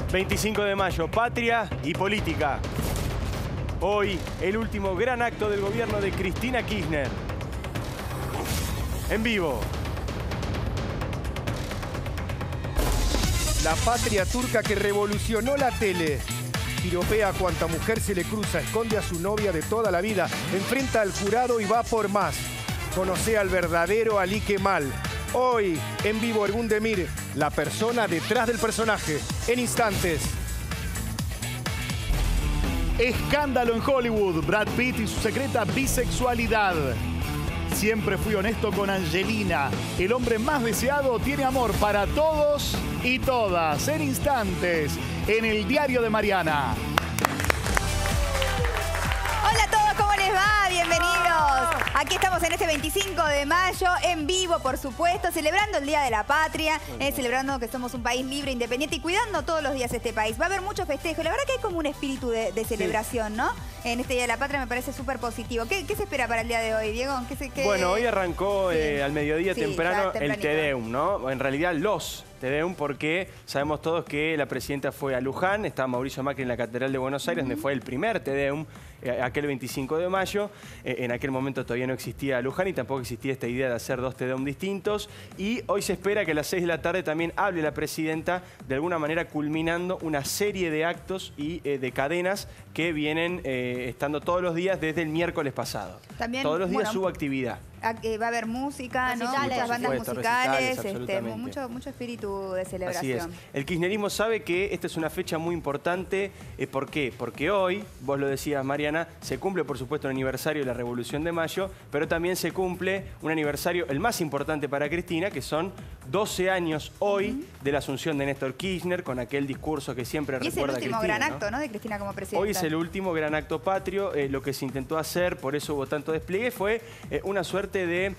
25 de mayo, patria y política. Hoy, el último gran acto del gobierno de Cristina Kirchner. En vivo. La patria turca que revolucionó la tele. Piropea a cuanta mujer se le cruza, esconde a su novia de toda la vida, enfrenta al jurado y va por más. Conoce al verdadero Ali Kemal. Hoy, en vivo, Ergun Demir, la persona detrás del personaje. En instantes. Escándalo en Hollywood. Brad Pitt y su secreta bisexualidad. Siempre fui honesto con Angelina. El hombre más deseado tiene amor para todos y todas. En instantes, en el Diario de Mariana. Hola a todos, ¿cómo les va? Bienvenidos. Aquí estamos en este 25 de mayo, en vivo, por supuesto, celebrando el Día de la Patria, celebrando que somos un país libre, independiente y cuidando todos los días este país. Va a haber mucho festejo. La verdad que hay como un espíritu de celebración, ¿no? En este Día de la Patria me parece súper positivo. ¿Qué se espera para el día de hoy, Diego? Bueno, hoy arrancó al mediodía temprano el tempranito. Te Deum, ¿no? En realidad los Te Deum, porque sabemos todos que la presidenta fue a Luján, estaba Mauricio Macri en la Catedral de Buenos Aires, donde fue el primer Te Deum, aquel 25 de mayo. En aquel momento todavía no existía Luján y tampoco existía esta idea de hacer dos Te Deum distintos. Y hoy se espera que a las 6 de la tarde también hable la presidenta, de alguna manera culminando una serie de actos y de cadenas que vienen estando todos los días desde el miércoles pasado. También, todos los días hubo actividad. Va a haber música, ¿no? Recitales, Muchas bandas supuesto, musicales, recitales, mucho espíritu de Así celebración. es. El kirchnerismo sabe que esta es una fecha muy importante. ¿Por qué? Porque hoy, vos lo decías, Mariana, se cumple, por supuesto, el aniversario de la Revolución de Mayo, pero también se cumple un aniversario, el más importante para Cristina, que son 12 años hoy de la asunción de Néstor Kirchner, con aquel discurso que siempre recuerda a Cristina. Y es el último gran acto, ¿no?, de Cristina como presidenta. Hoy es el último gran acto patrio. Lo que se intentó hacer, por eso hubo tanto despliegue, fue una suerte de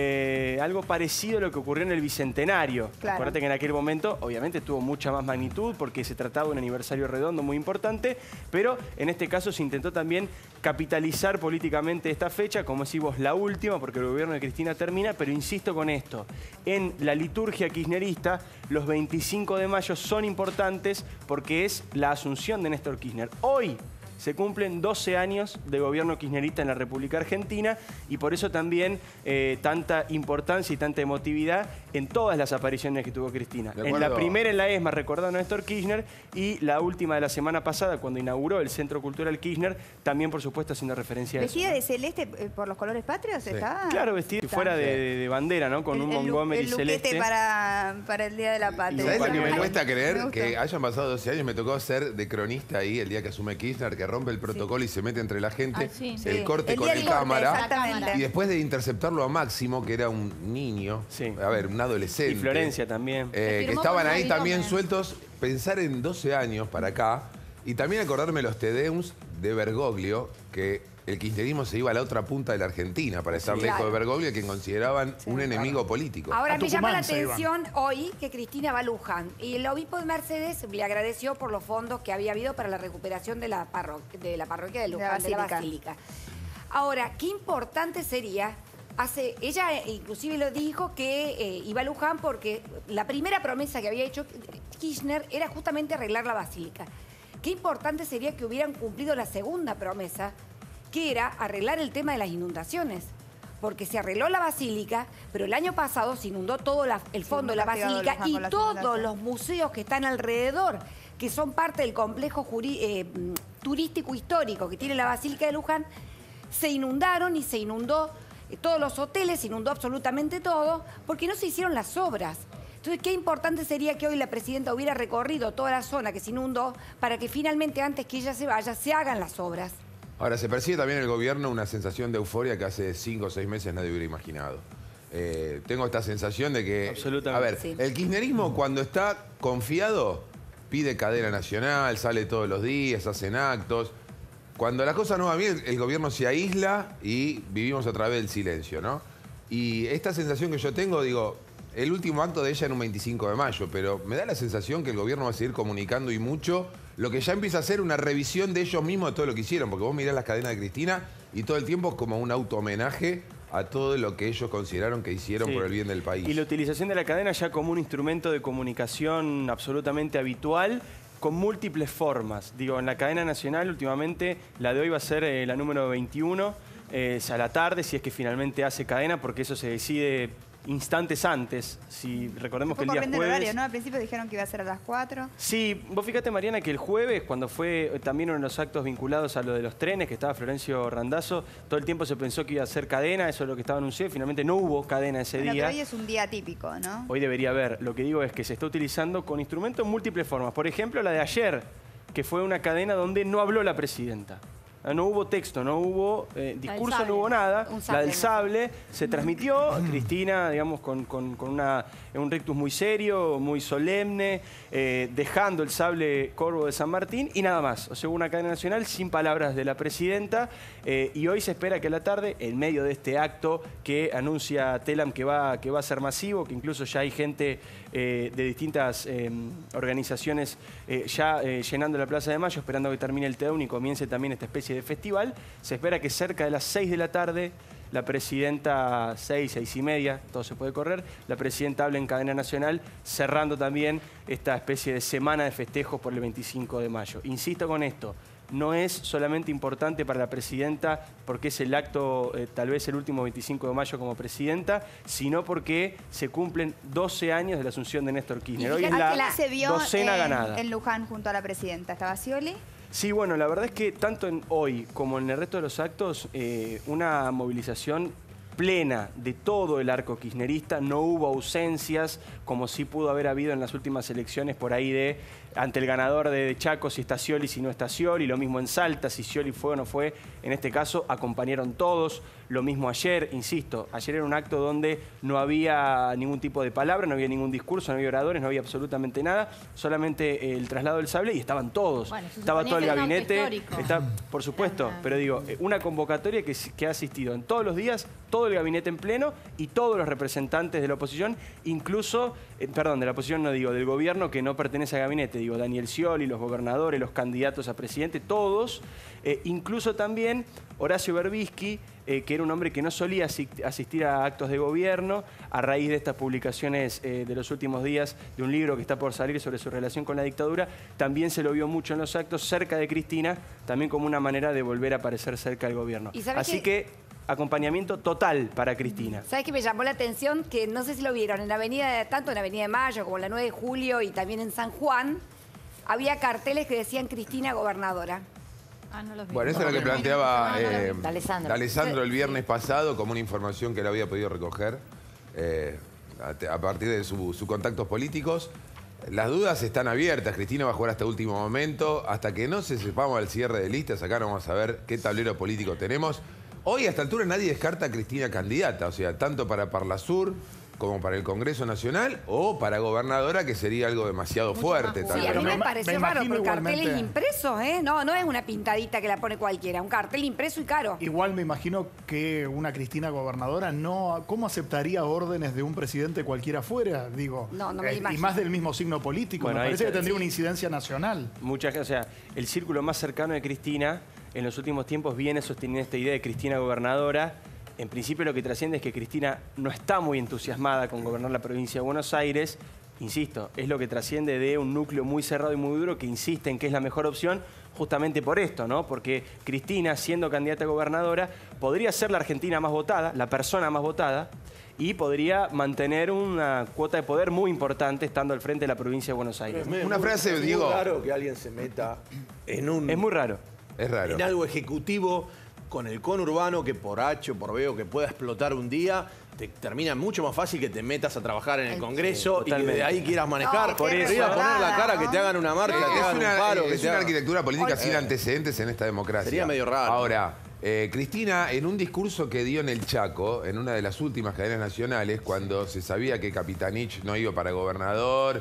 algo parecido a lo que ocurrió en el Bicentenario. Claro. Acuérdate que en aquel momento, obviamente, tuvo mucha más magnitud porque se trataba de un aniversario redondo muy importante, pero en este caso se intentó también capitalizar políticamente esta fecha, como decimos, la última, porque el gobierno de Cristina termina, pero insisto con esto, en la liturgia kirchnerista, los 25 de mayo son importantes porque es la asunción de Néstor Kirchner. Hoy se cumplen 12 años de gobierno kirchnerista en la República Argentina y por eso también tanta importancia y tanta emotividad en todas las apariciones que tuvo Cristina. En la primera en la ESMA recordando a Néstor Kirchner y la última de la semana pasada cuando inauguró el Centro Cultural Kirchner, también por supuesto haciendo referencia a eso. ¿Vestida de celeste por los colores patrios? Sí. ¿Estaba? Claro, vestida fuera de bandera, ¿no? Con un Montgomery celeste. El para el Día de la Patria. ¿Sabés lo que me cuesta Me creer? gusta. Que hayan pasado 12 años, me tocó ser de cronista ahí el día que asume Kirchner, que rompe el protocolo y se mete entre la gente, el corte El con día el del corte, cámara. exactamente. Y después de interceptarlo a Máximo, que era un niño, a ver, un adolescente. Y Florencia también. Que estaban ahí también sueltos, pensar en 12 años para acá y también acordarme los Te Deums de Bergoglio, que el kirchnerismo se iba a la otra punta de la Argentina para estar lejos de Bergoglio, que consideraban un enemigo político. Ahora A me llama la Tucumán se iban. atención hoy que Cristina va a Luján y el obispo de Mercedes le agradeció por los fondos que había habido para la recuperación de la parroquia de Luján, de la Basílica. Ahora, qué importante sería, ella inclusive lo dijo que iba a Luján porque la primera promesa que había hecho Kirchner era justamente arreglar la Basílica. Qué importante sería que hubieran cumplido la segunda promesa, que era arreglar el tema de las inundaciones. Porque se arregló la Basílica, pero el año pasado se inundó todo el fondo de la Basílica y todos los museos que están alrededor, que son parte del complejo turístico histórico que tiene la Basílica de Luján, se inundaron y se inundó todos los hoteles, se inundó absolutamente todo, porque no se hicieron las obras. Entonces, qué importante sería que hoy la presidenta hubiera recorrido toda la zona que se inundó para que finalmente, antes que ella se vaya, se hagan las obras. Ahora, se percibe también en el gobierno una sensación de euforia que hace 5 o 6 meses nadie hubiera imaginado. Tengo esta sensación de que... Absolutamente. A ver, el kirchnerismo cuando está confiado pide cadena nacional, sale todos los días, hacen actos. Cuando las cosas no van bien, el gobierno se aísla y vivimos a través del silencio, ¿no? Y esta sensación que yo tengo, digo, el último acto de ella en un 25 de mayo, pero me da la sensación que el gobierno va a seguir comunicando y mucho, lo que ya empieza a ser una revisión de ellos mismos de todo lo que hicieron, porque vos mirás las cadenas de Cristina y todo el tiempo es como un auto-homenaje a todo lo que ellos consideraron que hicieron por el bien del país. Y la utilización de la cadena ya como un instrumento de comunicación absolutamente habitual con múltiples formas. Digo, en la cadena nacional últimamente la de hoy va a ser la número 21, a la tarde, si es que finalmente hace cadena, porque eso se decide instantes antes. Si recordemos que el día jueves... el horario, ¿no? Al principio dijeron que iba a ser a las 4. Sí, vos fíjate, Mariana, que el jueves, cuando fue también uno de los actos vinculados a lo de los trenes, que estaba Florencio Randazzo, todo el tiempo se pensó que iba a ser cadena, eso es lo que estaba anunciado, y finalmente no hubo cadena ese día. Pero hoy es un día típico, ¿no? Hoy debería haber. Lo que digo es que se está utilizando con instrumentos en múltiples formas. Por ejemplo, la de ayer, que fue una cadena donde no habló la presidenta. No hubo texto, no hubo discurso, no hubo nada. La del sable se transmitió. Cristina, digamos, con un rictus muy serio, muy solemne, dejando el sable corvo de San Martín y nada más. O sea, hubo una cadena nacional sin palabras de la presidenta y hoy se espera que a la tarde, en medio de este acto que anuncia Telam que va a ser masivo, que incluso ya hay gente de distintas organizaciones ya llenando la Plaza de Mayo, esperando que termine el TEDUN y comience también esta especie de festival. Se espera que cerca de las 6 de la tarde la presidenta, 6 y media, todo se puede correr, la presidenta habla en cadena nacional, cerrando también esta especie de semana de festejos por el 25 de mayo. Insisto con esto, no es solamente importante para la presidenta porque es el acto, tal vez el último 25 de mayo como presidenta, sino porque se cumplen 12 años de la asunción de Néstor Kirchner. Hoy es la docena ganada. En Luján junto a la presidenta, ¿estaba Scioli? Sí, bueno, la verdad es que tanto en hoy como en el resto de los actos, una movilización plena de todo el arco kirchnerista, no hubo ausencias como sí pudo haber habido en las últimas elecciones por ahí de ante el ganador de Chaco si está Scioli, si no está Scioli, lo mismo en Salta, si Scioli fue o no fue, en este caso acompañaron todos, lo mismo ayer, insisto, ayer era un acto donde no había ningún tipo de palabra, no había ningún discurso, no había oradores, no había absolutamente nada, solamente el traslado del sable y estaban todos, bueno, estaba todo el gabinete, por supuesto, pero digo, una convocatoria que ha asistido en todos los días, todo el gabinete en pleno y todos los representantes de la oposición, incluso, perdón, de la oposición no digo, del gobierno que no pertenece al gabinete, digo, Daniel Scioli, los gobernadores, los candidatos a presidente, todos, incluso también Horacio Berbisky, que era un hombre que no solía asistir a actos de gobierno, a raíz de estas publicaciones de los últimos días, de un libro que está por salir sobre su relación con la dictadura, también se lo vio mucho en los actos cerca de Cristina, también como una manera de volver a aparecer cerca del gobierno. Así que acompañamiento total para Cristina. ¿Sabes qué me llamó la atención? Que no sé si lo vieron, en la avenida, tanto en la Avenida de Mayo como en la 9 de Julio y también en San Juan, había carteles que decían Cristina gobernadora. No los vi. Bueno, eso es lo que planteaba Alessandro el viernes pasado como una información que él había podido recoger a partir de sus contactos políticos. Las dudas están abiertas. Cristina va a jugar hasta último momento. Hasta que no se sepamos el cierre de listas, acá no vamos a ver qué tablero político tenemos. Hoy, a esta altura, nadie descarta a Cristina candidata. O sea, tanto para Parlasur como para el Congreso Nacional o para gobernadora, que sería algo demasiado fuerte. Sí, a mí me pareció raro, porque carteles impresos, ¿eh? No es una pintadita que la pone cualquiera, un cartel impreso y caro. Igual me imagino que una Cristina gobernadora ¿cómo aceptaría órdenes de un presidente cualquiera fuera? Digo, no me imagino. Y más del mismo signo político, bueno, me parece que tendría una incidencia nacional. O sea, el círculo más cercano de Cristina en los últimos tiempos viene sosteniendo esta idea de Cristina gobernadora. En principio lo que trasciende es que Cristina no está muy entusiasmada con gobernar la provincia de Buenos Aires. Insisto, es lo que trasciende de un núcleo muy cerrado y muy duro que insiste en que es la mejor opción justamente por esto, ¿no? Porque Cristina, siendo candidata a gobernadora, podría ser la argentina más votada, la persona más votada, y podría mantener una cuota de poder muy importante estando al frente de la provincia de Buenos Aires. Una frase, Diego. Es muy raro que alguien se meta en un... Es muy raro. Es raro. En algo ejecutivo con el conurbano que por H o por B o que pueda explotar un día, te termina mucho más fácil que te metas a trabajar en el Congreso y que de ahí quieras manejar. Por eso, ir a poner la cara, que te hagan una marcha, que te hagan un paro. Es una arquitectura política sin antecedentes en esta democracia. Sería medio raro. Ahora, Cristina, en un discurso que dio en el Chaco, en una de las últimas cadenas nacionales, cuando se sabía que Capitanich no iba para gobernador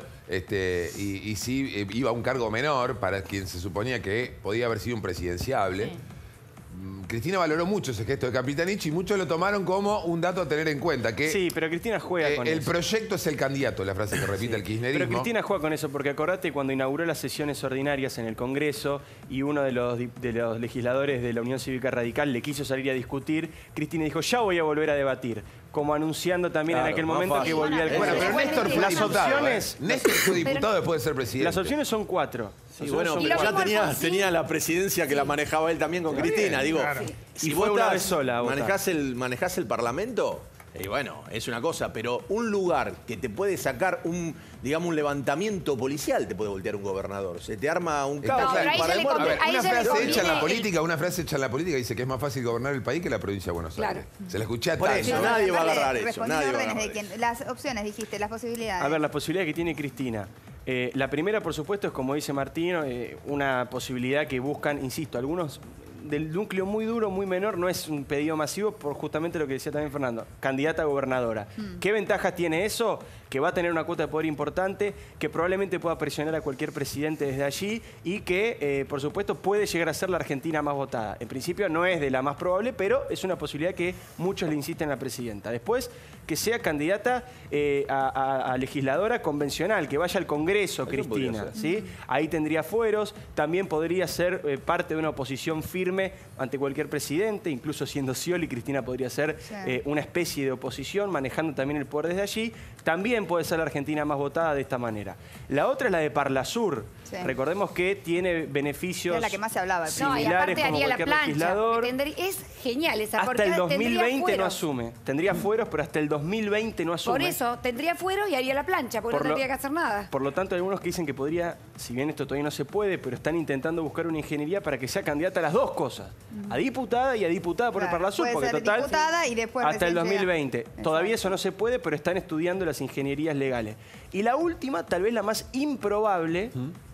y sí iba a un cargo menor para quien se suponía que podía haber sido un presidenciable, Cristina valoró mucho ese gesto de Capitanich y muchos lo tomaron como un dato a tener en cuenta. Que sí, pero Cristina juega con el eso. proyecto es el candidato, la frase que repite el kirchnerismo. Pero Cristina juega con eso, porque acordate cuando inauguró las sesiones ordinarias en el Congreso y uno de los legisladores de la Unión Cívica Radical le quiso salir a discutir, Cristina dijo, ya voy a volver a debatir. Como anunciando también en aquel momento que volvía al Bueno, pero Néstor fue las diputado. opciones, Néstor fue diputado después de ser presidente. las opciones son 4. Sí, bueno, pero ya tenía la presidencia que la manejaba él también con Cristina. Digo, si fue vos una vez sola. manejás el Parlamento, y bueno, es una cosa, pero un lugar que te puede sacar digamos, un levantamiento policial te puede voltear un gobernador. Se te arma un caos. pero ahí se le A ver, una frase hecha en la el- política, dice que es más fácil gobernar el país que la provincia de Buenos Aires. Se la escuché a Por Tano. eso, nadie va a agarrar eso. Respondiendo Nadie va a órdenes agarrar de eso. quién. Las opciones, dijiste, las posibilidades. A ver, las posibilidades que tiene Cristina. La primera, por supuesto, es como dice Martino, una posibilidad que buscan, insisto, algunos del núcleo muy duro, muy menor, no es un pedido masivo por justamente lo que decía también Fernando, candidata a gobernadora. ¿Qué ventajas tiene eso? Que va a tener una cuota de poder importante, que probablemente pueda presionar a cualquier presidente desde allí y que, por supuesto, puede llegar a ser la Argentina más votada. En principio no es de la más probable, pero es una posibilidad que muchos le insisten a la presidenta. Después, que sea candidata a legisladora convencional, que vaya al Congreso, Cristina. ¿Sí? Ahí tendría fueros, también podría ser parte de una oposición firme ante cualquier presidente, incluso siendo Scioli, Cristina podría ser una especie de oposición, manejando también el poder desde allí. También puede ser la Argentina más votada de esta manera. La otra es la de Parlasur. Sí. Recordemos que tiene beneficios Era la que más se hablaba. No, y similares aparte como haría la cualquier plancha. legislador. Es genial esa, Hasta porque el tendría 2020 no fueros. asume. Tendría fueros, pero hasta el 2020 no asume. Por eso, tendría fueros y haría la plancha, porque no tendría que hacer nada. Por lo tanto, hay algunos que dicen que podría, si bien esto todavía no se puede, pero están intentando buscar una ingeniería para que sea candidata a las dos cosas. A diputada y a diputada por el Claro, Parlasur, puede porque ser total, diputada y después hasta el recién llega. 2020. Todavía eso no se puede, pero están estudiando las ingenierías legales. Y la última, tal vez la más improbable,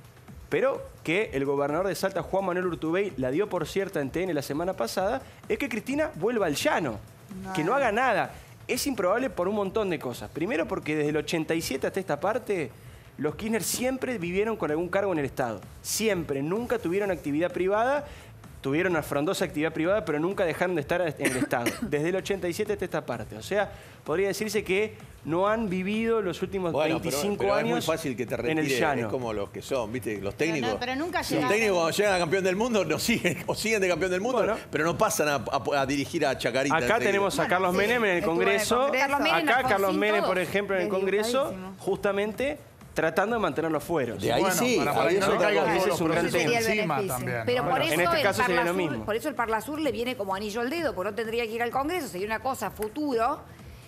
pero que el gobernador de Salta, Juan Manuel Urtubey, la dio por cierta en TN la semana pasada, es que Cristina vuelva al llano, que no haga nada. Es improbable por un montón de cosas. Primero porque desde el 87 hasta esta parte, los Kirchner siempre vivieron con algún cargo en el Estado. Siempre, nunca tuvieron actividad privada. Tuvieron una frondosa actividad privada, pero nunca dejaron de estar en el Estado. Desde el 87 hasta esta parte. O sea, podría decirse que no han vivido los últimos 25 pero años es muy fácil que te en el retire, llano. es como los que son, ¿viste? Los técnicos. Pero nunca los llegaron. técnicos cuando llegan a campeón del mundo no siguen, o siguen de campeón del mundo, Bueno. pero no pasan a dirigir a Chacarita. Acá enseguida. tenemos a Carlos Menem en el estuvo en el Congreso. Congreso. Carlos Menem, Acá Alfonsín, Carlos Menem, todos. por ejemplo, en el Congreso, Dedicadísimo. justamente tratando de mantener los fueros. De ahí Bueno, sí, para ahí que es no otra caigan cosa. Ese todos es un los gran procesos tema. Sería el encima beneficio. también. Pero ¿no? por eso, en este caso sería lo Parlasur, mismo. por eso el Parlasur le viene como anillo al dedo, porque no tendría que ir al Congreso, sería una cosa futuro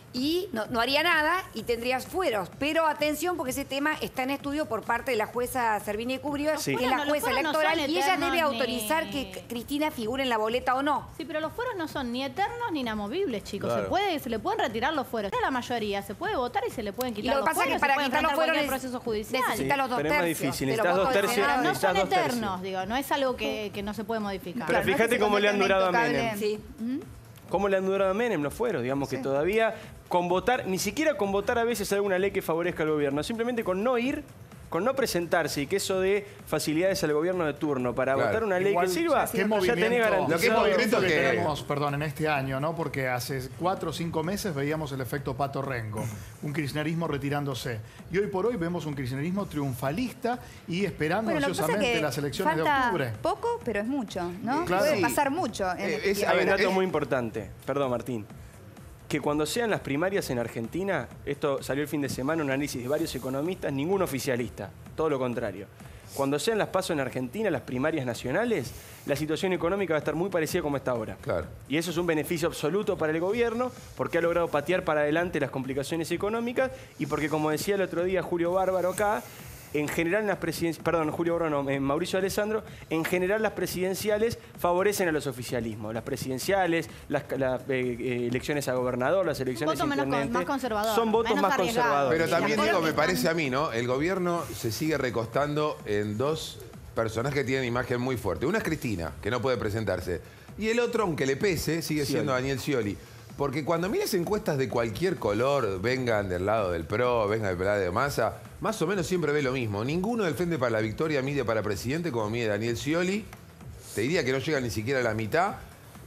y no haría nada y tendrías fueros. Pero atención, porque ese tema está en estudio por parte de la jueza Servini Cubrio, Sí. que es la Bueno, los jueza fueros no electoral, son y ella debe eternos autorizar ni- que Cristina figure en la boleta o no. Sí, pero los fueros no son ni eternos ni inamovibles, chicos. Claro. Se le pueden retirar los fueros. La mayoría se puede votar y se le pueden Y quitar lo que los pasa es que fueros. para se puede quitar los enfrentar fueros cualquier proceso judicial. necesita los dos pero es más tercios. difícil, de los necesitas dos votos del tercios. Senado. No necesitas son dos tercios. eternos, digo, no es algo que no se puede modificar. Pero Claro, no es que fíjate se cómo le han convierta en durado a intocable. Menem. Sí. ¿Cómo le han durado a Menem los fueros? Digamos que todavía con votar, ni siquiera con votar a veces alguna ley que favorezca al gobierno, simplemente con no ir, con no presentarse y que eso dé facilidades al gobierno de turno para Claro. votar una ley Igual, que sirva, ¿qué ya movimiento? tenés garantizado. Lo que es movimiento que que- tenemos, perdón, en este año, ¿no? Porque hace 4 o 5 meses veíamos el efecto Pato Rengo, un kirchnerismo retirándose. Y hoy por hoy vemos un kirchnerismo triunfalista y esperando Bueno, lo que pasa es ansiosamente que las elecciones de falta octubre. poco, pero es mucho, ¿no? Claro. Puede Sí. pasar mucho en este Es- tiempo. Hay un ver, dato muy importante, perdón Martín, que cuando sean las primarias en Argentina, esto salió el fin de semana, un análisis de varios economistas, ningún oficialista, todo lo contrario. Cuando sean las PASO en Argentina, las primarias nacionales, la situación económica va a estar muy parecida como está ahora. Claro. Y eso es un beneficio absoluto para el gobierno, porque ha logrado patear para adelante las complicaciones económicas y porque, como decía el otro día Julio Bárbaro acá, en general en las presidenciales, perdón, Julio Bárbaro no, Mauricio Alessandro, en general las presidenciales favorecen a los oficialismos. Las presidenciales, las elecciones a gobernador, las elecciones voto menos intendentes, más conservador, son votos menos más arriesgado. conservadores. Pero también Sí. digo, me Están- parece a mí, ¿no? El gobierno se sigue recostando en dos personas que tienen imagen muy fuerte. Una es Cristina, que no puede presentarse. Y el otro, aunque le pese, sigue siendo Daniel Scioli. Porque cuando miras encuestas de cualquier color, vengan del lado del PRO, vengan del lado de Massa, más o menos siempre ve lo mismo. Ninguno del Frente para la Victoria mide para presidente como mide Daniel Scioli. Te diría que no llega ni siquiera a la mitad.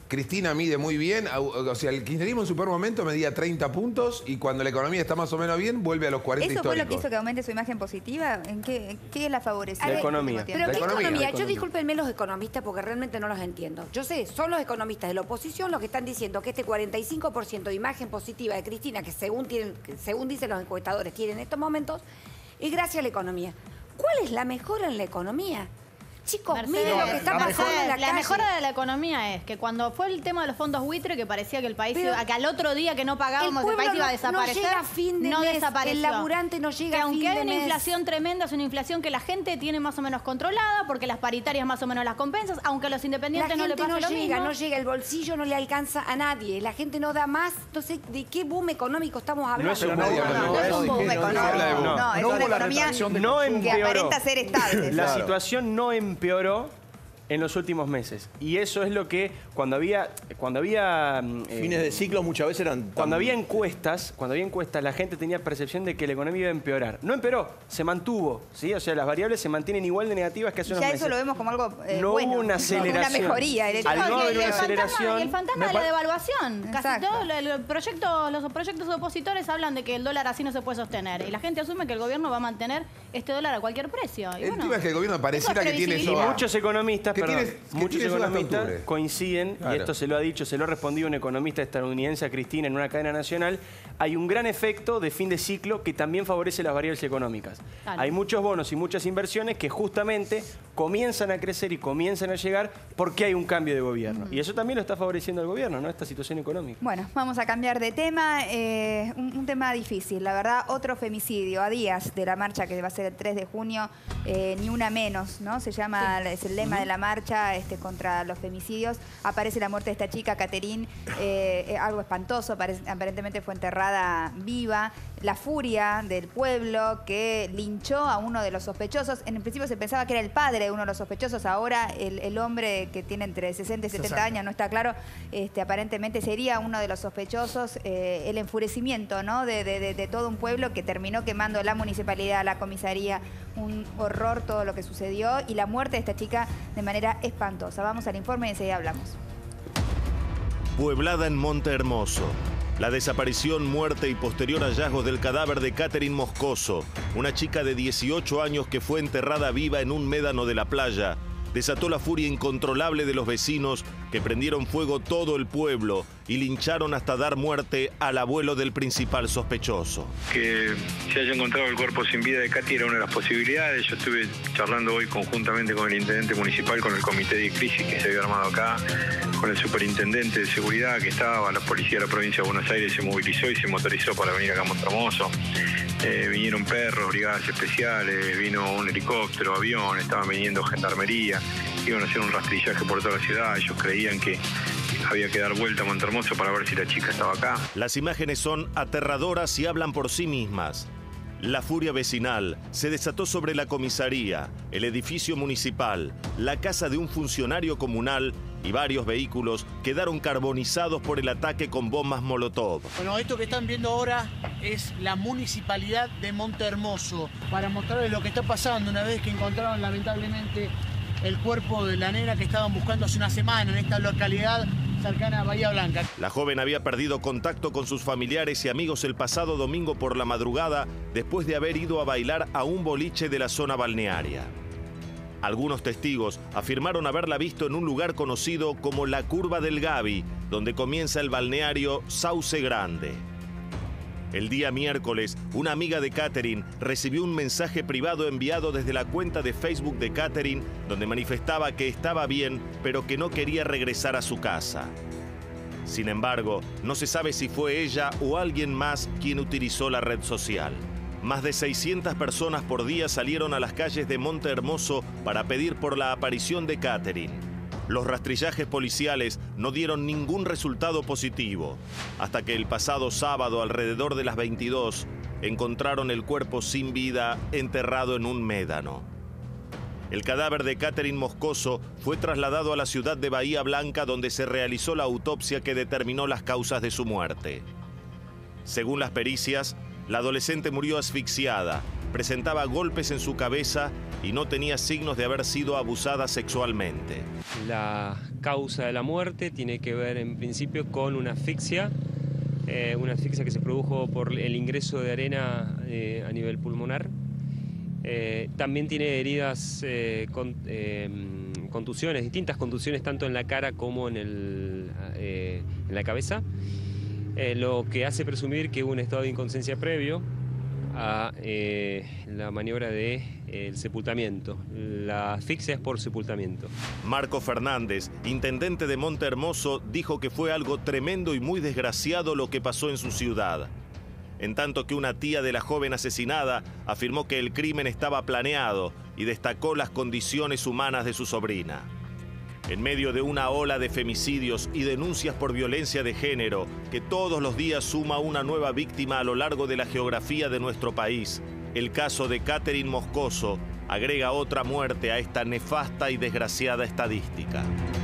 Cristina mide muy bien, o sea, el kirchnerismo en su peor momento medía 30 puntos y cuando la economía está más o menos bien, vuelve a los 40 ¿Eso históricos. fue lo que hizo que aumente su imagen positiva? ¿En qué la favoreció? La economía. Pero La ¿qué economía. economía? Yo discúlpenme los economistas porque realmente no los entiendo. Yo sé, son los economistas de la oposición los que están diciendo que este 45% de imagen positiva de Cristina, que según dicen los encuestadores, tiene en estos momentos, es gracias a la economía. ¿Cuál es la mejora en la economía? Chicos, miren lo que está pasando en la calle. La mejora de la economía es que cuando fue el tema de los fondos buitre, que parecía que el país que al otro día que no pagábamos el país iba a desaparecer, no llega a fin de mes, desapareció. El laburante no llega a fin de mes. Aunque hay una inflación tremenda, es una inflación que la gente tiene más o menos controlada, porque las paritarias más o menos las compensas, aunque a los independientes no le pasa lo mismo. No llega, el bolsillo no le alcanza a nadie, la gente no da más. Entonces, ¿de qué boom económico estamos hablando? No es un boom económico. No, es una economía que aparenta ser estable. La situación no empeoró en los últimos meses. Y eso es lo que cuando había fines de ciclo muchas veces eran... Cuando había encuestas, la gente tenía percepción de que la economía iba a empeorar. No empeoró, se mantuvo, ¿sí? O sea, las variables se mantienen igual de negativas que hace unos meses. Ya eso lo vemos como algo no bueno. hubo una aceleración. Una mejoría. Al no haber una aceleración... Y el fantasma de la devaluación. Casi Exacto. todos los proyectos opositores hablan de que el dólar así no se puede sostener. Y la gente asume que el gobierno va a mantener este dólar a cualquier precio. Y el tema es que el gobierno pareciera que tiene Y muchos economistas, muchos economistas coinciden, claro. y esto se lo ha dicho, se lo ha respondido un economista estadounidense a Cristina en una cadena nacional, hay un gran efecto de fin de ciclo que también favorece las variables económicas. Claro. Hay muchos bonos y muchas inversiones que justamente comienzan a crecer y comienzan a llegar porque hay un cambio de gobierno. Y eso también lo está favoreciendo el gobierno, ¿no? Esta situación económica. Bueno, vamos a cambiar de tema. Un tema difícil, la verdad, otro femicidio a días de la marcha que va a ser el 3 de junio, ni una menos, ¿no? Se llama, es el lema de la marcha contra los femicidios. Aparece la muerte de esta chica, Catherine, algo espantoso, aparentemente fue enterrada viva. La furia del pueblo que linchó a uno de los sospechosos. En el principio se pensaba que era el padre de uno de los sospechosos, ahora el hombre que tiene entre 60 y 70 años, no está claro, aparentemente sería uno de los sospechosos. El enfurecimiento, ¿no? de todo un pueblo que terminó quemando la municipalidad, la comisaría. Un horror todo lo que sucedió y la muerte de esta chica de manera espantosa. Vamos al informe y enseguida hablamos. Pueblada en Monte Hermoso. La desaparición, muerte y posterior hallazgo del cadáver de Catherine Moscoso, una chica de 18 años que fue enterrada viva en un médano de la playa, desató la furia incontrolable de los vecinos que prendieron fuego todo el pueblo y lincharon hasta dar muerte al abuelo del principal sospechoso. Que se haya encontrado el cuerpo sin vida de Katy era una de las posibilidades. Yo estuve charlando hoy conjuntamente con el intendente municipal, con el comité de crisis que se había armado acá, con el superintendente de seguridad que estaba, la policía de la provincia de Buenos Aires se movilizó y se motorizó para venir acá a Montermoso. Vinieron perros, brigadas especiales, vino un helicóptero, avión, estaban viniendo gendarmería, iban a hacer un rastrillaje por toda la ciudad. Ellos creían que había que dar vuelta a Montermoso para ver si la chica estaba acá. Las imágenes son aterradoras y hablan por sí mismas. La furia vecinal se desató sobre la comisaría, el edificio municipal, la casa de un funcionario comunal y varios vehículos quedaron carbonizados por el ataque con bombas Molotov. Bueno, esto que están viendo ahora es la municipalidad de Montehermoso, para mostrarles lo que está pasando una vez que encontraron lamentablemente el cuerpo de la nena que estaban buscando hace una semana en esta localidad cercana a Bahía Blanca. La joven había perdido contacto con sus familiares y amigos el pasado domingo por la madrugada después de haber ido a bailar a un boliche de la zona balnearia. Algunos testigos afirmaron haberla visto en un lugar conocido como la Curva del Gavi, donde comienza el balneario Sauce Grande. El día miércoles, una amiga de Catherine recibió un mensaje privado enviado desde la cuenta de Facebook de Catherine, donde manifestaba que estaba bien, pero que no quería regresar a su casa. Sin embargo, no se sabe si fue ella o alguien más quien utilizó la red social. Más de 600 personas por día salieron a las calles de Montehermoso para pedir por la aparición de Catherine. Los rastrillajes policiales no dieron ningún resultado positivo, hasta que el pasado sábado, alrededor de las 22, encontraron el cuerpo sin vida enterrado en un médano. El cadáver de Catherine Moscoso fue trasladado a la ciudad de Bahía Blanca, donde se realizó la autopsia que determinó las causas de su muerte. Según las pericias, la adolescente murió asfixiada, presentaba golpes en su cabeza y no tenía signos de haber sido abusada sexualmente. La causa de la muerte tiene que ver en principio con una asfixia que se produjo por el ingreso de arena a nivel pulmonar. También tiene heridas, contusiones, distintas contusiones tanto en la cara como en la cabeza, lo que hace presumir que hubo un estado de inconsciencia previo a la maniobra del sepultamiento. La asfixia es por sepultamiento. Marco Fernández, intendente de Monte Hermoso, dijo que fue algo tremendo y muy desgraciado lo que pasó en su ciudad. En tanto que una tía de la joven asesinada afirmó que el crimen estaba planeado y destacó las condiciones humanas de su sobrina. En medio de una ola de femicidios y denuncias por violencia de género que todos los días suma una nueva víctima a lo largo de la geografía de nuestro país, el caso de Catherine Moscoso agrega otra muerte a esta nefasta y desgraciada estadística.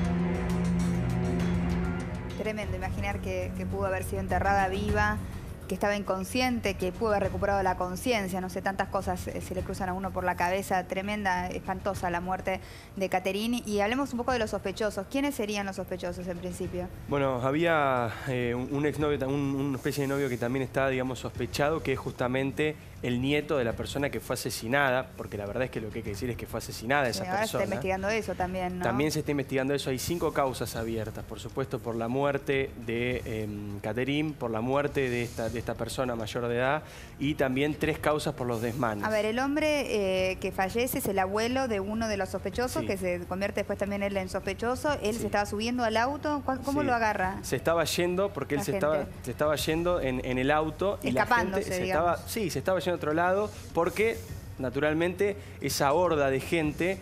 Tremendo imaginar que pudo haber sido enterrada viva, que estaba inconsciente, que pudo haber recuperado la conciencia, no sé, tantas cosas se le cruzan a uno por la cabeza. Tremenda, espantosa la muerte de Catherine. Y hablemos un poco de los sospechosos. ¿Quiénes serían los sospechosos en principio? Bueno, había un exnovio, una especie de novio que también está, digamos, sospechado, que es justamente el nieto de la persona que fue asesinada, porque la verdad es que lo que hay que decir es que fue asesinada esa persona. Ahora se está investigando eso también, ¿no? También se está investigando eso. Hay 5 causas abiertas, por supuesto, por la muerte de Catherine, por la muerte de esta persona mayor de edad, y también 3 causas por los desmanes. A ver, el hombre que fallece es el abuelo de uno de los sospechosos, que se convierte después también él en sospechoso. Él se estaba subiendo al auto. ¿Cómo lo agarra? Se estaba yendo, porque él se estaba yendo en el auto. Escapándose, y la gente se estaba yendo a otro lado, porque naturalmente esa horda de gente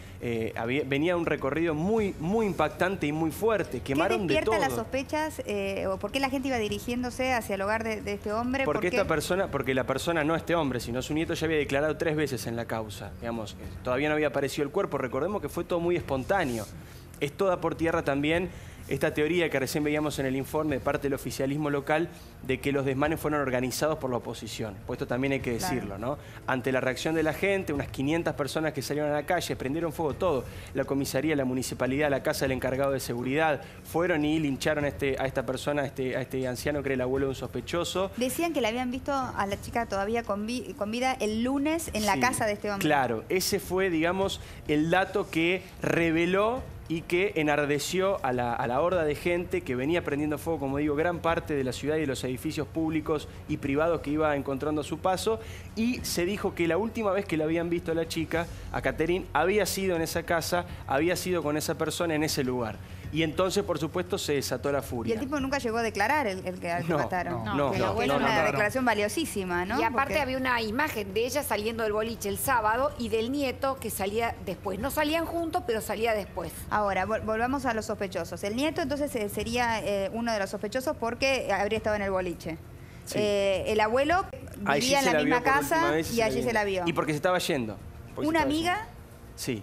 venía un recorrido muy impactante y muy fuerte. Quemaron de todo. ¿Qué despierta las sospechas? ¿O por qué la gente iba dirigiéndose hacia el hogar de este hombre? Porque la persona, no este hombre, sino su nieto, ya había declarado 3 veces en la causa. Digamos, todavía no había aparecido el cuerpo. Recordemos que fue todo muy espontáneo. Es toda por tierra también esta teoría que recién veíamos en el informe de parte del oficialismo local de que los desmanes fueron organizados por la oposición. Pues esto también hay que decirlo, ¿no? Ante la reacción de la gente, unas 500 personas que salieron a la calle, prendieron fuego todo. La comisaría, la municipalidad, la casa del encargado de seguridad, fueron y lincharon a esta persona, a este anciano que era el abuelo de un sospechoso. Decían que la habían visto a la chica todavía con vida el lunes en la casa de este hombre. Claro, ese fue, digamos, el dato que reveló y que enardeció a la horda de gente que venía prendiendo fuego, como digo, gran parte de la ciudad y de los edificios públicos y privados que iba encontrando a su paso. Y se dijo que la última vez que la habían visto a la chica, a Catherine, había sido en esa casa, había sido con esa persona en ese lugar. Y entonces, por supuesto, se desató la furia. Y el tipo nunca llegó a declarar el que mataron. No. Una declaración valiosísima, ¿no? Y aparte había una imagen de ella saliendo del boliche el sábado y del nieto que salía después. No salían juntos, pero salía después. Ahora, volvamos a los sospechosos. El nieto entonces sería uno de los sospechosos porque habría estado en el boliche. Sí. El abuelo vivía en la misma casa y allí se la vio. Y porque se estaba yendo. ¿Una amiga? Sí.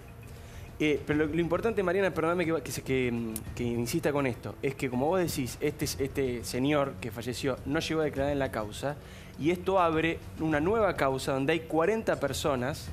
Pero lo importante, Mariana, perdóname que insista con esto, es que como vos decís, este señor que falleció no llegó a declarar en la causa, y esto abre una nueva causa donde hay 40 personas,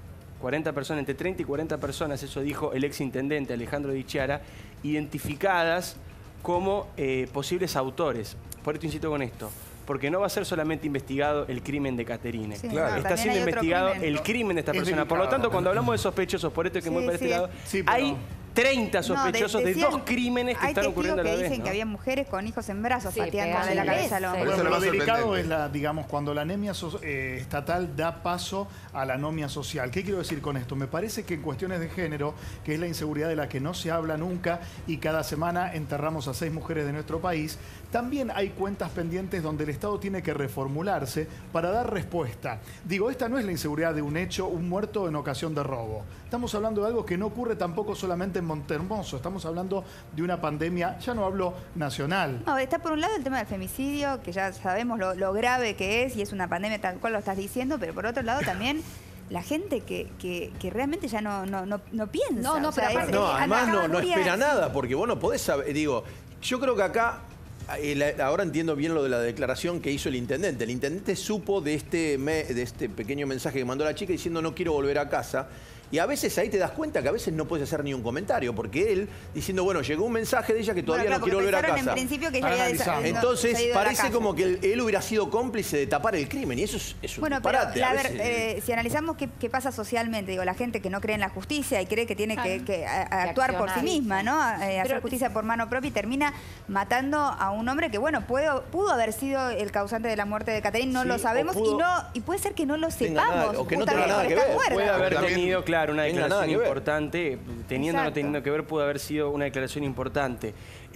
entre 30 y 40 personas, eso dijo el exintendente Alejandro Di Chiara, identificadas como posibles autores. Por esto insisto con esto. Porque no va a ser solamente investigado el crimen de Catherine. Sí, claro. Está siendo investigado el crimen de esta persona. Por lo tanto, cuando hablamos de sospechosos, por esto es que muy investigado, hay 30 sospechosos de 2 crímenes que están ocurriendo a la vez. Hay testigos que dicen que había mujeres con hijos en brazos pateando de la cabeza al hombre. Bueno, lo delicado es cuando la anemia estatal da paso a la anomia social. ¿Qué quiero decir con esto? Me parece que en cuestiones de género, que es la inseguridad de la que no se habla nunca y cada semana enterramos a 6 mujeres de nuestro país, también hay cuentas pendientes donde el Estado tiene que reformularse para dar respuesta. Digo, esta no es la inseguridad de un hecho, un muerto en ocasión de robo. Estamos hablando de algo que no ocurre tampoco solamente en Monte Hermoso. Estamos hablando de una pandemia, ya no hablo nacional. No, está por un lado el tema del femicidio, que ya sabemos lo grave que es y es una pandemia tal cual lo estás diciendo, pero por otro lado también la gente que realmente ya no piensa. Además no espera nada, porque vos no podés saber. Digo, yo creo que acá, ahora entiendo bien lo de la declaración que hizo el intendente. El intendente supo de este pequeño mensaje que mandó la chica diciendo no quiero volver a casa. Y a veces ahí te das cuenta que a veces no puedes hacer ni un comentario, porque él diciendo, bueno, llegó un mensaje de ella que todavía no quiere volver a casa. En principio que ella entonces parece como que él hubiera sido cómplice de tapar el crimen, y eso es un disparate. Pero, a ver, si analizamos qué pasa socialmente, digo, la gente que no cree en la justicia y cree que tiene que actuar por sí misma, ¿no? Hacer justicia por mano propia, y termina matando a un hombre que, bueno, pudo haber sido el causante de la muerte de Catherine, no lo sabemos, y puede ser que no lo sepamos. O que no tenga nada que ver. Puede haber tenido, claro, una declaración importante, teniendo o no teniendo que ver, pudo haber sido una declaración importante.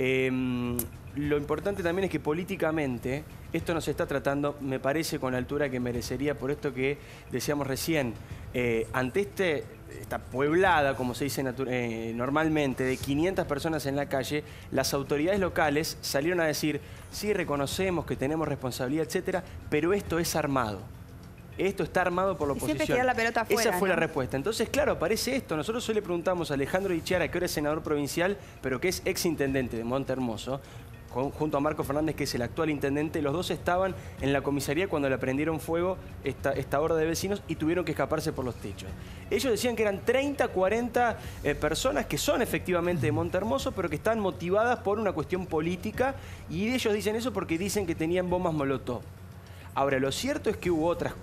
Lo importante también es que políticamente esto no se está tratando, me parece, con la altura que merecería, por esto que decíamos recién. Ante esta pueblada, como se dice normalmente, de 500 personas en la calle, las autoridades locales salieron a decir, sí, reconocemos que tenemos responsabilidad, etcétera, pero esto es armado. Esto está armado por la oposición. Siempre tirar la pelota afuera, Esa fue la respuesta. Entonces, claro, aparece esto. Nosotros hoy le preguntamos a Alejandro Di Chiara, que ahora es senador provincial, pero que es exintendente de Monte Hermoso, junto a Marco Fernández, que es el actual intendente. Los dos estaban en la comisaría cuando le prendieron fuego esta horda de vecinos y tuvieron que escaparse por los techos. Ellos decían que eran 30, 40 personas que son efectivamente de Monte Hermoso, pero que están motivadas por una cuestión política, y ellos dicen eso porque dicen que tenían bombas Molotov. Ahora, lo cierto es que hubo otras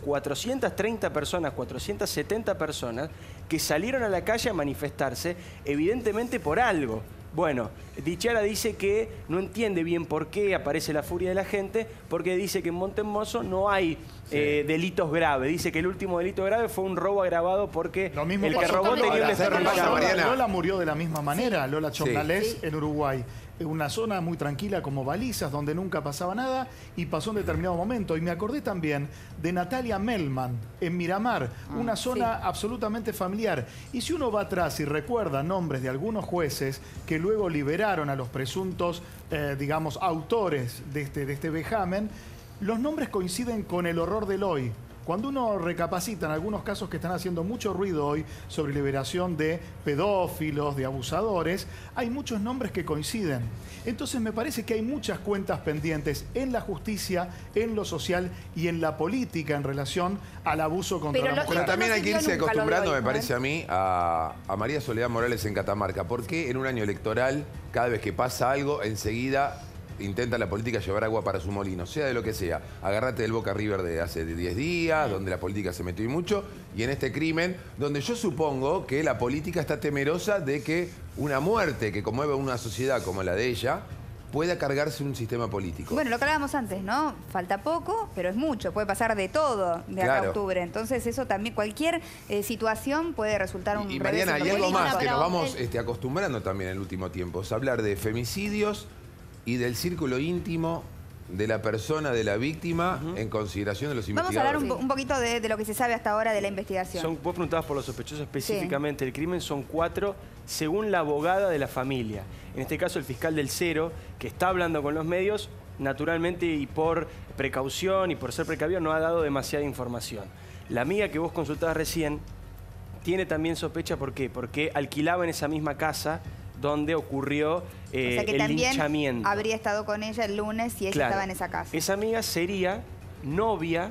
430 personas, 470 personas que salieron a la calle a manifestarse, evidentemente por algo. Bueno, Di Chiara dice que no entiende bien por qué aparece la furia de la gente, porque dice que en Monte Hermoso no hay delitos graves. Dice que el último delito grave fue un robo agravado porque el que robó tenía un destornillador. Lola murió de la misma manera, Lola Chomnalés, en Uruguay. Una zona muy tranquila como Balizas, donde nunca pasaba nada, y pasó en determinado momento. Y me acordé también de Natalia Melman, en Miramar, una zona absolutamente familiar. Y si uno va atrás y recuerda nombres de algunos jueces que luego liberaron a los presuntos, digamos, autores de este vejamen, los nombres coinciden con el horror del hoy. Cuando uno recapacita en algunos casos que están haciendo mucho ruido hoy sobre liberación de pedófilos, de abusadores, hay muchos nombres que coinciden. Entonces me parece que hay muchas cuentas pendientes en la justicia, en lo social y en la política en relación al abuso contra la mujer. Pero también hay que irse acostumbrando, me parece a mí, a María Soledad Morales en Catamarca. ¿Por qué en un año electoral, cada vez que pasa algo, enseguida intenta la política llevar agua para su molino, sea de lo que sea? Agarrate del Boca River de hace 10 días, donde la política se metió y mucho, y en este crimen, donde yo supongo que la política está temerosa de que una muerte que conmueve una sociedad como la de ella pueda cargarse un sistema político. Bueno, lo que hablábamos antes, ¿no? Falta poco, pero es mucho. Puede pasar de todo de acá a octubre. Entonces eso también, cualquier situación puede resultar un revés. Y Mariana, hay algo más que nos vamos acostumbrando también en el último tiempo. Es hablar de femicidios y del círculo íntimo de la persona, de la víctima, en consideración de los investigadores. Vamos a hablar un poquito de lo que se sabe hasta ahora de la investigación. Vos preguntabas por los sospechosos específicamente del crimen, son 4 según la abogada de la familia. En este caso el fiscal del Cero, que está hablando con los medios, naturalmente y por precaución y por ser precavido no ha dado demasiada información. La amiga que vos consultabas recién tiene también sospecha, ¿por qué? Porque alquilaba en esa misma casa donde ocurrió el linchamiento. Habría estado con ella el lunes y ella estaba en esa casa. Esa amiga sería novia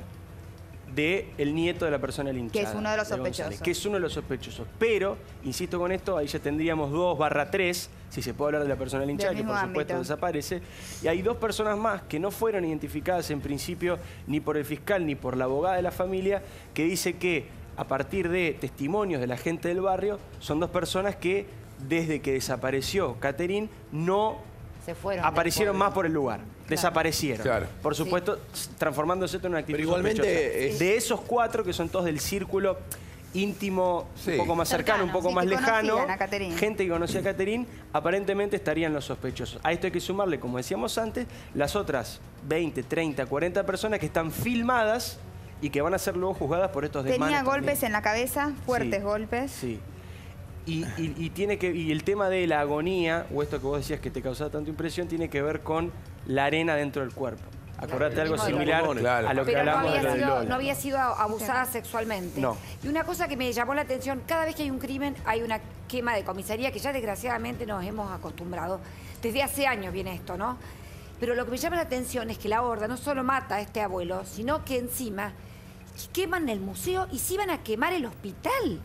del nieto de la persona linchada. Que es uno de los sospechosos. Que es uno de los sospechosos. Pero, insisto con esto, ahí ya tendríamos 2/3, si se puede hablar de la persona linchada, que por supuesto desaparece. Y hay 2 personas más que no fueron identificadas en principio ni por el fiscal ni por la abogada de la familia, que dice que a partir de testimonios de la gente del barrio, son 2 personas que desde que desapareció Catherine no aparecieron más por el lugar. Desaparecieron. Claro. Por supuesto, transformándose en una actitud pero igualmente de esos 4 que son todos del círculo íntimo, un poco más cercano, un poco más lejano, gente que conocía a Catherine, aparentemente estarían los sospechosos. A esto hay que sumarle, como decíamos antes, las otras 20, 30, 40 personas que están filmadas y que van a ser luego juzgadas por estos desmanes. Tenía golpes en la cabeza, fuertes golpes. Sí. Y el tema de la agonía, o esto que vos decías que te causaba tanta impresión, tiene que ver con la arena dentro del cuerpo. Acordate algo similar a lo que hablamos de Lola. No había sido abusada sexualmente. No. Y una cosa que me llamó la atención, cada vez que hay un crimen hay una quema de comisaría, que ya desgraciadamente nos hemos acostumbrado. Desde hace años viene esto, ¿no? Pero lo que me llama la atención es que la horda no solo mata a este abuelo, sino que encima queman el museo y se iban a quemar el hospital.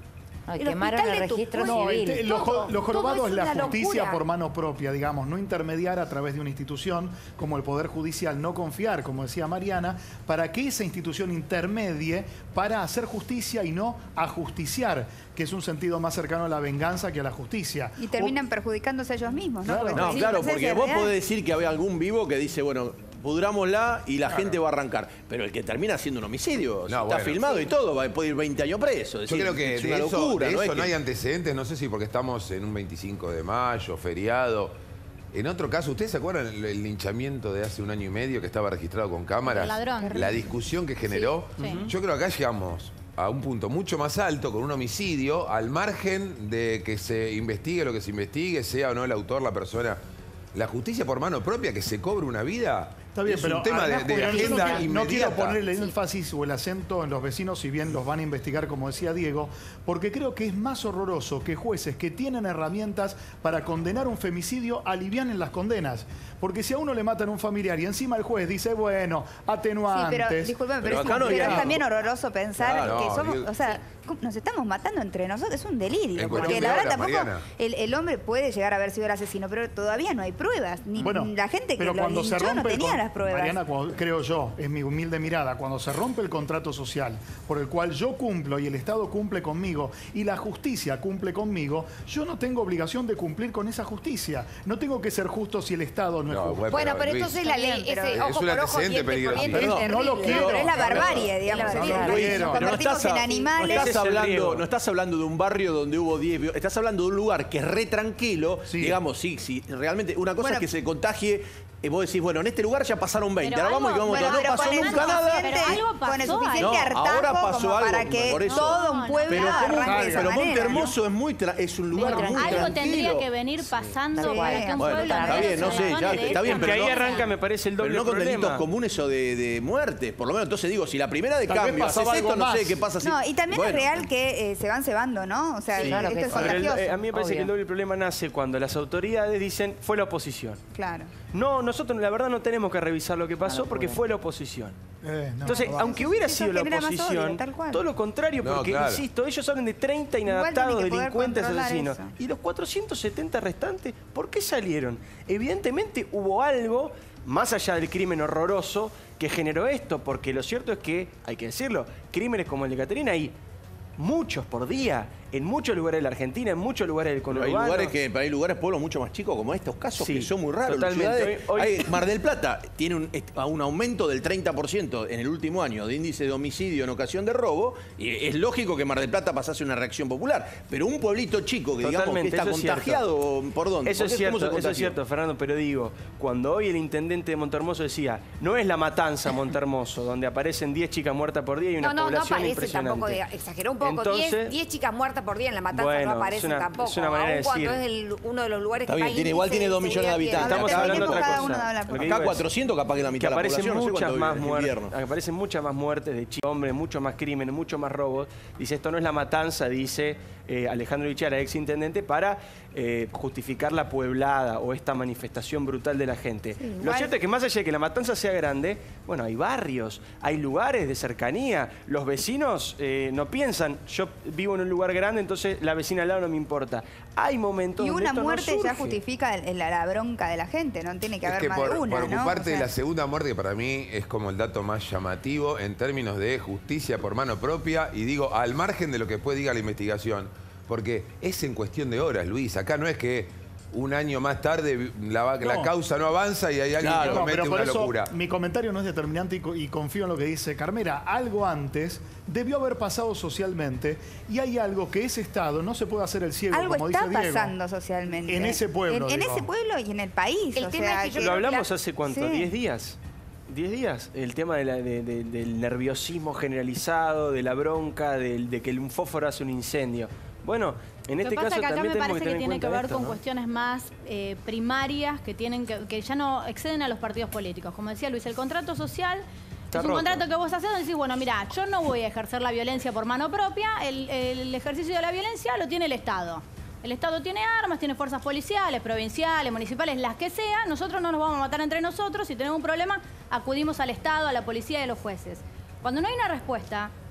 No, el quemaron hospital el de tu registro pueblo. civil. Lo jorobado es la una justicia locura. por mano propia, digamos, no intermediar a través de una institución como el Poder Judicial, no confiar, como decía Mariana, para que esa institución intermedie para hacer justicia y no ajusticiar, que es un sentido más cercano a la venganza que a la justicia. Y terminan perjudicándose ellos mismos, ¿no? Claro. No, claro, porque vos podés decir que había algún vivo que dice, bueno, pudrámosla y la gente va a arrancar. Pero el que termina haciendo un homicidio, está bueno. filmado y todo, puede ir 20 años preso. Es Yo decir, creo que es de una eso, locura, de ¿no? eso Es no que- hay antecedentes, no sé si porque estamos en un 25 de mayo, feriado. En otro caso, ¿ustedes se acuerdan el linchamiento de hace un año y medio que estaba registrado con cámaras? El ladrón. La discusión que generó. Sí, sí. Yo creo que acá llegamos a un punto mucho más alto con un homicidio, al margen de que se investigue lo que se investigue, sea o no el autor, la persona. La justicia por mano propia, que se cobre una vida, Está bien, es pero un tema además, de yo agenda no quiero inmediata. ponerle énfasis o el acento en los vecinos, si bien los van a investigar, como decía Diego, porque creo que es más horroroso que jueces que tienen herramientas para condenar un femicidio alivianen las condenas. Porque si a uno le matan a un familiar y encima el juez dice, bueno, atenuantes... Sí, pero discúlpeme, pero, acá no hay pero es nada. también horroroso pensar Claro, que no, somos, digo- o sea, nos estamos matando entre nosotros, es un delirio. En Porque cuestión la de verdad horas, tampoco Mariana. el hombre puede llegar a haber sido el asesino, pero todavía no hay pruebas. Ni Bueno, la gente que pero lo cuando se linchó no rompe el tenía con- las pruebas. Mariana, creo yo, es mi humilde mirada, cuando se rompe el contrato social por el cual yo cumplo y el Estado cumple conmigo y la justicia cumple conmigo, yo no tengo obligación de cumplir con esa justicia. No tengo que ser justo si el Estado no es justo. Bueno, pero Luis, entonces la ley, Pero ese es ojo un por ojo, antecedente diente por peligroso. diente, es Perdón, no lo terrible. quiero. Pero es la barbarie, digamos. Es la es decir, barbarie. Pero nos Pero convertimos en animales. Ese es estás el hablando, riesgo. no estás hablando de un barrio donde hubo 10... Estás hablando de un lugar que es re tranquilo. Sí. Digamos, sí, realmente una cosa Bueno. es que se contagie. Vos decís, bueno, en este lugar ya pasaron 20. Pero Ahora vamos y algo- vamos Bueno, a pero no pasó con el nunca nada. Pero algo con el pasó suficiente ahí. No, hartazgo ahora pasó como algo, para que por eso. todo un pueblo Pero, arranque de esa pero Monte manera. Hermoso es un lugar muy tranquilo. Algo tendría que venir pasando Sí. para que un Bueno, pueblo está bien, no sé, ya está bien, Que pero ahí no- arranca, me parece, el Pero doble no con delitos problema. comunes o de muerte. Por lo menos, entonces digo, si la primera de Tal vez cambio haces pasaba esto, algo no sé más. qué pasa si... No, y también Bueno, es real que se van cebando, ¿no? O sea, Sí, claro esto que es sí. Pero contagioso. a mí me parece Obvio. que el doble problema nace cuando las autoridades dicen fue la oposición. Claro. No, nosotros la verdad no tenemos que revisar lo que pasó porque fue la oposición. Entonces, no, aunque hubiera Eso sido la genera más oposición, odio, tal cual. todo lo contrario, No, porque, claro. insisto, ellos hablan de 30 Igual inadaptados, tienen que poder delincuentes, controlar asesinos. eso. Y los 470 restantes, ¿por qué salieron? Evidentemente hubo algo, más allá del crimen horroroso, que generó esto, porque lo cierto es que, hay que decirlo, crímenes como el de Caterina hay muchos por día, en muchos lugares de la Argentina, en muchos lugares del Pero conurbano. hay lugares, pueblos mucho más chicos como estos casos Sí, que son muy raros. totalmente. Las ciudades- Hoy- hay- Mar del Plata tiene un aumento del 30% en el último año de índice de homicidio en ocasión de robo y es lógico que Mar del Plata pasase una reacción popular. Pero un pueblito chico que digamos que Totalmente, está eso es cierto. contagiado, ¿por dónde? Eso es ¿Cómo se cierto, eso contagió? es cierto, Fernando, pero digo, cuando hoy el intendente de Montehermoso decía, no es la matanza Montehermoso, donde aparecen 10 chicas muertas por día y una No, no población aparece impresionante. tampoco, exageró un poco. Entonces, 10 chicas muertas por día en la matanza Bueno, no aparecen es una- tampoco. es una manera de aun cuando decir. es uno de los lugares Está que bien, más tiene, igual índice tiene 2 de millones de seguridad habitantes. estamos Pero hablando de otra cada cosa. uno habla Lo por que Acá digo es 400 capaz que la que mitad de la aparecen población, no sé muchas cuánto más vive en muertes, invierno. aparecen muchas más muertes de hombres, mucho más crímenes, mucho más robos. Dice, esto no es la matanza, dice Alejandro Bichara, ex intendente, para justificar la pueblada o esta manifestación brutal de la gente. Lo igual- cierto es que más allá de que la matanza sea grande, bueno, hay barrios, hay lugares de cercanía. Los vecinos no piensan, yo vivo en un lugar grande, entonces la vecina al lado no me importa. Hay momentos Y donde una esto no muerte ya surge. justifica la bronca de la gente, no tiene que Es haber que más por, de una, por ¿no? ocuparte O sea, de la segunda muerte, que para mí es como el dato más llamativo en términos de justicia por mano propia, y digo, al margen de lo que después diga la investigación, porque es en cuestión de horas, Luis. Acá no es que un año más tarde la No. causa no avanza y hay alguien que No, comete pero por una eso locura. mi comentario no es determinante y confío en lo que dice Carmela. Algo antes debió haber pasado socialmente y hay algo que ese Estado no se puede hacer el ciego, algo como está dice Diego. pasando socialmente. En ese pueblo, En digo. ese pueblo y en el país. El o tema sea, es que yo Lo creo que hablamos la- hace cuánto, Sí. 10 días. 10 días, el tema del nerviosismo generalizado, de la bronca, de que un fósforo hace un incendio. Bueno, en Lo este que pasa caso es que acá también me tenemos parece que que tener en tiene que cuenta ver esto, con ¿no? cuestiones más primarias que ya no exceden a los partidos políticos. Como decía Luis, el contrato social Está es un roto. contrato que vos haces donde decís, bueno, mira, yo no voy a ejercer la violencia por mano propia, el ejercicio de la violencia lo tiene el Estado. El Estado tiene armas, tiene fuerzas policiales, provinciales, municipales, las que sea. Nosotros no nos vamos a matar entre nosotros. Si tenemos un problema, acudimos al Estado, a la policía y a los jueces. Cuando no hay una respuesta,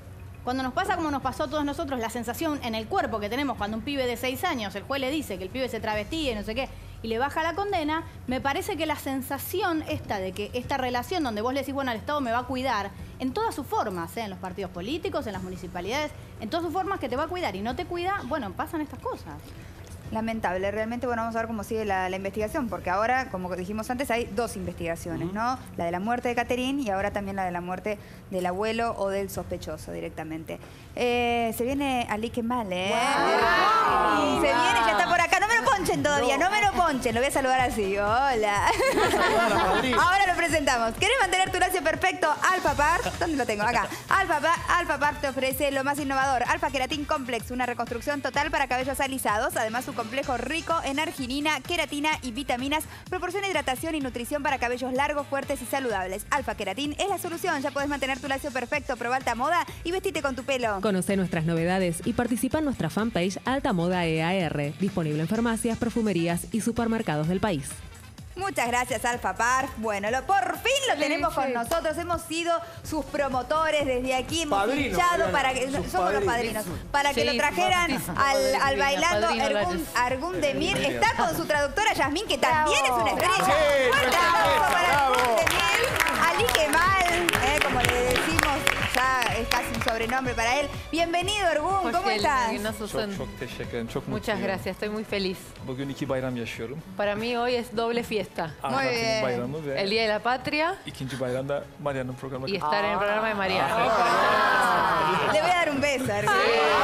Cuando nos pasa como nos pasó a todos nosotros, la sensación en el cuerpo que tenemos cuando un pibe de 6 años, el juez le dice que el pibe se travestía y no sé qué, y le baja la condena, me parece que la sensación esta de que esta relación donde vos le decís, bueno, el Estado me va a cuidar, en todas sus formas, en los partidos políticos, en las municipalidades, en todas sus formas que te va a cuidar y no te cuida, bueno, pasan estas cosas. Lamentable, realmente, bueno, vamos a ver cómo sigue la investigación, porque ahora, como dijimos antes, hay 2 investigaciones, ¿no? La de la muerte de Caterín y ahora también la de la muerte del abuelo o del sospechoso directamente. Se viene Ali Kemal, ¿eh? Wow. Se viene, ya está por acá. No me lo ponchen todavía, no me lo ponchen. Lo voy a saludar así. Hola. Ahora lo presentamos. ¿Querés mantener tu lacio perfecto? Alpha Park, ¿dónde lo tengo? Acá. Alpha Park te ofrece lo más innovador. Alpha Keratin Complex, una reconstrucción total para cabellos alisados. Además, su complejo rico en arginina, queratina y vitaminas proporciona hidratación y nutrición para cabellos largos, fuertes y saludables. Alpha Keratin es la solución. Ya podés mantener tu lacio perfecto, probá Alta Moda y vestite con tu pelo. Conoce nuestras novedades y participa en nuestra fanpage Alta Moda EAR, disponible en farmacias, perfumerías y supermercados del país. Muchas gracias, Alpha Park. Bueno, por fin lo tenemos con nosotros. Hemos sido sus promotores desde aquí. Hemos hinchado para que... Somos los padrinos. Para que lo trajeran al bailando. Argun Demir está con su traductora Yasmín, que también es una estrella. Fuerte aplauso para Argun Demir. Ali Kemal, como le decimos, ya es casi un sobrenombre para él. Bienvenido, Argun. ¿Cómo estás? Muchas gracias, estoy muy feliz. Para mí hoy es doble fiesta. Muy bien. El Día de la Patria y estar en el programa de Mariana. Le voy a dar un beso, Argun.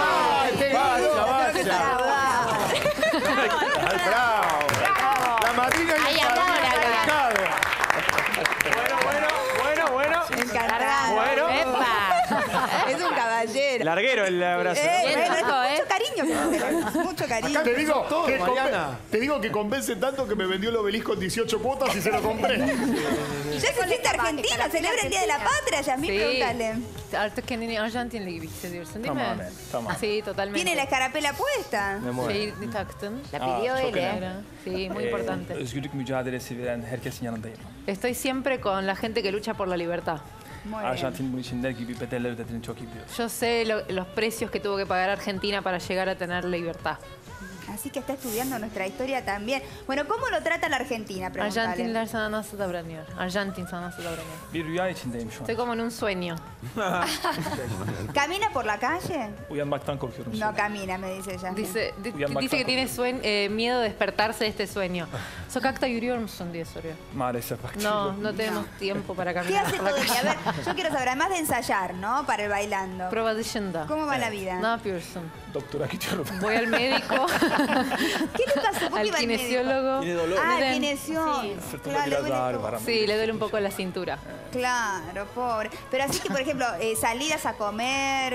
¡Bravo! La madrina y el padrino mercado. Bueno. Encargado. Bueno. Es un caballero. Larguero el abrazo. Mucho cariño. Mucho cariño. Te digo que convence tanto que me vendió el obelisco en 18 cuotas y se lo compré. Ya se siente argentino, celebra el Día de la Patria, Yasmín, pregúntale. Artık kendini Arjantinli gibi hissediyorsun değil mi? Tamam. Sí, totalmente. Tiene la escarapela puesta. Şeyini taktın. La pidió él, Sí, muy importante. Özgürlük mücadelesi veren herkesin yanındayım. Estoy siempre con la gente que lucha por la libertad. Arjantin bunun için ne gibi bedeller ödediğini çok iyi biliyor. Yo sé los precios que tuvo que pagar Argentina para llegar a tener libertad. Así que está estudiando nuestra historia también. Bueno, ¿cómo lo trata la Argentina? Arjantinliler sana nasıl davranıyor? Arjantin sana nasıl davranıyor? Bir rüya içindeyim şu an. Estoy como en un sueño. ¿Camina por la calle? Uyanmaktan korkuyorum. No camina, me dice ella. Dice que tiene miedo de despertarse de este sueño. Sokakta yürüyor musun diye soruyor. Maalesef bak. No tenemos tiempo para ¿Qué caminar hace por la todo el día? A calle. ver, yo quiero saber, además de ensayar, ¿no? Para el bailando. Prova dışında. ¿Cómo va la vida? Ne yapıyorsun? Doktora gidiyorum. Voy al médico. ¿Qué le pasó? ¿Por qué Al iba al médico? kinesiólogo. Tiene dolor. Kinesiólogo. Sırtımda biraz ağrı var ama. Sí, le duele un poco la cintura. Claro, pobre. Pero así que, por ejemplo, salidas a comer,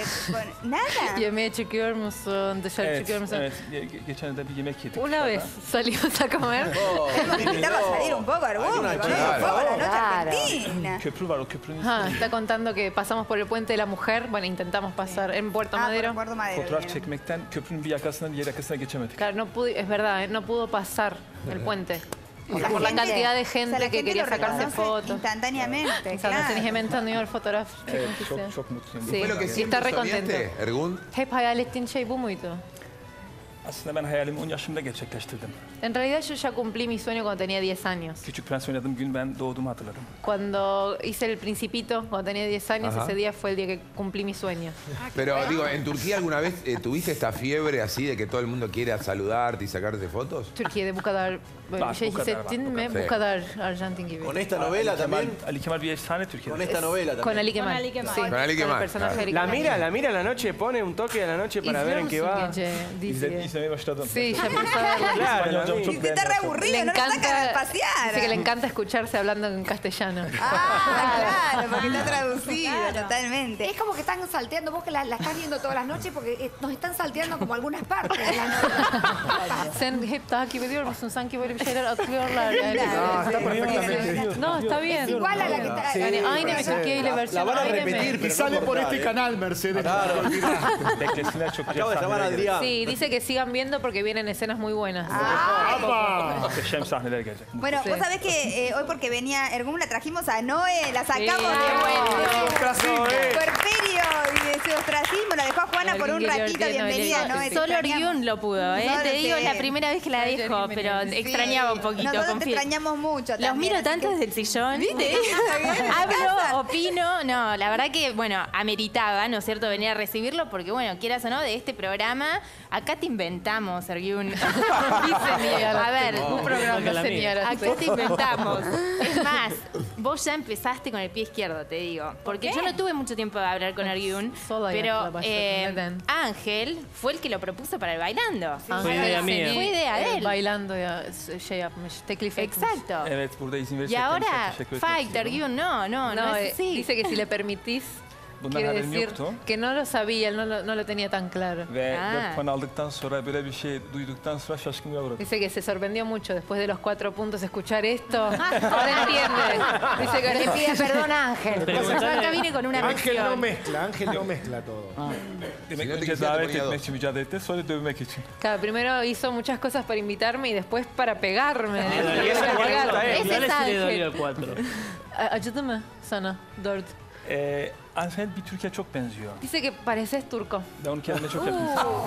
¿nada? Yemeğe çıkıyor musun? Dışarı çıkıyor musun? Evet. Geçen de bir yemek yedik. Una vez salimos a comer. Hemos invitado a salir un poco, Argun. La noche argentina. Köprü var, o köprünün Está contando que pasamos por el puente de la mujer. Bueno, intentamos pasar en Puerto Madero. Puerto Madero. fotoğraf çekmekten köprünün bir yakasından diğer yakasına geçemedik. Claro, es verdad, no pudo pasar el puente. Por la cantidad de gente que quería sacarse fotos. Instantáneamente, Sana seni hemen tanıyor fotoğraf Evet, çekmek çok mutluyum. Sí. ¿Fue lo que Y siempre está soñaste, recontento. Ergun? Hep hayal ettiğin şey bu muydu? Aslında ben hayalimi 10 yaşımda gerçekleştirdim. En realidad yo ya cumplí mi sueño cuando tenía 10 años. Küçük Prens oynadığım gün ben doğduğumu hatırladım. Cuando hice el Principito, cuando tenía 10 años, Ajá. ese día fue el día que cumplí mi sueño. Pero digo, ¿en Turquía alguna vez tuviste esta fiebre así de que todo el mundo quiere saludarte y sacarte fotos? Türkiye'de bu kadar böyle bir şey bu kadar var, hissettin bu mi? kadar. Bu kadar Arjantin gibi. Con esta novela también. Ali Kemal bir efsane Türkiye'de. Con esta novela también. Con Ali Kemal. Con Ali Kemal. Sí, Con Ali Kemal, el personaje claro. de Ali La Kemal. mira a la noche, pone un toque a la noche para ver en qué va. İzlemeye başladım. Sí, ya empezó a verla. Claro, İspanyolcam amigo. çok Y te está re beğendim. aburrido, no lo sacan a pasear. dice que le encanta escucharse hablando en castellano. Claro, porque está traducido totalmente. Es como que están salteando, vos que la estás viendo todas las noches, porque nos están salteando como algunas partes de la noche. Sen hep takip ediyor musun? Sanki böyle bir şeyler atıyorlar. Yani. está perfectamente. No, está bien. Es igual a la que está. Yani aynı mi Türkiye ile versiyon? La van a aynı mi? repetir, Y pero sale no por cortar, este canal, Mercedes. Beklesinler çok güzel Acabo de llamar a sahneler gelecek. Adrián. Sí, dice que sigan viendo porque vienen escenas muy buenas. Muhteşem sahneler gelecek. Bueno, Sí. vos sabés que hoy porque venía Ergun, la trajimos a Noé, la sacamos Sí, de qué Puerperio y de su nerviosismo, la dejó a Juana por un ratito, bienvenida, ¿no? Solo Ergun lo pudo, ¿eh? Te digo, es la primera vez que la dejo, pero extrañaba un poquito. Nosotros te extrañamos mucho Los miro tanto desde el sillón. ¿Viste? Hablo, opino. No, la verdad que, bueno, ameritaba, ¿no es cierto?, venir a recibirlo, porque, bueno, quieras o no, de este programa, acá te inventamos, Ergun. A ver, un programa, señora. Acá te inventamos. Es más, vos ya empezaste con el pie izquierdo, te digo. Porque yo no tuve mucho tiempo de hablar con Ergun, pero Ángel fue el que lo propuso para el Bailando. Fue idea mía. Fue idea de él. Bailando ya şey yapmış, teklif etmiş. Exacto. Evet, burada izin Y verirsek ahora, teşekkür Fight, Ergun, no es así. Dice que si le permitís, Bundan quiere haberim decir yoktu. que no lo sabía, él no lo tenía tan claro. Ve 4 puan aldıktan sonra böyle bir şey duyduktan sonra şaşkınlığa uğradım. Dice que se sorprendió mucho después de los 4 puntos escuchar esto. Ahora entiende. Dice que Le pide perdón a Ángel. Yo acá vine con una Ángel no misión. mezcla, Ángel no mezcla todo. Demek Si no te önce quisiera, te davet ponía etmek dos. için mücadele etti, sonra dövmek için. Claro, primero hizo muchas cosas para invitarme y después para pegarme. Y esa es la pregunta, Ese es si le dolió Ángel. el 4. Acıdı mı sana 4? Ángel bir Türkiye çok benziyor. Dice que pareces turco. Ben onu kendime çok yakın.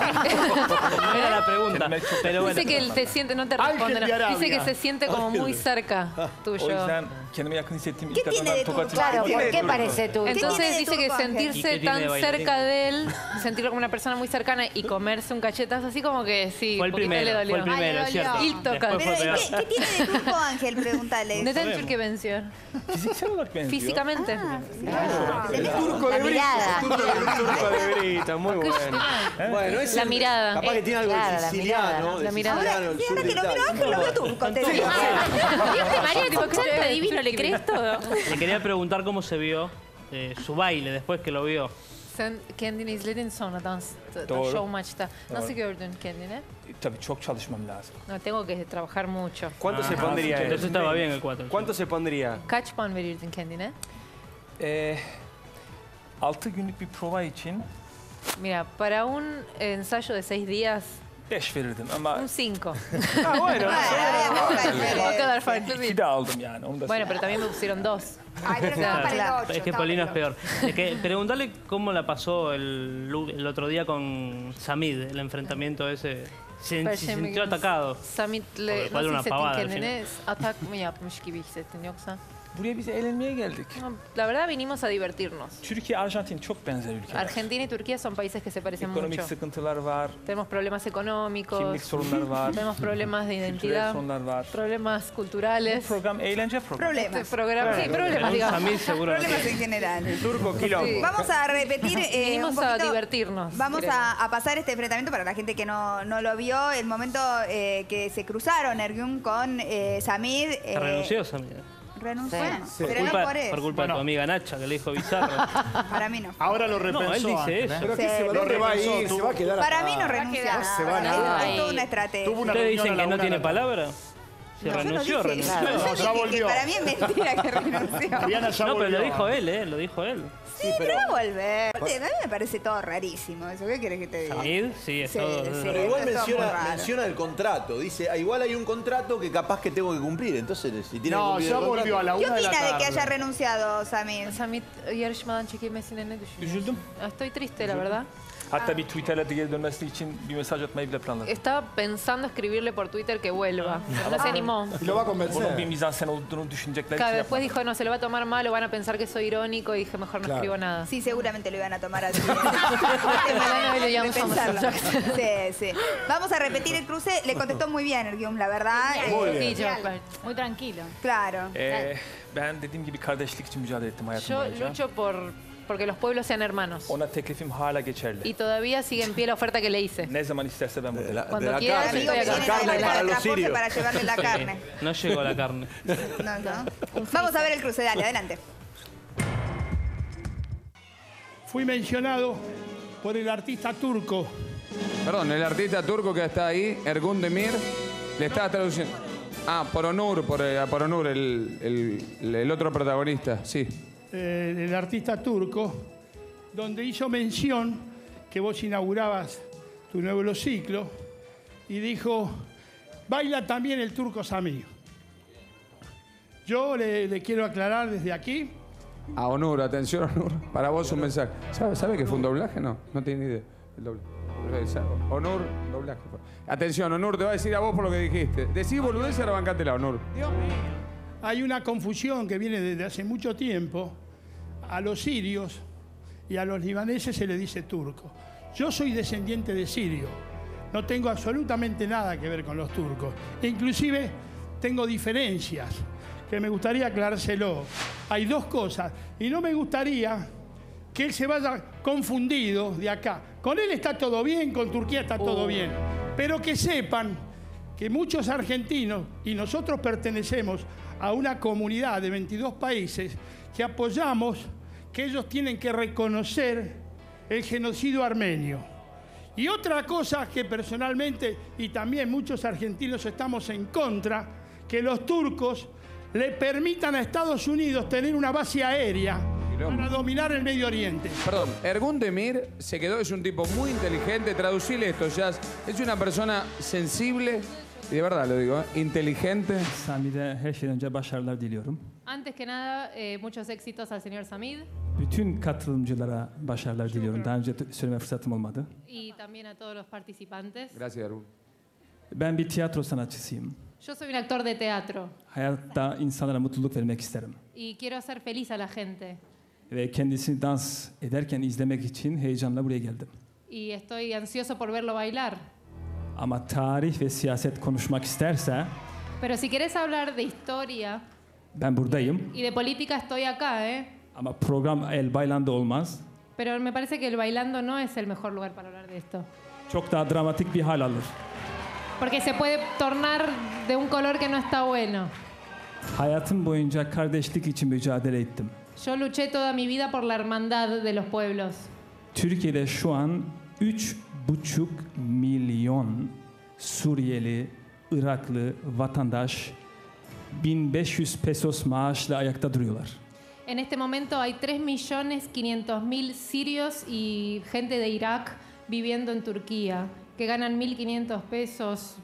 No era la pregunta, Kendime çok pero bueno. Dice que él te siente, no te Ángel responde. de no. Arabia. Dice que se siente como muy cerca O tuyo. yüzden kendime yakın hissettiğim ¿Qué ilk tiene de adamdan turco? tokat Claro, istedim. ¿por qué parece tú? Entonces tiene de dice que turco, Ángel? ¿Y qué sentirse tiene tan de bailarín? cerca de él, sentirlo como una persona muy cercana y comerse un cachetazo así como que sí, Fue el un poquito le primero, dolió. fue el primero, Ay, es cierto. İlk tokat. Después fue Pero, peor. ¿qué tiene de turco Ángel? Pregúntale. Neden Türkiye benziyor? Fiziksel olarak benziyor. Físicamente. Turco La mirada. Turco de Brito, muy bueno. Bueno, es La mirada. Capaz que tiene algo Claro, de la siciliano, mirada, de la mirada. siciliano, Ahora, del y sur ahora de que lo miro Italia. Ángel, lo veo turco, te digo. ¿Viste, María? Tipo, canta divino, ¿le crees todo? Le quería preguntar cómo se vio su baile después que lo vio. Sen kendini izledin sonra Doğru. show maçta. Nasıl Doğru. gördün kendini? Tabii çok çalışmam lazım. No, tengo que trabajar mucho. ¿Cuánto se pondría él? Entonces estaba bien el 4. ¿Cuánto se pondría? Kaç puan verirdin kendine? 6 günlük bir prova için Mira, para un ensayo de 6 días, 5 verirdim ama un 5. Ah, bueno. O kadar farklı değil. 2 de aldım yani. Onu da Bueno, pero también me pusieron 2. Ay, pero estaba para el 8. Es que Polino es peor. Es que preguntarle cómo la pasó el otro día con Samid, el enfrentamiento ese. Se sintió atacado. Samit'le Cual nasıl una hissettin pavada, kendini? Atak mı yapmış gibi hissettin yoksa? buraya biz eğlenmeye geldik. No, la verdad vinimos a divertirnos. Türkiye, Arjantin çok benzer ülkeler. Argentina y Turquía son países que se parecen Ekonomik mucho. sıkıntılar var, Tenemos problemas económicos, kimlik sorunlar var, tenemos problemas de kültürel identidad, sorunlar var. problemas culturales. Program eğlence programı. Problemas. Sí, problemas, digamos. Samid seguro no Problemas tiene. en general. Turco quilombo. Vamos a repetir Vinimos un a poquito. divertirnos. Vamos queremos. a pasar este enfrentamiento para la gente que no lo vio. El momento que se cruzaron Ergun con Samid. Renunció Samid. Renunció. Sí. Pero no por eso. Por culpa de tu amiga Nacha, que le dijo bizarro. Para mí no. Ahora lo repensó. No, él dice Ángel, eso. Pero Sí. ¿qué se va, Lo ¿dónde va a repensó, ir? Se tuvo- va a quedar Para acá. mí no renuncia. No se va a nada. Es toda una estrategia. Tuvo una ¿Ustedes reunión dicen a la que no 1 de tiene la tarde. palabra? Se No, yo no renunció, dije renunció. eso. Yo No, ya dije que volvió. para mí es mentira que renunció. Adriana ya No, pero volvió. lo dijo él, lo dijo él. Sí, pero va a volver. Aparte, a mí me parece todo rarísimo eso. ¿Qué querés que te diga? Samid, sí, es Sí, todo. sí. Pero igual Está todo muy raro. menciona el contrato. Dice, igual hay un contrato que capaz que tengo que cumplir. Entonces, si tiene que No, cumplir ya el volvió a la ¿Qué 1 de la opina de que tarde. haya renunciado Samid? Samit yarışmadan çekilmesine ne düşünüyorsun? Üzüldüm. Estoy triste, la verdad. Hatta bir Twitter'la geri dönmesi için bir mesaj atmayı bile planladım. Estaba pensando escribirle por Twitter que vuelva. Pero no se animó. Y lo va a Bunun bir convencer. mizansen olduğunu düşünecekler Claro, için después yapmadım. dijo, no, se lo va a tomar mal o van a pensar que soy irónico y dije, mejor no Claro. escribo nada. Sí, seguramente lo iban a tomar así. Mañana le llamamos a Pensarlo. Michael Jackson. Sí, sí. Vamos a repetir el cruce. Le contestó muy bien Ergun, la verdad. Sí, yo, claro. Muy tranquilo. Claro. Ben dediğim gibi kardeşlik için mücadele ettim hayatım Yo boyunca. lucho porque los pueblos sean hermanos. Ona teklifim hala geçerli. Y todavía sigue en pie la oferta que le hice. Ne zaman isterse ben buradayım. Cuando de la quieras, carne, estoy Digo que acá. tienen carne ahí para el los transporte sirios. para llevarle la carne. No llegó la carne. No, no. Vamos a ver el cruce, dale, adelante. Fui mencionado por el artista turco. Perdón, el artista turco que está ahí, Ergun Demir, le estaba traduciendo. Ah, por Onur, el otro protagonista, sí. El artista turco, donde hizo mención que vos inaugurabas tu nuevo ciclo y dijo, baila también el turco Samid. Yo le quiero aclarar desde aquí A Onur, atención Onur. Para vos un mensaje. ¿Sabe que fue un doblaje? No, no tiene ni idea. El doblaje. Onur, doblaje. Atención, Onur, te va a decir a vos por lo que dijiste. Decí boludez y ahora bancátela, Onur. Dios mío. Hay una confusión que viene desde hace mucho tiempo. A los sirios y a los libaneses se les dice turco. Yo soy descendiente de sirio. No tengo absolutamente nada que ver con los turcos. Inclusive tengo diferencias que me gustaría aclarárselo. Hay dos cosas. Y no me gustaría que él se vaya confundido de acá. Con él está todo bien, con Turquía está todo bien. Pero que sepan que muchos argentinos, y nosotros pertenecemos a una comunidad de 22 países, que apoyamos que ellos tienen que reconocer el genocidio armenio. Y otra cosa que personalmente, y también muchos argentinos estamos en contra, que los turcos le permitan a Estados Unidos tener una base aérea para dominar el Medio Oriente. Perdón, Ergun Demir se quedó, es un tipo muy inteligente. Traducile esto, Jazz. Es una persona sensible, y de verdad lo digo, inteligente. Samid'e her şeyden önce başarılar diliyorum. Antes que nada, muchos éxitos al señor Samid. Bütün katılımcılara başarılar diliyorum. Daha önce söyleme fırsatım olmadı. Y también a todos los participantes. Gracias, Ergun. Ben bir tiyatro sanatçısıyım. Yo soy un actor de teatro. Hayatta insanlara mutluluk vermek isterim. Y quiero hacer feliz a la gente. Ve kendisini dans ederken izlemek için heyecanla buraya geldim. Y estoy ansioso por verlo bailar. Ama tarih ve siyaset konuşmak isterse Pero si querés hablar de historia ben buradayım. y de política estoy acá, ¿eh? Ama program El Bailando olmaz. Pero me parece que el bailando no es el mejor lugar para hablar de esto. Çok daha dramatik bir hal alır. Porque se puede tornar de un color que no está bueno. Hayatım boyunca kardeşlik için mücadele ettim. Yo luché toda mi vida por la hermandad de los pueblos. Türkiye'de şu an 3,5 milyon Suriyeli, Iraklı vatandaş 1500 pesos maaşla ayakta duruyorlar. En este momento hay 3.500.000 sirios y gente de Irak viviendo en Turquía, que ganan 1.500 pesos,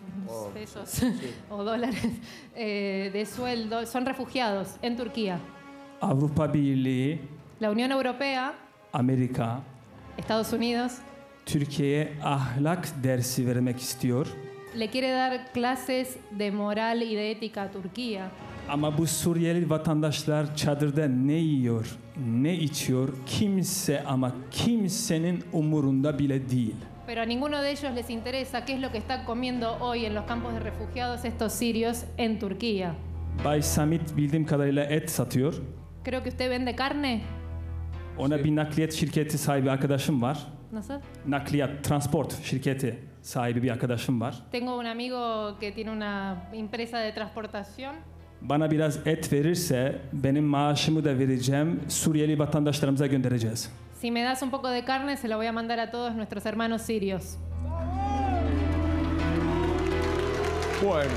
o dólares de sueldo. Son refugiados en Turquía. Avrupa Birliği, La Unión Europea, Amerika, Estados Unidos, Türkiye'ye ahlak dersi vermek istiyor. le quiere dar clases de moral y de ética a Turquía. Ama bu Suriyeli vatandaşlar çadırda ne yiyor, ne içiyor kimse ama kimsenin umurunda bile değil. Pero a ninguno de ellos les interesa qué es lo que están comiendo hoy en los campos de refugiados estos sirios en Turquía. Bay Samit bildiğim kadarıyla et satıyor. Creo que usted vende carne. Ona bir nakliyat şirketi sahibi arkadaşım var. ¿Nasıl? Nakliyat, transport şirketi sahibi bir arkadaşım var. Tengo un amigo que tiene una empresa de transportación. Bana biraz et verirse benim maaşımı da vereceğim. Suriyeli vatandaşlarımıza göndereceğiz. Si me das un poco de carne, se lo voy a mandar a todos nuestros hermanos sirios. Bueno.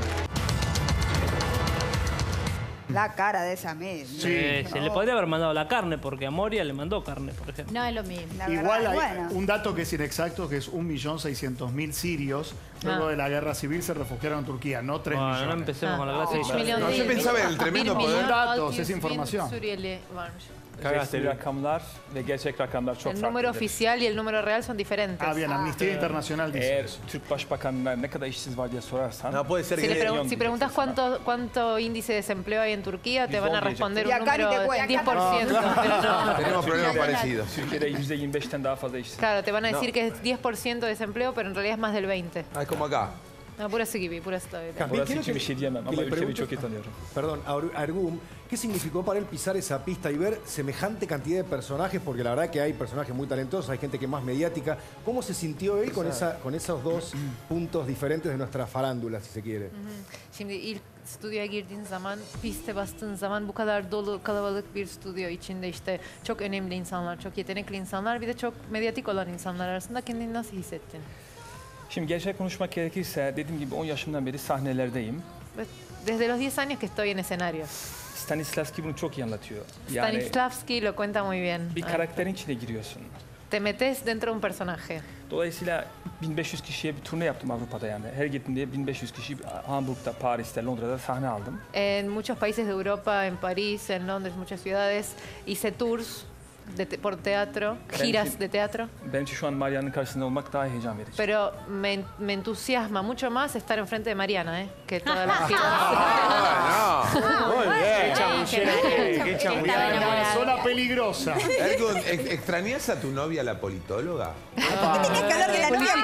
La cara de Samid. Se le podría haber mandado la carne, porque a Moria le mandó carne, por ejemplo. No es lo mismo. Igual hay un dato que es inexacto, que es 1.600.000 sirios luego de la guerra civil se refugiaron en Turquía, no 3 millones. No empecemos con la clase de No, yo pensaba en el tremendo poder. Datos, es información. Rakamlar ve gerçek rakamlar çok El número oficial y el número real son diferentes. Ah, bien, Amnistía Internacional dice Eğer eso. Türk Başbakanına ne kadar işsiz var diye sorarsan. No puede ser Si, que... si preguntas cuánto índice de desempleo hay en Turquía, te van a responder un número del 10%. Pero no. Tenemos problemas parecidos. Türkiye'de %25'ten daha fazla işsiz. Claro, te van a decir que es 10% de desempleo, pero en realidad es más del 20%. Ah, es como acá. No, pura Sikibi, pura story. Burası için bir şey diyemem ama ülkemi çok iyi tanıyorum. Perdón, a Ergun, ¿qué significó para él pisar esa pista y ver semejante cantidad de personajes? Porque la verdad que hay personajes muy talentosos, hay gente que es más mediática. ¿Cómo se sintió él con esos dos puntos diferentes de nuestra farándula, si se quiere? Şimdi ilk stüdyoya girdiğin zaman, piste bastığın zaman bu kadar dolu, kalabalık bir stüdyo içinde işte çok önemli insanlar, çok yetenekli insanlar, bir de çok medyatik olan insanlar arasında kendini nasıl hissettin? Şimdi gerçek konuşmak gerekirse dediğim gibi 10 yaşımdan beri sahnelerdeyim. Desde los 10 años que estoy en escenarios. Stanislavski bunu çok iyi anlatıyor. Stanislavski lo cuenta muy bien. Bir karakterin içine giriyorsun. Te metes dentro de un personaje. Dolayısıyla 1500 kişiye bir turne yaptım Avrupa'da yani. Her gittiğimde 1500 kişi Hamburg'da, Paris'te, Londra'da sahne aldım. En muchos países de Europa, en París, en Londres, muchas ciudades, hice tours por teatro, giras de teatro. Benim için şu an Mariana'nın karşısında olmak daha heyecan verici. Pero me entusiasma mucho más estar enfrente de Mariana, que todas las giras. Muy bien. Qué chamullada. Zona peligrosa. Ergun, ¿extrañas a tu novia la politóloga? ¿Qué tenías que hablar de la novia?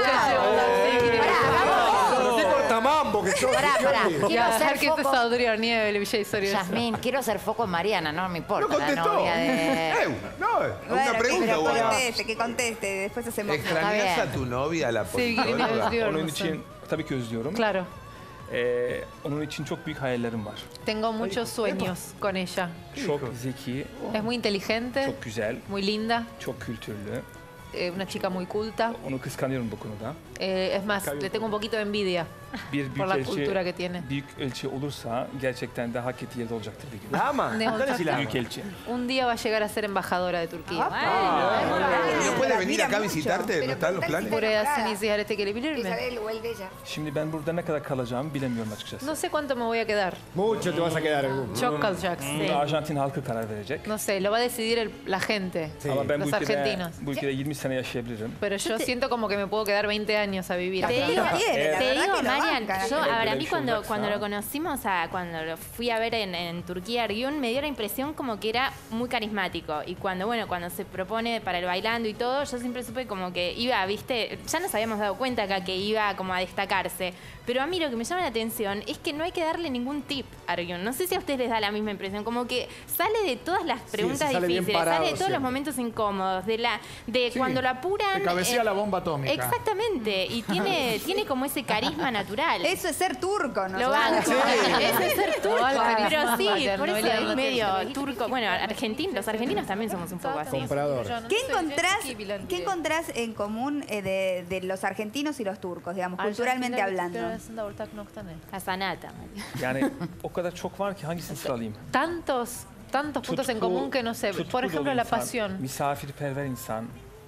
Cortamambo, que sos. Pará. Quiero hacer Que te saldría nieve, el Villa Isorio. Yasmín, quiero hacer foco en Mariana, no me importa. No contestó. La novia de... No, una Bueno, pregunta, pero guapa. que conteste, después hacemos... ¿Extrañas a tu novia la politóloga? Onun için tabii ki özlüyorum. Claro. Onun için çok büyük hayallerim var. Tengo muchos sueños con ella. Çok zeki, Es muy inteligente, çok güzel, muy linda, çok kültürlü. una chica muy culta. Onu kıskanıyorum bu konuda. Es más, le tengo un poquito de envidia Bir por la cultura que tiene. büyük elçi olursa gerçekten de hak ettiği yerde olacaktır bir gün. Lama. Ne olacak? Büyük elçi. Un día va a llegar a ser embajadora de Turquía. ¿No puede venir acá a visitarte? ¿No están los planes? Buraya seni ziyarete gelebilir mi? Şimdi ben burada ne kadar kalacağımı bilemiyorum açıkçası. No sé cuánto me voy a quedar. Mucho te vas a quedar, Ergun. Çok kalacaksın. Arjantin halkı karar verecek. No sé, lo va a decidir la gente, Ama ben los argentinos. bu ülkede 20 sene yaşayabilirim. Pero yo siento como que me puedo quedar 20 años a vivir acá. Te digo, Marian, yo, a Pero mí cuando Schubert, lo conocimos, cuando lo fui a ver en Turquía, Ergun, me dio la impresión como que era muy carismático. Y cuando se propone para el bailando y todo, yo siempre supe como que iba, viste, ya nos habíamos dado cuenta acá que iba como a destacarse. Pero a mí lo que me llama la atención es que no hay que darle ningún tip a Ergun. No sé si a ustedes les da la misma impresión, como que sale de todas las preguntas difíciles, sale de todos los momentos incómodos, de cuando lo apuran. Te cabecea la bomba atómica. Exactamente, y tiene como ese carisma natural. Eso es ser turco, ¿no? Lo banco. Eso es ser turco. Pero sí, Marian, por no eso era es la medio noticia. turco. Bueno, los argentinos también somos un poco así. Comprador. ¿Qué encontrás en común de los argentinos y los turcos, digamos, culturalmente hablando? La sanata. Yani o kadar çok var ki hangisini sıralayayım? Tantos puntos en común que no sé. Por ejemplo, la pasión, Misafirperver insan.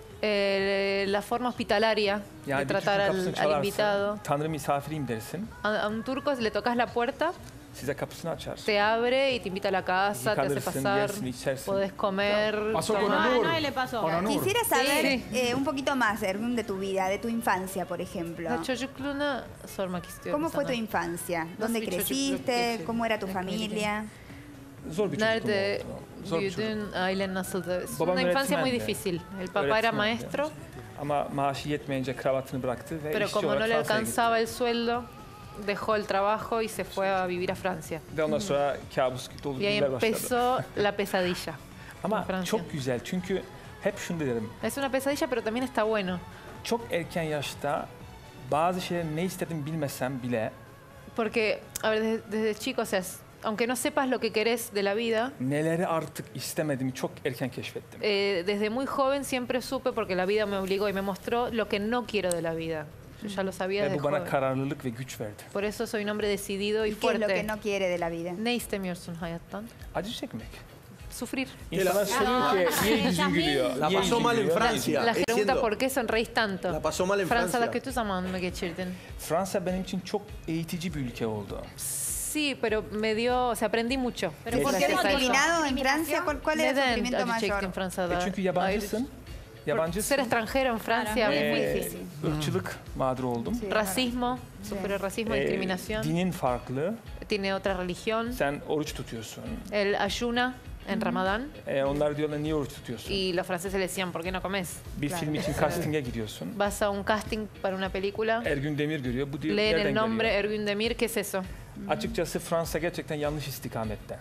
la forma hospitalaria de Yani bir tratar Türk'ün kapısını al çalarsın. invitado. Tanrı misafiriyim dersin. A un turco le tocas la puerta, Size kapısını açar. te abre y te invita a la casa, te hace Yıkanırsın, pasar, yersin, içersin. podés comer. Pasó con tomar. Onur. No, le pasó. Con Onur. Quisiera saber Sí. un poquito más, Ergun, de tu vida, de tu infancia, por ejemplo. Çocukluğuna sormak istiyorum ¿Cómo fue tu sana. infancia? ¿Dónde bir çocukluk creciste? geçirdin? ¿Cómo era tu familia? Zor bir çocukluğum Nerede oldu. Zor bir çocuk. büyüdün, ailen nasıldı? Es Babam una infancia muy öğretmendi. difícil. El papá era Öğretmendi. maestro, Ama maaşı yetmeyince kravatını bıraktı ve pero işçi como no olarak le Fransa'ya gitti. alcanzaba el sueldo, dejó el trabajo y se fue a vivir a Francia. Ve ondan sonra kabus dolu Y ahí günler başladı. empezó la pesadilla. Ama en Francia. çok güzel çünkü hep şunu derim. Es una pesadilla, pero también está bueno. Çok erken yaşta bazı şeyleri ne istediğimi bilmesem bile Porque, a ver, desde chico, o sea, aunque no sepas lo que querés de la vida, neleri artık istemediğimi çok erken keşfettim. desde muy joven siempre supe, porque la vida me obligó y me mostró lo que no quiero de la vida. Yo ya lo sabía Ve desde bu bana joven. kararlılık ve güç verdi. Por eso soy un hombre decidido y ¿Y qué es lo que fuerte. no quiere de la vida? Ne istemiyorsun hayattan? Acı çekmek. Sufrir. İnsanlar soruyor ki niye yüzün gülüyor? La Niye pasó yüzün mal en gülüyor? Francia. La gente pregunta Diciendo, por qué sonreís tanto. La pasó mal en Francia. Fransa'da kötü zaman mı geçirdin? Fransa benim için çok eğitici bir ülke oldu. Sí, pero me dio, o sea, aprendí mucho. ¿Por qué Gracias a eso. discriminado en Francia? ¿Cuál era tu sufrimiento Neden acı çektin mayor? Fransa'da? Çünkü yabancısın. Yabancısın. Ser extranjero en Francia es muy difícil. Irkçılık mağduru oldum. Racismo, sufrió racismo, discriminación. Dinin farklı. Tiene otra religión. Sen oruç tutuyorsun. Él ayuna en Ramadán. Onlar diyorlar niye oruç tutuyorsun? Y los franceses le decían, ¿por qué no comes? Bir film için casting'e gidiyorsun. Vas a un casting para una película, Ergün Demir görüyor. Bu diyor leen nereden el nombre geliyor? Ergün Demir, ¿qué es eso? Açıkçası Fransa gerçekten yanlış istikamette.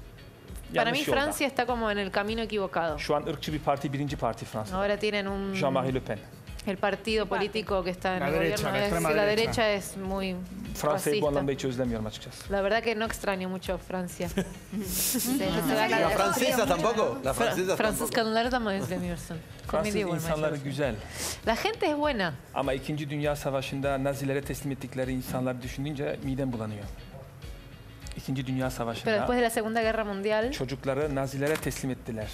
Para mí Yanlış yolda. Francia está como en el camino equivocado. Şu an ırkçı bir parti, birinci parti Fransa. Ahora tienen un... Jean-Marie Le Pen. El partido político que está en La el derecha, gobierno la extrema la derecha. derecha es muy Fransa'yı bu racista. anlamda hiç özlemiyorum açıkçası. La verdad que no extraño mucho Francia. ¿La francesa tampoco? ¿La francesa Fransız tampoco? kadınları da mı özlemiyorsun? Fransız Komedi insanları olmaya güzel. La gente es buena. Ama 2. Dünya Savaşı'nda Nazilere teslim ettikleri insanları düşününce midem bulanıyor. 2. Dünya Pero Savaşı'nda después de la Segunda Guerra Mundial, çocukları Nazilere teslim ettiler.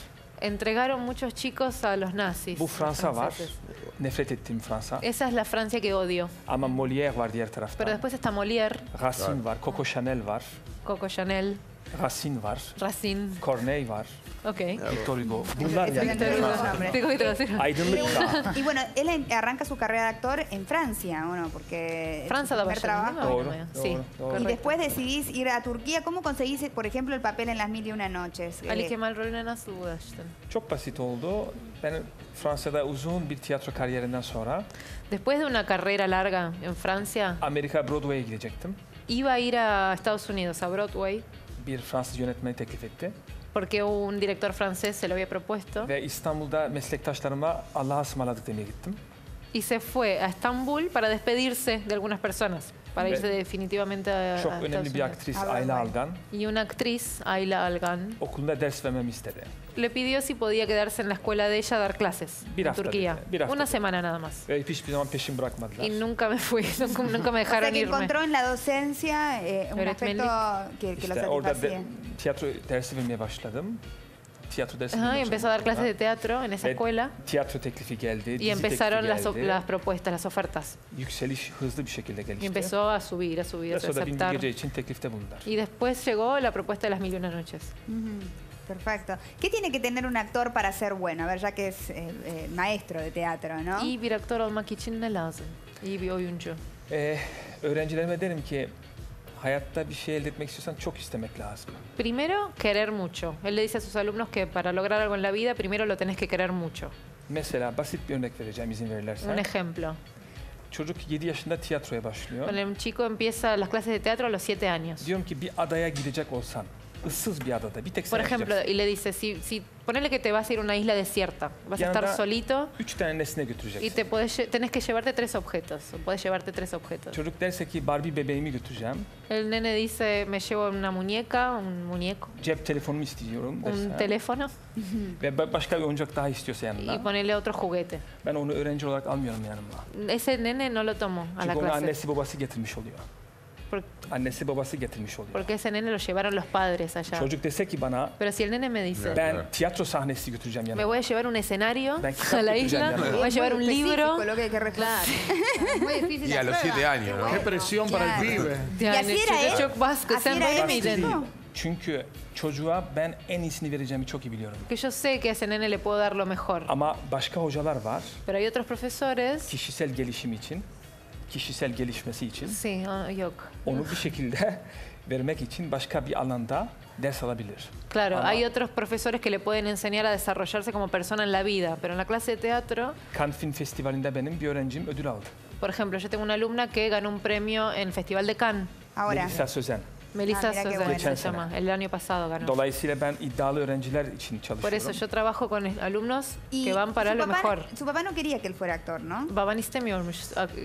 entregaron muchos chicos a los nazis. Bu Fransa var. franceses. Nefret ettiğim Fransa. Esa es la Francia que odio. Ama Molière var diğer tarafta. Pero después está Molière, Racine var, Coco Chanel var, Coco Chanel, Racine var, Racine. Corneille var, Ok. Victor Hugo. Bunlar Victor yani. Hugo es nombre. Tengo que traducir. Aydınlık çağ. Y bueno, él arranca su carrera de actor en Francia, ¿o no? Porque Francia su da primer trabajo. Doğru, Sí. doğru. Y después decidís ir a Turquía. ¿Cómo conseguís, por ejemplo, el papel en Las Mil y Una Noches? Ali Kemal rolüne nasıl ulaştın? Çok basit oldu. Ben Fransa'da uzun bir tiyatro kariyerinden sonra Después de una carrera larga en Francia, Amerika Broadway'e gidecektim. iba a ir a Estados Unidos, a Broadway, Bir Fransız yönetmeni teklif etti. porque un director francés se lo había propuesto. Ve İstanbul'da meslektaşlarıma Allah'a ısmarladık demeye gittim. Y se fue a Estambul para despedirse de algunas personas, para Ve irse definitivamente a Çok Estados önemli bir Unidos. aktris Ayla Algan Y una actriz, Ayla Algan, okulunda ders vermemi istedi. le pidió si podía quedarse en la escuela de ella a dar clases Bir en hafta Turquía. dedi, bir hafta Una dedi. semana nada más. Ve hiçbir zaman peşimi bırakmadılar. Y nunca me fui, nunca me O sea, dejaron que irme. encontró en la docencia un Öğretmenlik. aspecto que lo İşte orada satisfacía. tiyatro dersi vermeye başladım. Tiyatro dersi Ajá, y vermeye empezó a dar başladım. clases de teatro en esa Ve escuela. Tiyatro teklifi geldi, Y dizi empezaron teklifi geldi. las propuestas, las ofertas. Yükseliş hızlı bir şekilde Y gelişti. empezó a subir, a subir, Ve a sonra Bin Bir aceptar. Gece için teklifte bulundular. Y después llegó la propuesta de Las Mil y Una Noches. Ujú, perfecto. ¿Qué tiene que tener un actor para ser bueno? A ver, ya que es maestro de teatro, ¿no? İyi bir aktör olmak için ne lazım? İyi bir oyuncu. Öğrencilerime derim ki hayatta bir şey elde etmek istiyorsan çok istemek lazım. Primero, querer mucho. Él le dice a sus alumnos que para lograr algo en la vida, primero lo tenés que querer mucho. Mesela basit bir örnek vereceğim izin verirlerse. Un ejemplo. Çocuk 7 yaşında tiyatroya başlıyor. El chico empieza las clases de teatro a los 7 años. Diyorum ki bir adaya gidecek olsan, ıssız bir adada bir tek sen Por ejemplo, yaşayacaksın. y le dice, si ponele que te vas a ir a una isla desierta, vas a estar Yanında solito 3 tane nesne y götüreceksin. tenés que llevarte 3 objetos. O podés llevarte 3 objetos. Çocuk derse ki Barbie bebeğimi götüreceğim. El nene dice, me llevo una muñeca, un muñeco, Cep telefonumu istiyorum derse. un teléfono Ve başka bir oyuncak daha istiyorsa y yanına. ponele otro juguete. Ben onu öğrenci olarak almıyorum yanıma. Ese nene no lo tomó a la Çünkü onu clase. annesi babası getirmiş oluyor. Por- Annesi babası getirmiş oluyor. Porque ese nene lo llevaron los padres allá. Çocuk dese ki bana Pero si el nene me dice, ben tiyatro sahnesi götüreceğim me yanıma. voy a llevar un escenario Ben kitap a la götüreceğim isla, yanıma. me voy a llevar un Muy libro. específico lo que hay que recordar. Muy difícil Y a los 7 años, ¿no? Qué presión para el pibe. Yani así era él. çok baskı. Así Sen era böyle él. miydin? No. Çünkü çocuğa ben en iyisini vereceğimi çok iyi biliyorum. Que yo sé que a ese nene le puedo dar lo mejor. Ama başka hocalar var. Pero hay otros profesores. Kişisel gelişim için, kişisel gelişmesi için Sí, yok. onu bir şekilde vermek için başka bir alanda ders alabilir. Claro, Ama hay otros profesores que le pueden enseñar a desarrollarse como persona en la vida, pero en la clase de teatro, Cannes Film Festivali'nde benim bir öğrencim ödül aldı. por ejemplo, yo tengo una alumna que ganó un premio en el Festival de Cannes. Ahora. Melisa Sözen. Melissa mira qué Sosa bueno. se Geçen llama. sene. El año pasado ganó. Dolayısıyla ben iddialı öğrenciler için Por çalışıyorum. eso yo trabajo con alumnos Y que van para su lo papá, mejor. su papá no quería que él fuera actor, ¿no? Baban istemiyormuş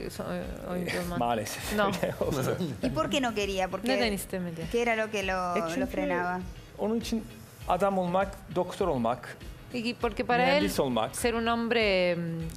oyuncu olmak. Maalesef. No. öyle oldu. ¿Y por qué no quería? Neden Porque istemedi? ¿qué era lo que lo Çünkü frenaba? onun için adam olmak, doktor olmak, Y porque para él mühendis olmak, ser un hombre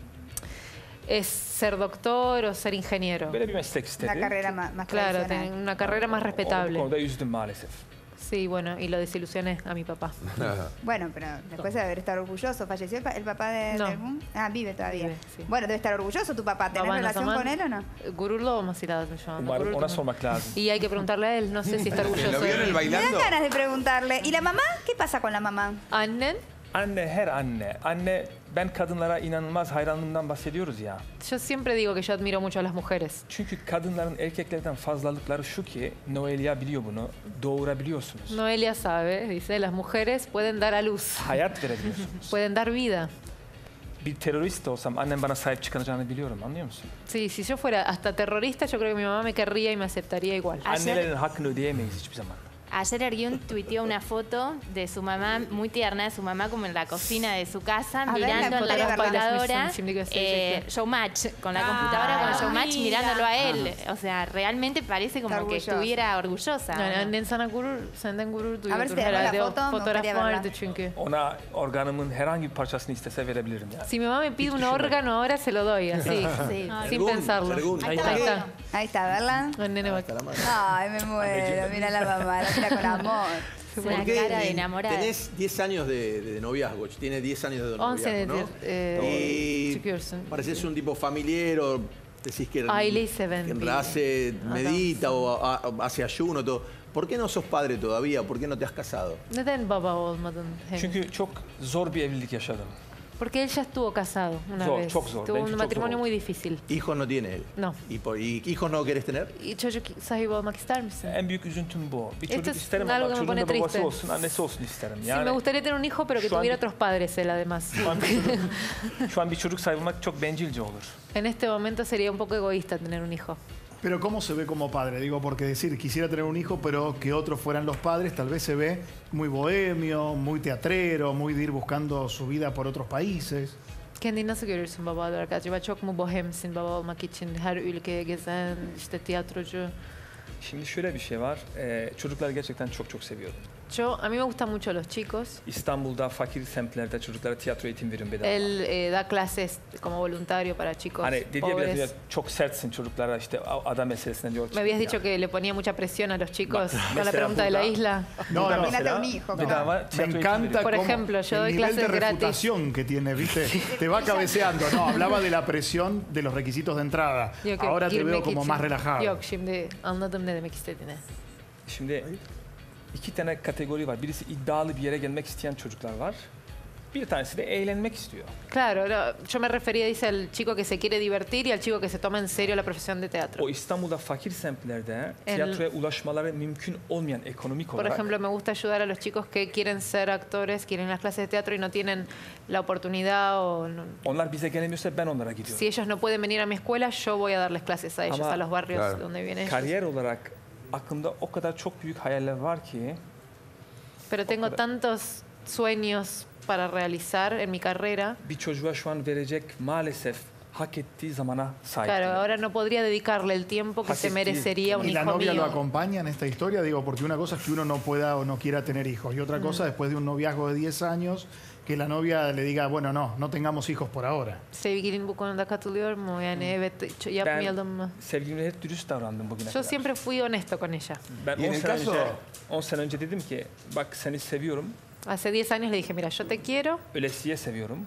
es ser doctor o ser ingeniero. böyle bir meslek istedi. La carrera más Claro, tradicional. tener una carrera más O respetable. konuda üzdüm maalesef. Sí, bueno, y lo desilusioné a mi papá. Bueno, pero después de haber estar orgulloso. ¿Falleció el papá de No. algún? Ah, vive todavía. Vive, sí. Bueno, debe estar orgulloso tu papá. ¿Tenés Baban o relación zaman con él o no? Gururlu olması lazım şu anda. Umarım Gurur ona duyma. sormak lazım. Y hay que preguntarle a él, no sé si está orgulloso. ¿Lo vio en el de mí. Me dan bailando? ganas de preguntarle. ¿Y la mamá? ¿Qué pasa con la mamá? Annen, Anne, her anne. Anne, ben kadınlara inanılmaz hayranlığımdan bahsediyoruz ya. yo siempre digo que yo admiro mucho a las mujeres. Çünkü kadınların erkeklerden fazlalıkları şu ki, Noelia biliyor bunu, doğurabiliyorsunuz. Noelia sabe, dice, las mujeres pueden dar a luz, Hayat verebiliyorsunuz. pueden dar vida. Bir terörist olsam annem bana sahip çıkacağını biliyorum, anlıyor musun? Sí, si yo fuera hasta terrorista, yo creo que mi mamá me querría y me aceptaría igual. Annelerin hakkını ödeyemeyiz hiçbir zaman. Ayer Erguiun tuiteó una foto de su mamá, muy tierna, de su mamá como en la cocina de su casa, A ver, mirando la en la foto, computadora Şimdi Showmatch, con la computadora con Showmatch mirándolo a él. O sea, realmente parece como Está que orgullosa. estuviera orgullosa. Annen sana gurur, senden gurur duyuyordur ver si tenemos la herhalde. O foto, me fotoğraf gustaría verla. vardı çünkü. Ona organımın herhangi bir parçasını istese verebilirim yani. Si mi mamá me pide Hiç un düşünmedim. órgano ahora, se lo doy, así, Sí. sin pensarlo. Ahí está. Ahí está, ¿verdad? El nene va- Ay, me muero. Mira la mamá, la mira con amor. Es una cara de enamorada. Tenés 10 años de noviazgo, tiene 10 años de 11 noviazgo, ¿no? Y pareces un tipo familiero, decís que en realidad medita o hace ayuno, todo. ¿Por qué no sos padre todavía? ¿Por qué no te has casado? Neden baba olmadın? Çünkü çok zor bir evlilik yaşadım. Porque él ya estuvo casado una Zor, vez. çok zor. Tuvo Benimki un çok matrimonio zor. muy difícil. ¿Hijos no tiene él? No. ¿Y hijos no querés tener? Çocuk sahibi olmak ister misin? En büyük üzüntüm bu. Bir Esto çocuk es isterim algo ama que me çocuğun pone da babası triste. olsun, annesi olsun isterim. Sí, Yani me gustaría tener un hijo, pero que Şu an tuviera bir- otros padres él además. şu an bir çocuk sahibi olmak çok bencilce olur. En este momento sería un poco egoísta tener un hijo. Pero ¿cómo se ve como padre? Digo, porque decir, quisiera tener un hijo, pero que otros fueran los padres, tal vez se ve muy bohemio, muy teatrero, muy de ir buscando su vida por otros países. Kendini nasıl görürsün baba olarak? Acaba çok mu bohemsin baba olmak için? Her ülkeye gezen, işte tiyatrocu. Şimdi şöyle bir şey var. Çocukları gerçekten çok seviyorum. A mí me gustan mucho los chicos. İstanbul'da fakir semtlerde çocuklara tiyatro eğitim veriyorum bedava. Él da clases como voluntario para chicos Hani dedi ya pobres. biraz çok sertsin çocuklara işte adam meselesinden diyor. Me habías dicho que le ponía mucha presión a los chicos con la mesela pregunta de la burada- isla. No, no. Imagínate un hijo. Bedava Me tiyatro eğitim encanta veriyorum. Por cómo ejemplo, yo el doy nivel de clases gratis. refutación que tiene, ¿viste? Te va cabeceando. No, hablaba de la presión de los requisitos de entrada. Yok, yok, Ahora te girmek veo como için. más relajado. Yok, şimdi anladım ne demek istediğini. Şimdi iki tane kategori var. Birisi iddialı bir yere gelmek isteyen çocuklar var. Bir tanesi de eğlenmek istiyor. Claro, yo me refería, dice, al chico que se quiere divertir y al chico que se toma en serio la profesión de teatro. O İstanbul'da fakir semtlerde tiyatroya ulaşmaları mümkün olmayan ekonomik Por olarak ejemplo, me gusta ayudar a los chicos que quieren ser actores, quieren las clases de teatro y no tienen la oportunidad o onlar bize gelemiyorsa ben onlara gidiyorum. si ellos no pueden venir a mi escuela, yo voy a darles clases a ellos, Ama a los barrios donde vienen ellos. kariyer olarak aklımda o kadar çok büyük hayaller var ki Pero tengo tantos sueños para realizar en mi carrera. bir çocuğa şu an verecek maalesef hak ettiği zamana sahip. Claro, değilim. ahora no podría dedicarle el tiempo que se merecería un ¿Y la hijo novia lo mío. acompaña en esta historia? Digo, porque una cosa es que uno no pueda o no quiera tener hijos. Y otra cosa, después de un noviazgo de 10 años, que la novia le diga, bueno, no tengamos hijos por ahora. Sevgilin bu konuda katılıyor mu? Yani evet yapmayalım mı? Sevgilimle hep dürüst davrandım bugüne Yo kadar. siempre fui honesto con ella. Ben Y en 10 el sene, caso- önce, 10 sene önce dedim ki bak seni seviyorum, Hace 10 años le dije, mira, yo te quiero, ölesiye seviyorum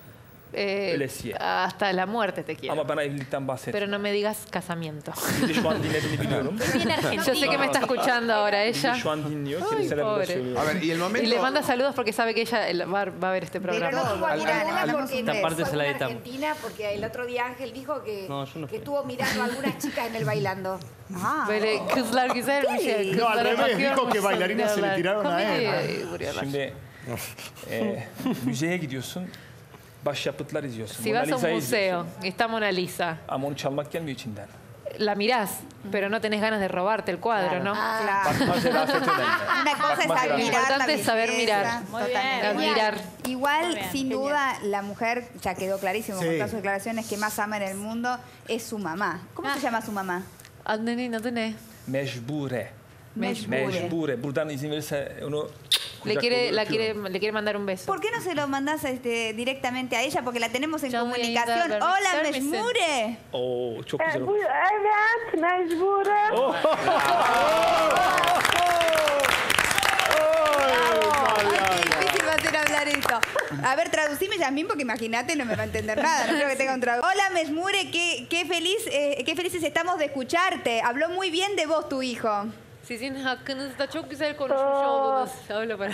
eh, hasta la muerte te quiero. ama bana evlilikten bahsetme. Pero no me digas casamiento. Bir de şu an dinlediğini biliyorum. Yo sé que me está escuchando ahora Bir de ella. şu an dinliyor. Ay, Kendisine burada pobre. söylüyorum. A ver, y el Y momento... le manda saludos porque sabe que ella va a ver este programa. Pero no tuvo a mirar, Porque Esta parte se la fue en editamos. Argentina, porque el otro día Ángel dijo que, No, yo no que fui. estuvo mirando a algunas chicas en el bailando. Böyle kızlar güzelmiş ya. No, al kızlara revés, dijo bakıyormuşsun que bailarinas se le diyorlar. tiraron a él. Komedi vuruyorlar. Şimdi müzeye gidiyorsun, başyapıtlar izliyorsun. Si Mona vas a un Lisa'yı museo izliyorsun. y está Mona Lisa, Ama onu çalmak gelmiyor içinden. la mirás, pero no tenés ganas de robarte el cuadro, ¿no? Bakma zerafet önemli. Una cosa es Bakma admirar zerafet. la Importante es saber belleza, mirar. Muy totalmente. bien. Admirar. Igual, sin duda, la mujer, ya quedó clarísimo Sí. con todas sus declaraciones, que más ama en el mundo es su mamá. ¿Cómo se llama su mamá? Annenin adı ne? Mecbure. Mecbure. Mecbure. Buradan izin verirse onu Le kucak dolusu öpüyorum. quiere mandar un beso. ¿Por qué no se lo mandás directamente a ella? Porque la tenemos en Canlı comunicación. yayında vermek Hola, ister misin? Mecbure. Oo, çok güzel oldu. Evet, mecburen. Ay, qué difícil va a ser hablar esto. A ver, traducime, Yasmín, porque imagínate, no me va a entender nada. No creo que tenga un traductor. Hola, Mecbure, qué felices estamos de escucharte. Habló muy bien de vos, tu hijo. Sizin hakkınızda çok güzel konuşmuş oldunuz. Habla para.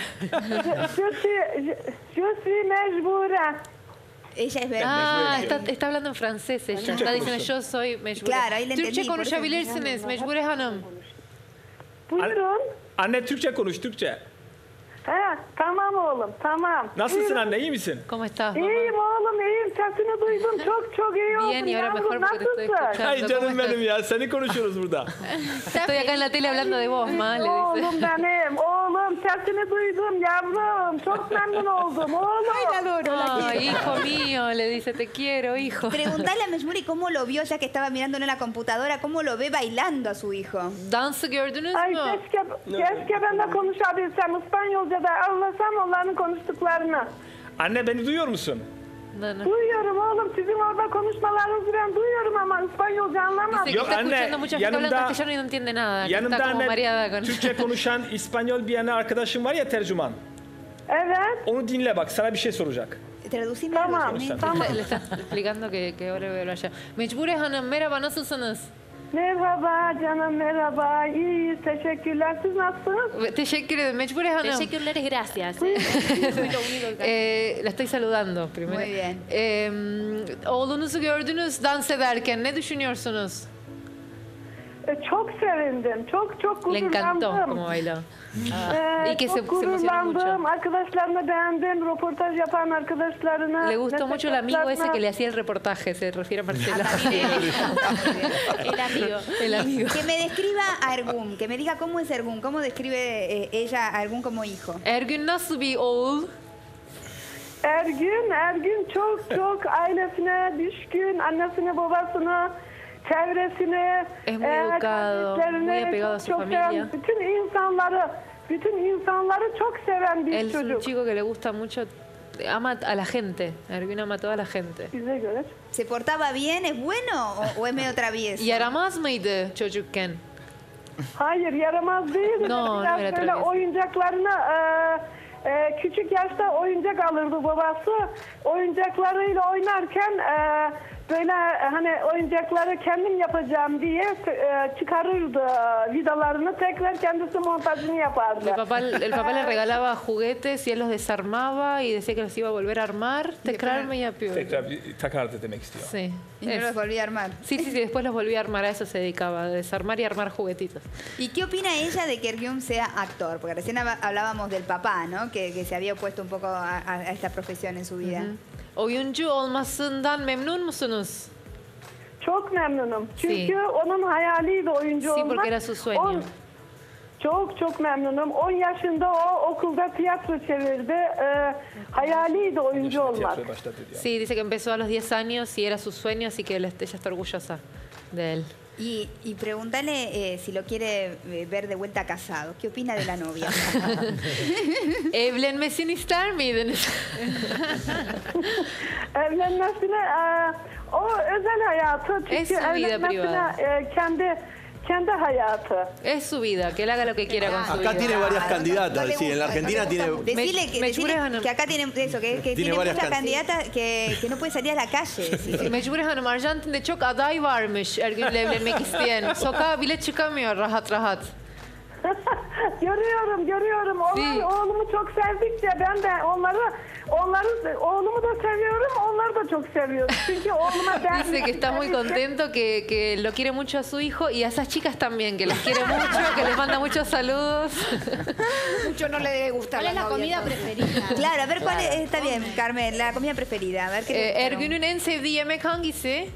Yo soy mecburen. Ella es Ah, está hablando en francés ella. Está diciendo yo soy mecbure. Claro, ahí le entendí, Türkçe por eso konuşabilirsiniz Mecbure Hanım. Buyurun. Anne Türkçe konuş, Türkçe. Ha, tamam oğlum, tamam. Nasılsın Buyurun. anne, iyi misin? ¿Cómo estás? İyiyim oğlum, iyiyim. Sesini duydum. Çok iyi oldun. Bien, y ahora Yavrum, mejor porque te estoy nasılsın? escuchando. Ay ¿Cómo canım estás? benim ya, seni konuşuyoruz burada. Estoy acá en la tele hablando de vos, ma, le dice. Oğlum benim, oğlum sesini duydum yavrum. Çok memnun oldum oğlum. Ay, hijo mío, le dice, te quiero, hijo. Preguntale a Mecbure cómo lo vio, ya que estaba mirándolo en la computadora, cómo lo ve bailando a su hijo. Dansı gördünüz Ay mü? keşke ben de konuşabilsem. İspanyolca'da anlasam onların konuştuklarını. Anne beni duyuyor musun? Duyuyorum oğlum. Sizin orada konuşmalarınızı ben duyuyorum ama İspanyolca anlamam. Dice que está escuchando mucha gente hablando castellano y no entiende nada. que Está como mareada con... Türkçe konuşan İspanyol bir yana arkadaşım var ya, tercüman. Evet. Onu dinle bak, sana bir şey soracak. Traducime. Tamam. Le está explicando que ahora voy a hablar ya. Mecbure Hanım, merhaba, nasılsınız? Merhaba canım, merhaba. İyiyiz, teşekkürler. Siz nasılsınız? Teşekkür ederim. Mecbure Hanım. Teşekkürler, gracias. La estoy saludando primero. Muy bien. Oğlunuzu gördünüz dans ederken. Ne düşünüyorsunuz? Çok sevindim. Çok Le encantó gururlandım. como bailó. Y que Çok se emocionó mucho. gururlandım. Arkadaşlarını beğendim. Röportaj yapan arkadaşlarını. Le gustó mucho el amigo ese que le hacía el reportaje, se refiere a Marcela. El amigo. El amigo. Que me describa a Ergun, que me diga cómo es Ergun, cómo describe ella a Ergun como hijo. Ergün nasıl bir oğul? Ergün çok ailesine düşkün, annesine, babasına, çevresine, Es muy educado, muy apegado a su familia. seven, bütün insanları çok seven bir Él es un çocuk. chico que le gusta mucho, ama a la gente. Ergün ama a toda la gente. Bize göre. ¿Se portaba bien? ¿Es bueno o es medio travieso? Yaramaz mıydı çocukken? Hayır, yaramaz değil. No, Biraz no era böyle travieso. oyuncaklarını küçük yaşta oyuncak alırdı babası. Oyuncaklarıyla oynarken böyle hani oyuncakları kendim yapacağım diye çıkarırdı vidalarını, tekrar kendisi montajını yapardı. El papá le regalaba juguetes y él los desarmaba y decía que los iba a volver a armar. Tekrar mı yapıyor? Tekrar bir takardı demek istiyor. Sí. Y no los volví a armar. Sí, después los volví a armar, a eso se dedicaba, a desarmar y armar juguetitos. ¿Y qué opina ella de que Ergun sea actor? Porque recién hablábamos del papá, ¿no? Que se había opuesto un poco a esta profesión en su vida. Oyuncu olmasından memnun musunuz? Çok memnunum. Çünkü onun hayaliydi oyuncu olmak. Sí, porque era su sueño. Çok memnunum. 10 yaşında o okulda tiyatro çevirdi. Hayaliydi oyuncu olmak. Sí, dice que empezó a los 10 años y era su sueño, así que ella está orgullosa de él. Y pregúntale si lo quiere ver de vuelta casado. ¿Qué opina de la novia? Evlenmesini ister miydiniz? Evlenmesine o özel hayatı. Çünkü evlenmesine kendi hayatı. Es su vida, que él haga lo que quiera con su vida. Acá tiene varias candidatas, sí, en la Argentina tiene... Decirle que acá tiene eso, que tiene muchas candidatas que no puede salir a la calle. Mecbure Hanım, Arjantin'de çok aday varmış Ergün'le evlenmek isteyen. Sokağa bile çıkamıyor rahat rahat. Görüyorum. Oğlumu çok sevdikçe ben de oğlumu da seviyorum, onları da çok seviyorum. Çünkü oğluma dice que está muy contento, que lo quiere mucho a su hijo y a esas chicas también, que las quiere mucho, que les manda muchos saludos. Mucho no le debe gustar. ¿Cuál es la comida preferida? Claro, a ver cuál es, está bien, Carmen, la comida preferida. A ver qué Ergün'ün en sevdiği yemek hangisi?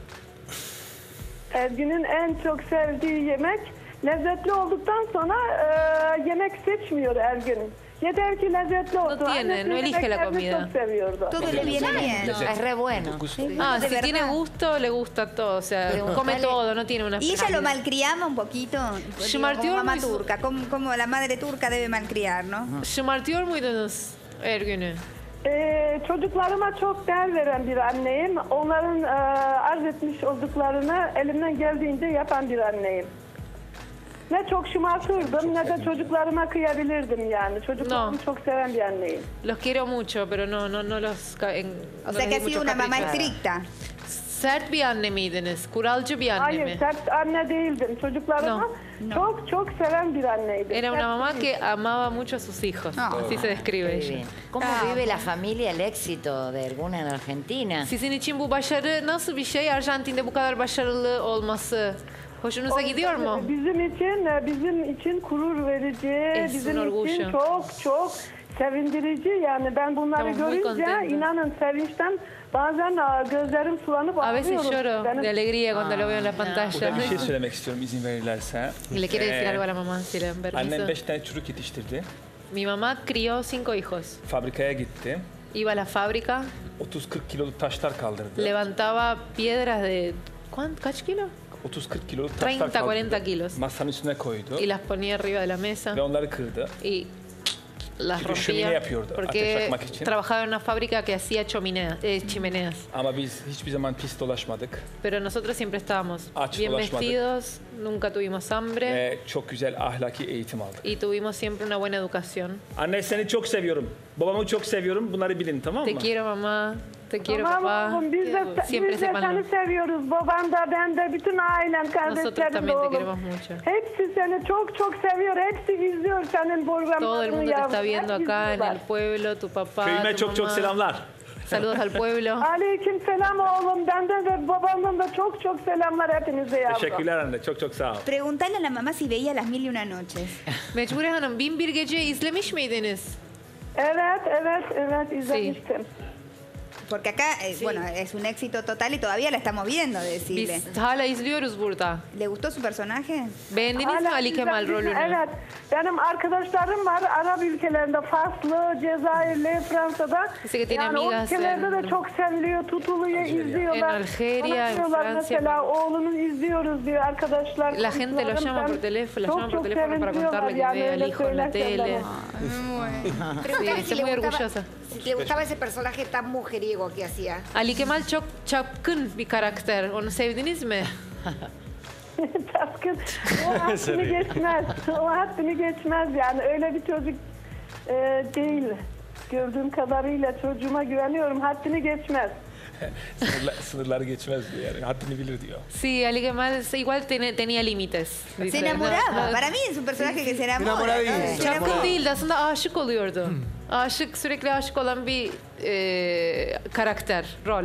Ergün'ün en çok sevdiği yemek lezzetli olduktan sonra yemek seçmiyor Ergün. Yeter ki lezzetli olsun. No tiene, no elige la comida. Çok seviyordu. Todo le viene bien. Es re bueno. Ah, si tiene gusto, le gusta todo. O sea, come todo, no tiene una ¿Y ella lo malcriaba un poquito? Como mamá turca, como la madre turca debe malcriar, ¿no? Şımartıyor muydunuz Ergün'ü? Çocuklarıma çok değer veren bir anneyim. Onların arz etmiş olduklarını elimden geldiğince yapan bir anneyim. Ne çok şımartırdım ne de çocuklarıma kıyabilirdim yani. Çocuklarımı çok seven bir anneyim. Los quiero mucho, pero no los... O sea que ha sido una mamá estricta. Sert bir anne miydiniz? Kuralcı bir anne mi? Hayır, sert anne değildim. Çocuklarımı çok seven bir anneydim. Era una mamá que amaba mucho a sus hijos. Así se describe ella. ¿Cómo vive la familia el éxito de Ergun en Argentina? Sizin için bu başarı nasıl bir şey? Arjantin'de bu kadar başarılı olması hoşunuza gidiyor mu? Bizim için gurur verici, bizim için çok sevindirici. Yani ben bunları görünce inanın sevinçten bazen gözlerim sulanıp A veces ağlıyorum. lloro de alegría cuando lo veo en la pantalla. Burada bir şey söylemek istiyorum izin verirlerse. Le quiere decir algo a la mamá, si le dan permiso. Annem 5 tane çocuk yetiştirdi. Mi mamá crió 5 hijos. Fabrikaya gitti. Iba a la fábrica. 30-40 kiloluk taşlar kaldırdı. Levantaba piedras de... ¿Kaç kilo? 30-40 kiloluk taşlar 30-40 kilos. Masanın üstüne koydu. Y las ponía arriba de la mesa. Ve onları kırdı. Y las Çünkü şömine rompía yapıyordu ateş porque yakmak için. trabajaba en una fábrica que hacía chimeneas. Ama biz hiçbir zaman pis dolaşmadık. Pero nosotros siempre estábamos Aç bien dolaşmadık. vestidos, nunca tuvimos hambre Ve çok güzel ahlaki eğitim aldık. y tuvimos siempre una buena educación. Anne seni çok seviyorum. Babamı çok seviyorum. Bunları bilin tamam mı? Te quiero mamá, te quiero Tamam papá. oğlum, biz de Siempre seni sepanlo. seviyoruz. Baban da, ben de, bütün ailen, Nosotros kardeşlerim de también te oğlum. queremos mucho. Hepsi seni çok çok seviyor. Hepsi izliyor senin programlarını. Todo el mundo te yavrum. está viendo Hep acá en izliyorlar. el pueblo, tu papá, Köyüme tu çok çok mamá. selamlar. Saludos al pueblo. Aleyküm selam oğlum. Benden de babamdan da çok çok selamlar hepinize yavrum. Teşekkürler anne. Çok çok sağ ol. Preguntale a la mamá si veía las 1001 noches. Mecbure Hanım, Bin Bir Gece izlemiş miydiniz? Evet izlemiştim. Porque acá, bueno, es un éxito total y todavía la estamos viendo, decirle. Biz hala izliyoruz burada. ¿Le gustó su personaje? Beğendiniz mi Ali Kemal rolünü? Evet. Benim arkadaşlarım var Arap ülkelerinde, Faslı, Cezayirli, Fransa'da. Dice que tiene Yani o amigas ülkelerde de çok seviliyor, tutuluyor, izliyorlar. En Algeria, Bana en diyorlar Francia. mesela oğlunu izliyoruz diyor arkadaşlar. La gente lo llama por teléfono, la llaman por teléfono para contarle que ve al hijo en la tele. Preguntale Sí, si está le muy gustaba- orgullosa. Si le gustaba ese personaje tan mujeriego que hacía. Ali Kemal çok çapkın bir karakter. Onu sevdiniz mi? Taskın. O haddini geçmez. O haddini geçmez yani. Öyle bir çocuk değil. Gördüğüm kadarıyla çocuğuma güveniyorum. Haddini geçmez. Sınırları geçmez diyor yani. Haddini bilir diyor. Sí, Ali Kemal igual tenía límites. Se dice. enamoraba. No, Para mí es un personaje que se enamora. ¿no? Çapkın değildi aslında aşık oluyordu. Sürekli aşık olan bir karakter, rol.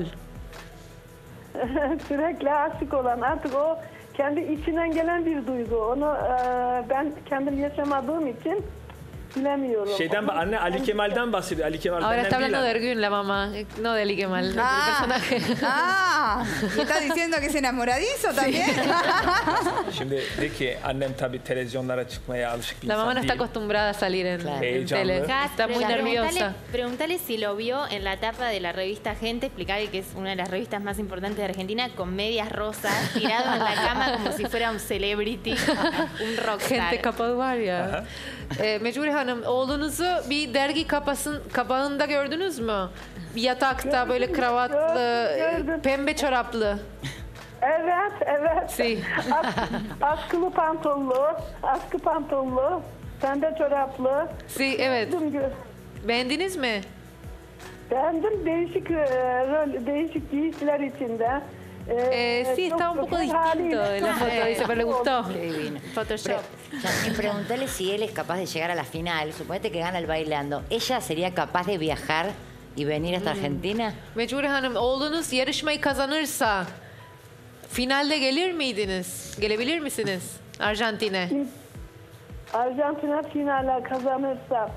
Sürekli aşık olan artık o kendi içinden gelen bir duygu. Onu ben kendim yaşamadığım için bilemiyorum. Anne Ali Kemal'den bahsediyor. Ali Kemal Ahora está benden hablando de değil. Ergün, la mamá, no de Ali Kemal, del personaje. ¿Y está diciendo que es enamoradizo también? Şimdi de ki annem tabii televizyonlara çıkmaya alışık bir La mamá insan no está değil. acostumbrada a salir en Heyecanlı. tele. Está muy nerviosa. Preguntale si lo vio en la tapa de la revista Gente, explicarle que es una de las revistas más importantes de Argentina, con medias rosas, tirado en la cama como si fuera un celebrity, un rockstar. Gente Kapadovarya. Mecbure Hanım, oğlunuzu bir dergi kapağında gördünüz mü? Bir yatakta böyle kravatlı, pembe çoraplı. Evet. Sí. Askılı pantollu, pembe çoraplı. Sí, evet. Beğendiniz mi? Beğendim, değişik giysiler içinde. Sí, estaba un poco distinto de la foto, dice, pero le gustó. Qué divino. Photoshop. También preguntarle si él es capaz de llegar a la final. Suponete que gana el bailando. ¿Ella sería capaz de viajar y venir hasta Argentina? Mecbure Hanım, oğlunuz yarışmayı kazanırsa finalde gelir miydiniz? Gelebilir misiniz Arjantin'e? Arjantin'e finale kazanırsa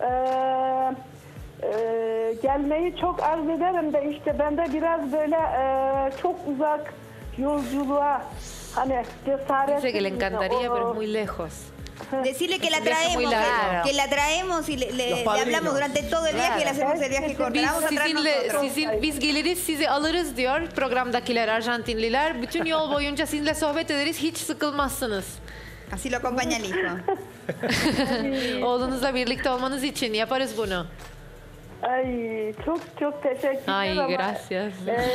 gelmeyi çok arz ederim de işte ben de biraz böyle çok uzak yolculuğa hani cesaret. Dice que le encantaría, pero es muy lejos. Decirle que la Un viaje muy traemos, largo. que la traemos y le hablamos durante todo el viaje y le hacemos el viaje corto. La vamos a traer nosotros. Biz geliriz sizi alırız diyor programdakiler Arjantinliler. Bütün yol boyunca sizinle sohbet ederiz, hiç sıkılmazsınız. Así lo acompaña el hijo. Oğlunuzla birlikte olmanız için yaparız bunu. Ay çok teşekkürler Ay, ama gracias.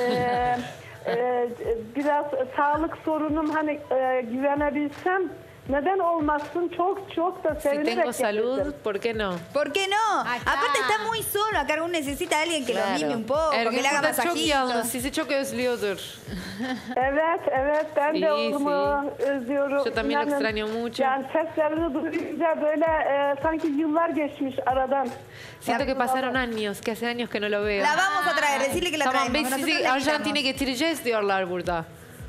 Biraz sağlık sorunum hani güvenebilsem neden olmasın çok da Si sevinerek tengo salud, gelirdim. ¿por qué no? ¿Por qué no? Aparte está muy solo. Acá uno necesita a alguien que lo mime un poco, que Ergün le haga burada çok masajitos. yalnız, sizi çok özlüyordur. Evet ben de Sí, oğlumu özlüyorum. Yo también lo İnanın, extraño mucho. Yani seslerini duyunca böyle sanki yıllar geçmiş aradan. Siento que pasaron años, que hace años que no lo veo. La vamos a traer, decirle que la Tamam, traemos. biz Nosotros sizi le Arjantin'e invitamos. getireceğiz diyorlar burada.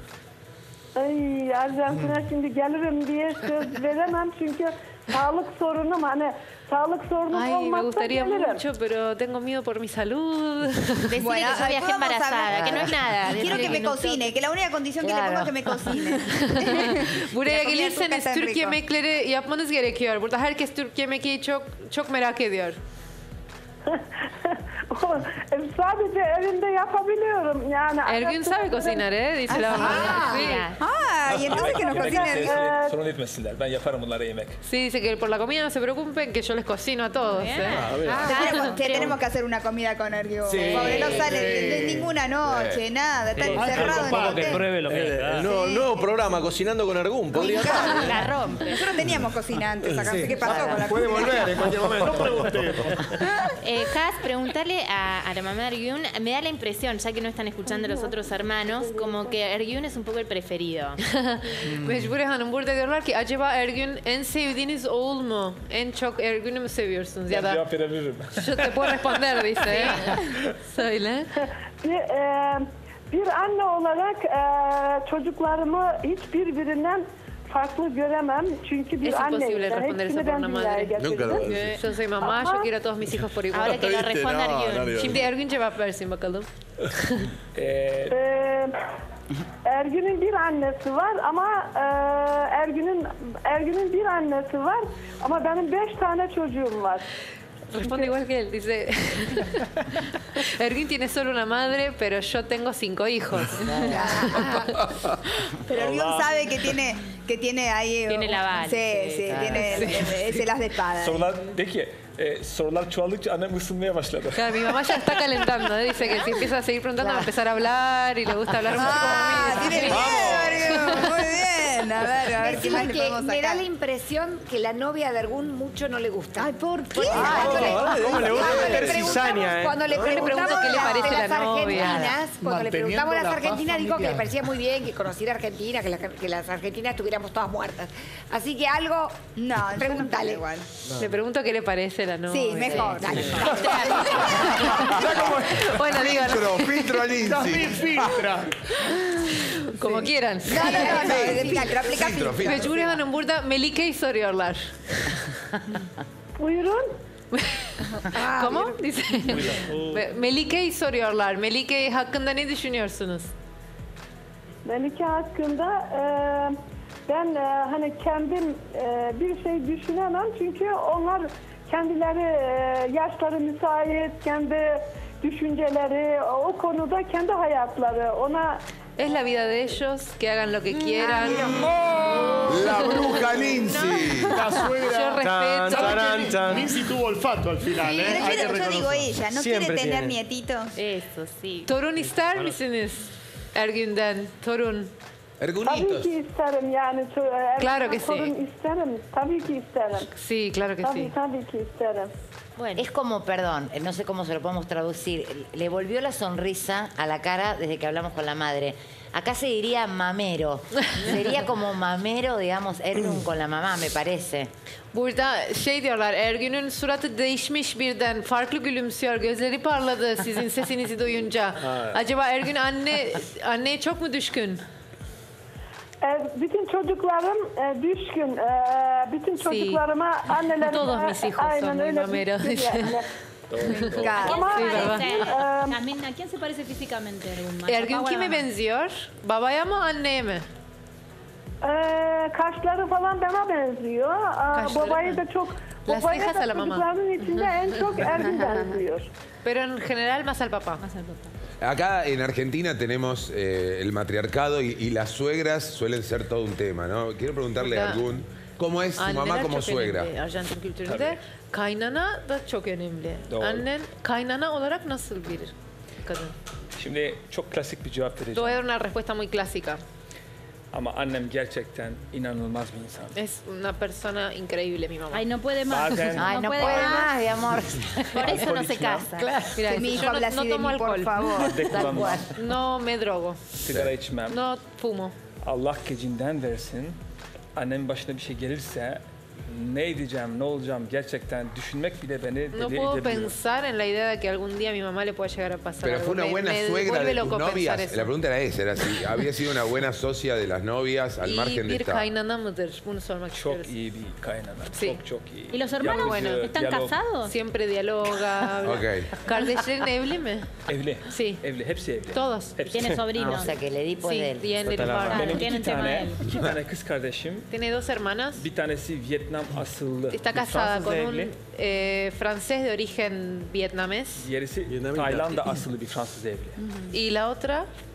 Ay Arjantin'e şimdi gelirim diye söz veremem çünkü sağlık sorunum hani sağlık sorunum Ay, me olmazsa gustaría gelirim. mucho, pero tengo miedo por mi salud. Decirle Bueno, que yo viajé después vamos a embarazada, hablar. que no es nada. Y quiero que me Decirle cocine, que la única condición que le pongo es que me cocine. Buraya La comida gelirseniz turca está Türk rico. yemekleri yapmanız gerekiyor. Burada herkes Türk yemeği çok merak ediyor. Sadece evimde yapabiliyorum yani. Ergün sabe cocinar, dice la mamá. Sí. y entonces que nos cocinen. Sorun etmesinler. Ben yaparım bunlara yemek. Sí, dice que por la comida no se preocupen, que yo les cocino a todos. Tenemos que hacer una comida con Ergun. Sí. Pobre, no sale de ninguna noche, nada. Está encerrado en el Que hotel. pruebe lo que da. Nuevo programa, Cocinando con Ergun. Podría estar. La rompe. Nosotros teníamos cocina antes acá. ¿Qué pasó con la Puede cocina? volver en cualquier momento. No pregunté. Has, preguntarle a la mamá de Ergun, me da la impresión, ya que no están escuchando los otros hermanos, como que Ergun es un poco el preferido. Mecburi Hanım burada diyorlar ki acaba Ergun en sevdiğiniz oğul mu? En çok Ergun'u mu seviyorsunuz? Ya Ben da cevap verebilirim. yo te puedo responder dice. Söyle. Bir anne olarak çocuklarımı hiçbirbirinden farklı göremem. Çünkü bir Es anneyim. imposible responder eso Hepsini por ben una dünyaya madre. getirdim. Yo soy mamá, yo quiero a todos mis hijos por igual. Ahora que lo responda Ergun. Şimdi Ergun cevap versin bakalım. Ergün'ün bir annesi var ama Ergün'ün bir annesi var ama benim 5 tane çocuğum var. Responde igual que él, dice. Ergun tiene solo una madre, pero yo tengo 5 hijos. Pero Ergun sabe que tiene ahí... Tiene la vara. Sí, tiene ese las de espada. Sorular, de ki sorular çoğaldıkça annem ısınmaya başladı. Claro, mi mamá ya está calentando, dice que si empieza a seguir preguntando va a empezar a hablar y le gusta hablar mucho como a mí. Tiene miedo, Ergun. Muy bien. A ver qué Decime más le que podemos me da sacar. la impresión que la novia de Ergun mucho no le gusta. Ay, ¿por qué? ¿Cómo le gusta meter cizaña, Cuando le preguntamos qué le parece de las la novia. argentinas, cuando le preguntamos a las Manteniendo la paz argentinas, dijo que le familiar. parecía muy bien que conociera Argentina, que las argentinas estuviéramos todas muertas. Así que algo, No, pregúntale. igual. Le pregunto qué le parece la novia. Sí, mejor. Dale. Bueno, díganos. Filtro al INSI. También filtra. Como quieran. No, de filtro, aplica filtro. Mecburi Hanım burada Melike'yi soruyorlar. Buyurun. ¿Cómo? Dice. Melike'yi soruyorlar. Melike hakkında ne düşünüyorsunuz? Melike hakkında ben hani kendim bir şey düşünemem çünkü onlar kendileri yaşları müsait, kendi düşünceleri, o konuda kendi hayatları. Ona Es la vida de ellos, que hagan lo que quieran. La bruja Lindsay. La suegra. Yo respeto. Lindsay tuvo olfato al final, ¿eh? Pero Hay que yo digo reconocer. ella, ¿no Siempre quiere tener tiene. nietitos? Eso, sí. Torun ister misiniz? Ergün'den. Torun. tabii Ergunitos. ki isterim yani. Claro que sí. Sorun isterim. Tabii ki isterim. Sí, claro que sí. Tabii ki isterim. Bueno. Es como, perdón, no sé cómo se lo podemos traducir, le volvió la sonrisa a la cara desde que hablamos con la madre. Acá se diría mamero. Sería como mamero, digamos, Ergun con la mamá, me parece. Burada şey diyorlar, Ergün'ün suratı değişmiş birden, farklı gülümsüyor, gözleri parladı sizin sesinizi duyunca. Acaba Ergun anneye çok mu düşkün? Bütün çocuklarım düşkün. Bütün çocuklarıma annelerine Todos mis hijos son aynen muy öyle mameros, düşkün dice. yani. Claro. Ama Sí, ¿verdad? Yasmin, ¿a quién se parece físicamente Ergun? Ergün kime benziyor? Babaya mı, anneye mi? kaşları falan bana benziyor. Kaşları Babayı mı? da çok... Las Babaya cejas da a la mamá. çocukların içinde en çok Ergun benziyor. Pero en general más al papá. Acá en Argentina tenemos el matriarcado y las suegras suelen ser todo un tema, ¿no? Quiero preguntarle a Ergun, ¿cómo es su mamá Anneler como çok suegra? önemli Arjantin kültüründe. Kaynana da çok önemli. Doğru. Annen kaynana olarak nasıl bir kadın? Şimdi çok klasik bir cevap Te voy a vereceğim. dar una respuesta muy clásica. Ama annem gerçekten inanılmaz bir insan. Es una persona increíble, mi mamá. Ay, no puede más. Bazen Ay, no puede más, mi amor. Por eso no se casa. Claro. Mira, Que mi hijo yo habla así de tomo mí, por alcohol. favor. madde Tal kullanmam, cual. No me drogo. sigara içmem. No fumo. Allah gecinden versin. Annemin başına bir şey gelirse ne edeceğim, ne olacağım gerçekten düşünmek bile beni No deli puedo edebiliyor. pensar en la idea de que algún día a mi mamá le pueda llegar a pasar Pero algo. fue una buena me suegra vuelve de tus loco pensar novias. eso. La pregunta era esa, era si había sido una buena socia de las novias al İyi margen de bir esta. kaynana mıdır? Bunu sormak Çok istiyoruz. iyi bir kaynana. Sí. Çok iyi. ¿Y los hermanos Yalnızca están diyalog. casados? Siempre dialoga. habla. Ok. ¿Kardeşlerin evli mi? Evli. Sí. Evli. Hepsi evli. Todos. Hepsi. Tiene Ah, sobrinos. o sea que el Edipo es de Sí, él. diğerleri var. Benim Tienen iki tema tane, él. iki tane kız kardeşim. Tiene dos hermanas. Bir tanesi Vietnam asıllı. Está bir casada Fransızla con un evli. francés de origen vietnamés. Diğerisi Tayland'da asıllı bir Fransız evli. Y la otra,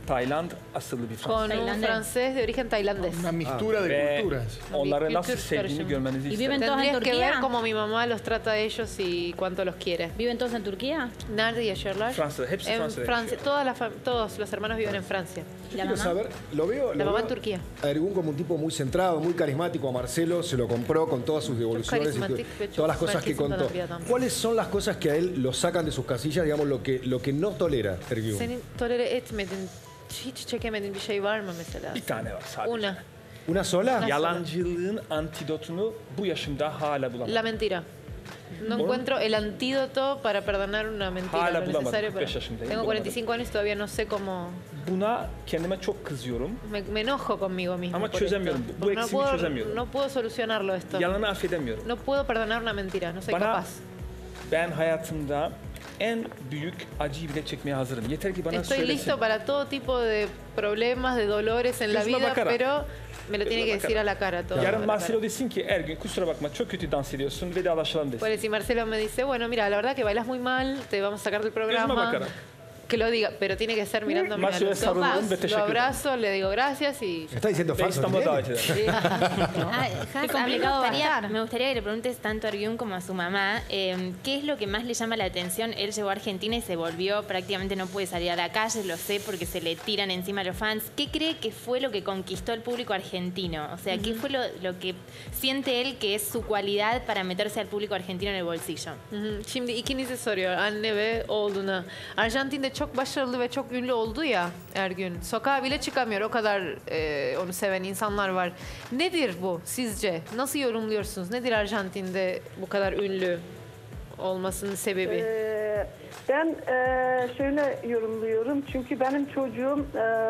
Tayland asıllı bir Con Fransız. un francés de origen tailandés. Una mistura de Ve culturas. onları nasıl Kültür sevdiğini karışımı. görmenizi ¿Y isterim. viven todos en Tendrías que Turquía? ver cómo mi mamá los trata a ellos y cuánto los quiere. ¿Viven todos en Turquía? Nerede yaşıyorlar? Fransa'da, hepsi En Fransa'da Francia. Todos los hermanos viven en Francia. ¿Y la Quiero mamá? saber, lo veo, La mamá en veo Turquía. a Ergun como un tipo muy centrado, muy carismático. A Marcelo se lo compró con todas sus devoluciones y carismático, todas las cosas que carismático contó. todavía también. ¿Cuáles son las cosas que a él lo sacan de sus casillas, digamos, lo que no tolera Ergun? Senin tolere etmediğin, hiç çekemediğin bir şey var mı mesela? Bir tane var sadece. Una. ¿Una sola? Yalancılığın antidotunu bu yaşımda hala bulamadım. La mentira. No encuentro el antídoto para perdonar una mentira. Hala Lo bulamadım, necesario 45 para... yaşındayım, Tengo bulamadım. 45 años y todavía no sé cómo... Buna kendime çok kızıyorum. Me enojo conmigo mismo. Ama por çözemiyorum. esto. Bu Porque eksiğimi çözemiyorum. no puedo solucionarlo esto. Yalanı affedemiyorum. No puedo perdonar una mentira. No soy Bana capaz. ben hayatımda en büyük acıyı bile çekmeye hazırım. Yeter ki bana Estoy söylesin. listo para todo tipo de problemas, de dolores en la Gözüme vida, bakarak. pero me lo tiene que Gözüme decir a bakarak. la cara todo. Yarın Marcelo desin ki Ergün kusura bakma çok kötü dans ediyorsun vedalaşalım desin. Pues si Marcelo me dice, bueno, mira, la verdad que bailas muy mal, te vamos a sacar del Gözüme programa. bakarak. Que lo diga, pero tiene que ser mirándome a Marcelo los sarılırım ve ojos. Lo teşekkür ederim. abrazo, le digo gracias y... ¿Está diciendo Ve falso? İstanbul'a davet ederim. Hans, a mí me gustaría que le preguntes tanto a Ergun como a su mamá qué es lo que más le llama la atención. Él llegó a Argentina y se volvió, prácticamente no puede salir a la calle, lo sé, porque se le tiran encima a los fans. ¿Qué cree que fue lo que conquistó al público argentino? O sea, ¿qué fue lo que siente él que es su cualidad para meterse al público argentino en el bolsillo? Şimdi ikinizi soruyor anne ve oğluna. Arjantin'de çok başarılı ve çok ünlü oldu ya Ergün. Sokağa bile çıkamıyor. O kadar onu seven insanlar var. Nedir bu sizce? Nasıl yorumluyorsunuz? Nedir Arjantin'de bu kadar ünlü olmasının sebebi? Ben şöyle yorumluyorum. Çünkü benim çocuğum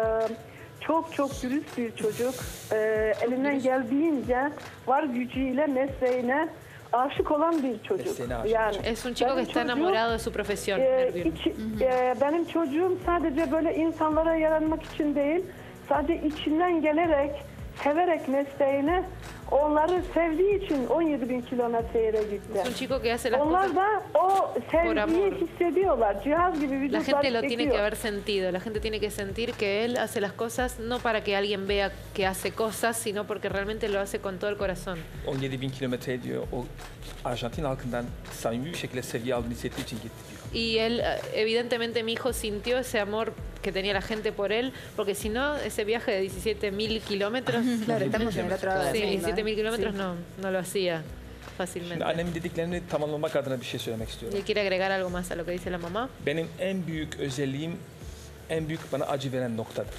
çok çok dürüst bir çocuk. Elinden geldiğince var gücüyle mesleğine aşık olan bir çocuk. Yani Es un chico que está enamorado de su profesión, Ergün. benim çocuğum sadece böyle insanlara yaranmak için değil, sadece içinden gelerek, severek mesleğini, onları sevdiği için 17.000 kilometre gitti. Es un chico que hace las Onlar cosas da o por amor. sevgiyi hissediyorlar. Cihaz gibi La vücutlar gente lo tiene que çekiyor. haber sentido, la gente tiene que sentir que él hace las cosas no para que alguien vea que hace cosas, sino porque realmente lo hace con todo el corazón. 17.000 kilometre ediyor. O Arjantin halkından samimi bir şekilde sevgi aldığını hissettiği için gitti diyor. Y él, evidentemente mi hijo sintió ese amor que tenía la gente por él, porque si no, ese viaje de 17.000 kilómetros... Claro, estamos en el otro lado del Sí, mundo, 17.000 kilómetros Sí. no lo hacía Şimdi fácilmente. annemin dediklerini tamamlamak adına bir şey söylemek ¿Y istiyorum. él quiere agregar algo más a lo que dice la mamá? Benim en büyük özelliğim, en büyük bana acı veren noktadır.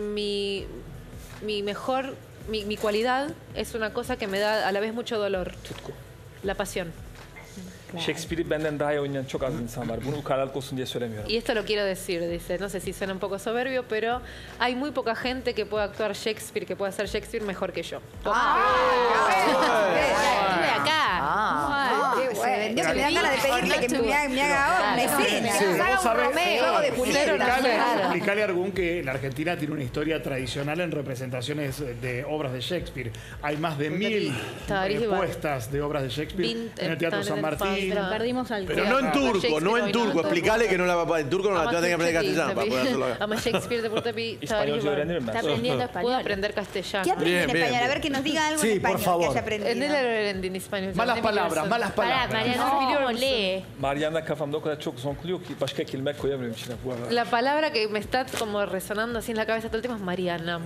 Mi mejor, mi cualidad es una cosa que me da a la vez mucho dolor. La pasión. Shakespeare'i benden daha iyi oynayan çok az insan var. Bunu ukalalık olsun diye söylemiyorum. Y esto lo quiero decir, dice, no sé si suena un poco soberbio, pero hay muy poca gente que pueda actuar Shakespeare, que pueda hacer Shakespeare mejor que yo. Estuve acá. Qué bueno. Que me dan ganas de pedirle que me haga ahora una escena. Sí, Haga vos un sabés, Romeo de Julieta. Explicale a Ergun que la Argentina tiene una historia tradicional en representaciones de obras de Shakespeare. Hay más de 1000 puestas de obras de Shakespeare en el Teatro San Martín. Perdimos al Pero no en turco, no en turco. Explicale que no la va en turco, no la tenés que aprender castellano para poder hacerlo acá. Ama Shakespeare de Portapi. İspanyolca öğrenirim ben. Está aprendiendo español. Puedo aprender castellano. ¿Qué aprende en Bien, español? bien. A ver que nos diga algo Sí, en por español que favor. haya aprendido. En el en español. Malas palabras, malas Pará, palabras. Mariano, lee. Mariana kafamda o kadar çok zonkluyor ki başka kelime koyamıyorum içine bu arada. La palabra que me está como resonando así en la cabeza todo el tiempo es Mariana.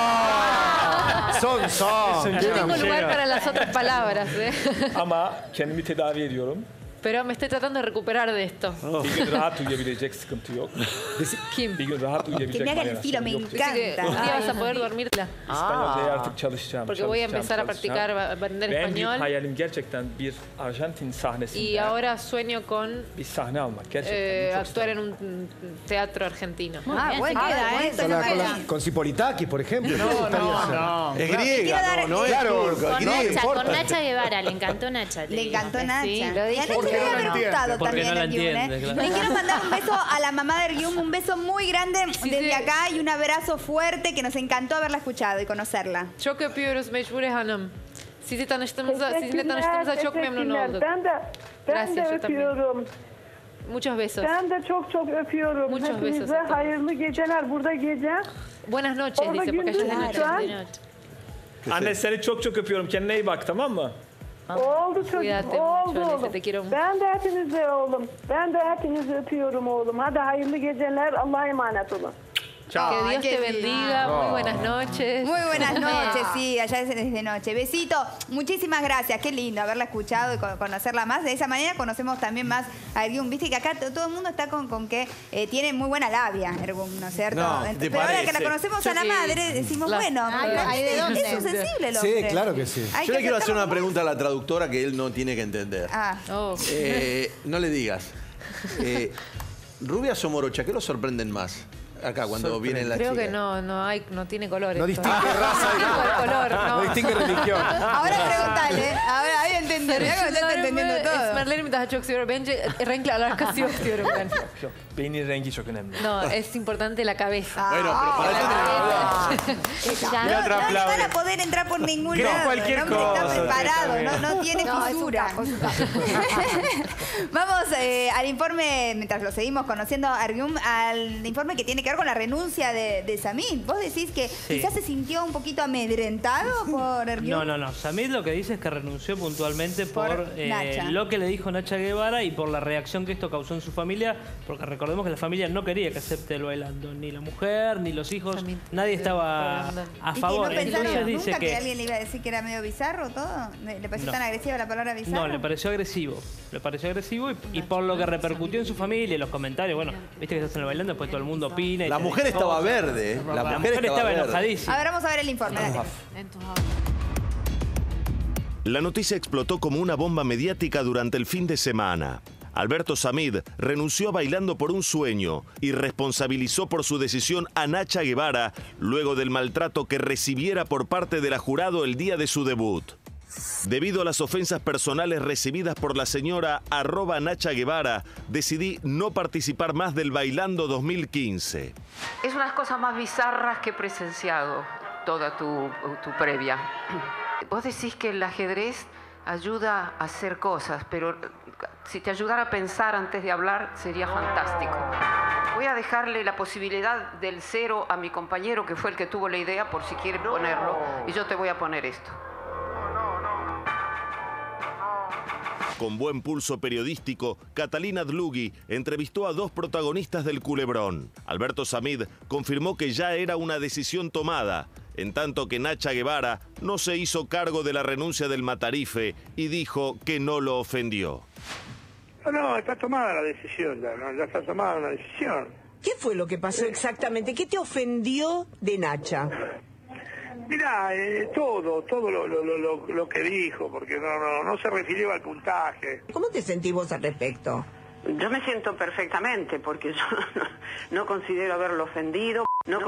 Son. No tengo lugar para las otras palabras, Ama kendimi tedavi ediyorum. pero me estoy tratando de recuperar de esto. Bir gün rahat uyuyabilecek, sıkıntı yok. Kim? Bir gün rahat Que uyuyabilecek me haga el Mariana. filo, me Yok. Dice que un día vas a poder dormirla. İspanyolcayı artık çalışacağım. Porque voy a çalışacağım, empezar a çalışacağım. practicar, a aprender Ve en büyük español. hayalim gerçekten bir Arjantin sahnesinde Y ahora sueño con bir sahne almak. Gerçekten. Çok actuar en un teatro argentino. Ah, bueno, queda, esto no queda. Con Cipolitakis, por ejemplo. No. Es griega, no es turco. Con Es griega, Nacha, con importa. Nacha Guevara, le encantó Nacha. te Le digo. encantó Nacha. Sí. Y a Nacha Porque le no debe la haber entiende. gustado Porque también no la Ergun, entiende, claro. Le quiero mandar un beso a la mamá de Ergun, un beso muy grande desde sí. acá y un abrazo fuerte que nos encantó haberla escuchado y conocerla. Çok öpüyoruz Mecbure Hanım. Sizinle tanıştığımıza çok memnun olduk. Ben de Gracias, yo también. öpüyorum. Muchos besos. Ben de çok çok öpüyorum. Muchos Hepinize besos. hayırlı geceler. Burada gece. Buenas noches, Orada dice, porque gündüz allá es de şu an. noche. Anne seni çok çok öpüyorum. Kendine iyi bak, tamam mı? Oldu çocuğum, Cuídate oldu mucho, oğlum. Alice, te quiero mucho. Ben de hepinizi oğlum. Ben de hepinizi öpüyorum oğlum. Hadi hayırlı geceler. Allah'a emanet olun. Que Dios qué te bendiga, lindo. muy buenas noches. Muy buenas noches, sí, allá es de noche. Besito, muchísimas gracias, qué lindo haberla escuchado y conocerla más. De esa manera conocemos también más a Ergun. Viste que acá todo el mundo está con que tiene muy buena labia, Ergun, ¿no es cierto? No, ¿te Pero ahora que la parece? conocemos a la madre, decimos, bueno, Ay, ¿de dónde? es sensible el Sí, hombre. claro que sí. Hay Yo que le quiero hacer aceptarlo una pregunta a la traductora que él no tiene que entender. Ah. No le digas. Rubias o morochas, ¿qué los sorprenden más? Acá, cuando vienen las Creo chicas. que no tiene colores. No distingue raza, No color, no. no distingue religión. Ahora preguntale, ahora ahí entender, ya que está entendiendo todo. Esmerlerim daha çok seviyorum. Bence renkle alakası yok diyorum ben. Yok, beynin rengi çok önemli. No, es importante la cabeza. Bueno, pero para eso No, no le van a poder entrar por ningún Creo lado. cualquier el hombre está cosa, preparado, no tiene fisura. Vamos al informe, mientras lo seguimos conociendo, Ergun, al informe que tiene que ver con la renuncia de Samid. Vos decís que quizás se sintió un poquito amedrentado por Ergun. No. Samid lo que dice es que renunció puntualmente por Nacha. lo que le dijo Nacha Guevara y por la reacción que esto causó en su familia, porque recordemos que la familia no quería que acepte el bailando, ni la mujer, ni los hijos, nadie estaba a ¿Y favor. que no pensaron Entonces dice nunca que que alguien le iba a decir que era medio bizarro todo? ¿Le pareció No. tan agresiva la palabra bizarro? no, le pareció agresivo. Le pareció agresivo y por lo que repercutió en su familia, los comentarios, bueno, viste que estás en el bailando, después todo el mundo opina. y La te mujer dice estaba cosas. verde, ¿eh? La mujer estaba verde. enojadísima. A ver, vamos a ver el informe. Dale. La noticia explotó como una bomba mediática durante el fin de semana. Alberto Samid renunció a Bailando por un Sueño y responsabilizó por su decisión a Nacha Guevara luego del maltrato que recibiera por parte de la jurado el día de su debut. Debido a las ofensas personales recibidas por la señora @Nacha Guevara, decidí no participar más del Bailando 2015. Es una de las cosas más bizarras que he presenciado toda tu previa. Vos decís que el ajedrez ayuda a hacer cosas, pero si te ayudara a pensar antes de hablar sería fantástico. Voy a dejarle la posibilidad del 0 a mi compañero, que fue el que tuvo la idea, por si quiere ponerlo, y yo te voy a poner esto. Con buen pulso periodístico, Catalina Dlugui entrevistó a dos protagonistas del culebrón. Alberto Samid confirmó que ya era una decisión tomada, en tanto que Nacha Guevara no se hizo cargo de la renuncia del Matarife y dijo que no lo ofendió. No, está tomada la decisión, ya está tomada una decisión. ¿Qué fue lo que pasó exactamente? ¿Qué te ofendió de Nacha? Mirá, todo lo que dijo, porque no se refirió al puntaje. ¿Cómo te sentís vos al respecto? Yo me siento perfectamente, porque yo no considero haberlo ofendido,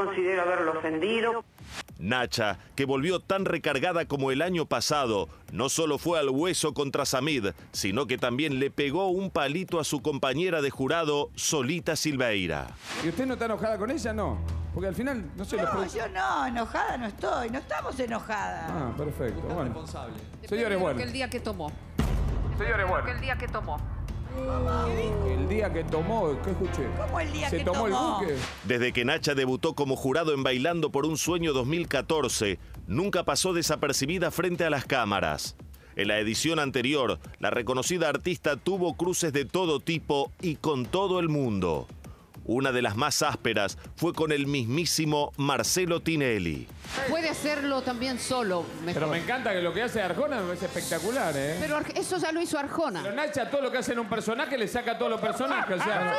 Nacha, que volvió tan recargada como el año pasado, no solo fue al hueso contra Samid, sino que también le pegó un palito a su compañera de jurado, Solita Silveira. ¿Y usted no está enojada con ella? No. Porque al final, no sé... No, yo no, enojada no estoy, no estamos enojadas. Ah, perfecto. Bueno. Señores, bueno. El día que tomó. Señores, bueno. El día que tomó. El día que tomó, ¿qué escuché? ¿Cómo el día ¿Se que tomó el tomó? buque? Desde que Nacha debutó como jurado en Bailando por un Sueño 2014, nunca pasó desapercibida frente a las cámaras. En la edición anterior, la reconocida artista tuvo cruces de todo tipo y con todo el mundo. Una de las más ásperas fue con el mismísimo Marcelo Tinelli. Puede hacerlo también solo, mejor. Pero me encanta que lo que hace Arjona es espectacular, ¿eh? Pero eso ya lo hizo Arjona. Pero Nacha, todo lo que hace en un personaje, le saca a todos los personajes. O sea,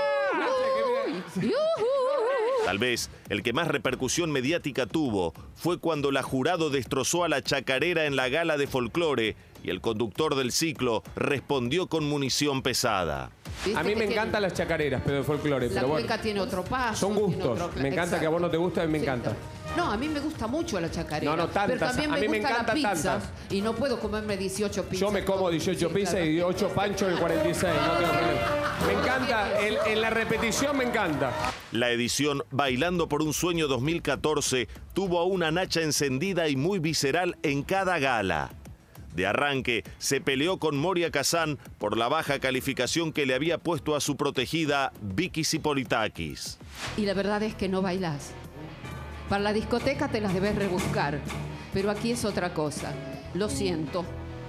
Tal vez el que más repercusión mediática tuvo fue cuando la jurado destrozó a la chacarera en la gala de folclore y el conductor del ciclo respondió con munición pesada. a mí me encantan las chacareras, pero de folclore. La Pero bueno, cueca tiene otro paso. son tiene gustos. otro- Me encanta que a vos no te gusta, a mí me encanta. No, a mí me gusta mucho la chacarera. No, no, tantas. Pero también A mí me gusta encantan la pizza. tantas. Y no puedo comerme 18 pizzas. Yo me como 18 Sí, pizzas claro. y 8 panchos y 46. No tengo problema. Me encanta, en la repetición me encanta. La edición Bailando por un Sueño 2014 tuvo a una Nacha encendida y muy visceral en cada gala. De arranque, se peleó con Moria Kazan por la baja calificación que le había puesto a su protegida Vicky Zipolitakis. Y la verdad es que no bailás. Para la discoteca te las debes rebuscar, pero aquí es otra cosa. Lo siento.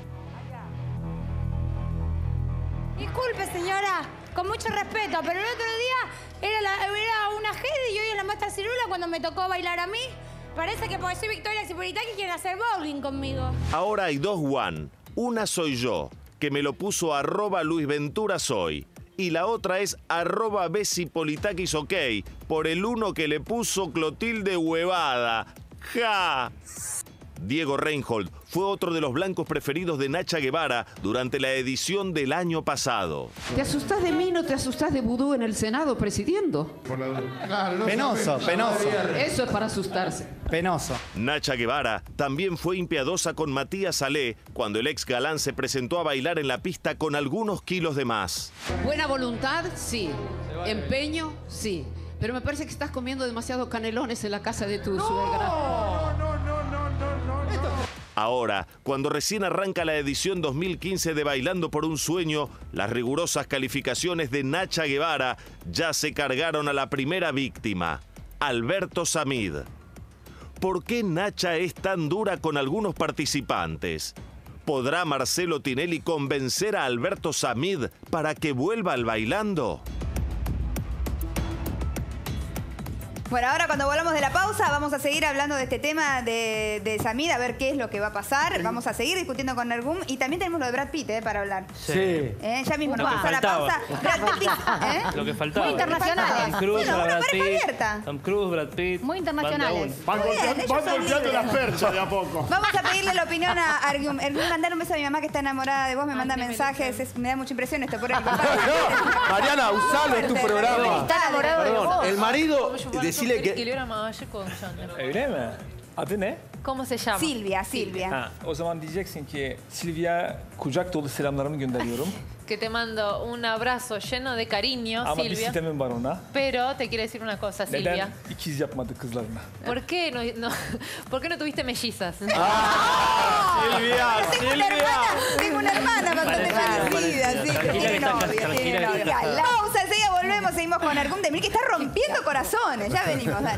Disculpe, señora, con mucho respeto, pero el otro día era una Heidi y hoy es la maestra Cirula cuando me tocó bailar a mí. Parece que porque soy Victoria Zipolitakis quieren hacer bowling conmigo. Ahora hay dos Juan. Una soy yo, que me lo puso @LuisVenturaSoy. Y la otra es @BZipolitakisOK, por el uno que le puso Clotilde Huevada. ¡Ja! Diego Reinhold fue otro de los blancos preferidos de Nacha Guevara durante la edición del año pasado. ¿Te asustás de mí, no te asustás de Vudú en el Senado presidiendo? Penoso, penoso. Eso es para asustarse. Penoso. Nacha Guevara también fue impiadosa con Matías Salé cuando el ex galán se presentó a bailar en la pista con algunos kilos de más. Buena voluntad, sí. Empeño, sí. Pero me parece que estás comiendo demasiados canelones en la casa de tu suegra. Ahora, cuando recién arranca la edición 2015 de Bailando por un Sueño, las rigurosas calificaciones de Nacha Guevara ya se cargaron a la primera víctima, Alberto Samid. ¿Por qué Nacha es tan dura con algunos participantes? ¿Podrá Marcelo Tinelli convencer a Alberto Samid para que vuelva al Bailando? Bueno, ahora cuando volvamos de la pausa vamos a seguir hablando de este tema de Samid, a ver qué es lo que va a pasar. Vamos a seguir discutiendo con Ergum y también tenemos lo de Brad Pitt para hablar. Sí. Ya mismo nos vamos a la pausa. Brad Pitt, Lo que faltaba. Muy internacionales. Tom Cruise, Bueno, una Brad pareja Pitt. abierta. Tom Cruise, Brad Pitt. Muy internacionales. Van golpeando las perchas de a poco. Vamos a pedirle la opinión a Ergum. Ergum, mandar un beso a mi mamá que está enamorada de vos, me manda mensajes. Me da mucha impresión esto por él. Mariana, usalo, es tu programa. Está enamorado de vos. El marido, decile que... Öyle mi? Adı ne? ¿Cómo se llama? Silvia. Ha, o zaman diyeceksin ki Silvia kucak dolu selamlarımı gönderiyorum. Que te mando un abrazo lleno de cariño, Ama bir Silvia. sitemim var ona. Pero te quiero decir una cosa, Silvia. Neden ikiz yapmadı kızlarına? ¿Por qué ¿por qué no tuviste mellizas? Silvia, Tengo una hermana bastante parecida, sí, pero tiene novia. Pausa, enseguida volvemos, seguimos con Ergum Demir, que está rompiendo corazones. Ya venimos, dale.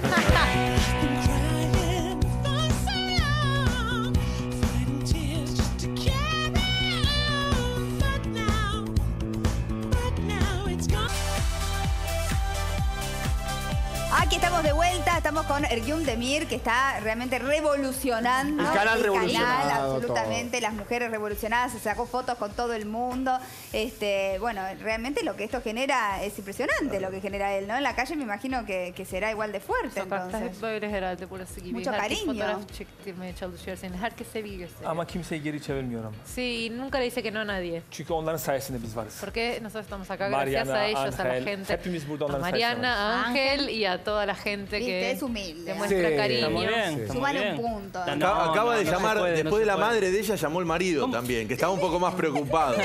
Aquí estamos de vuelta, estamos con Ergum Demir, que está realmente revolucionando El canal revolucionado, absolutamente, las mujeres revolucionadas, se sacó fotos con todo el mundo. Bueno, realmente lo que esto genera es impresionante, lo que genera él, ¿no? En la calle me imagino que será igual de fuerte, Sokakta entonces. hep böyle herhalde burası gibi. Mucho Herkes cariño. fotoğraf çektirmeye çalışıyor seni. Herkes seviyor gösteriyor. Ama kimseyi geri çevirmiyorum. Sí, nunca le dice que no a nadie. Çünkü onların sayesinde biz varız. Porque nosotros estamos acá Mariana, gracias a ellos, a la Ángel, gente. hepimiz burada A onların Mariana, sayesinde a varız. Ángel y a toda la gente Viste, que es humilde. demuestra Sí. cariño. Está muy bien, está muy Sumale bien. un punto. Acaba de no se llamar, puede, no después se de la puede. madre de ella, llamó el marido también, que estaba un poco más preocupado.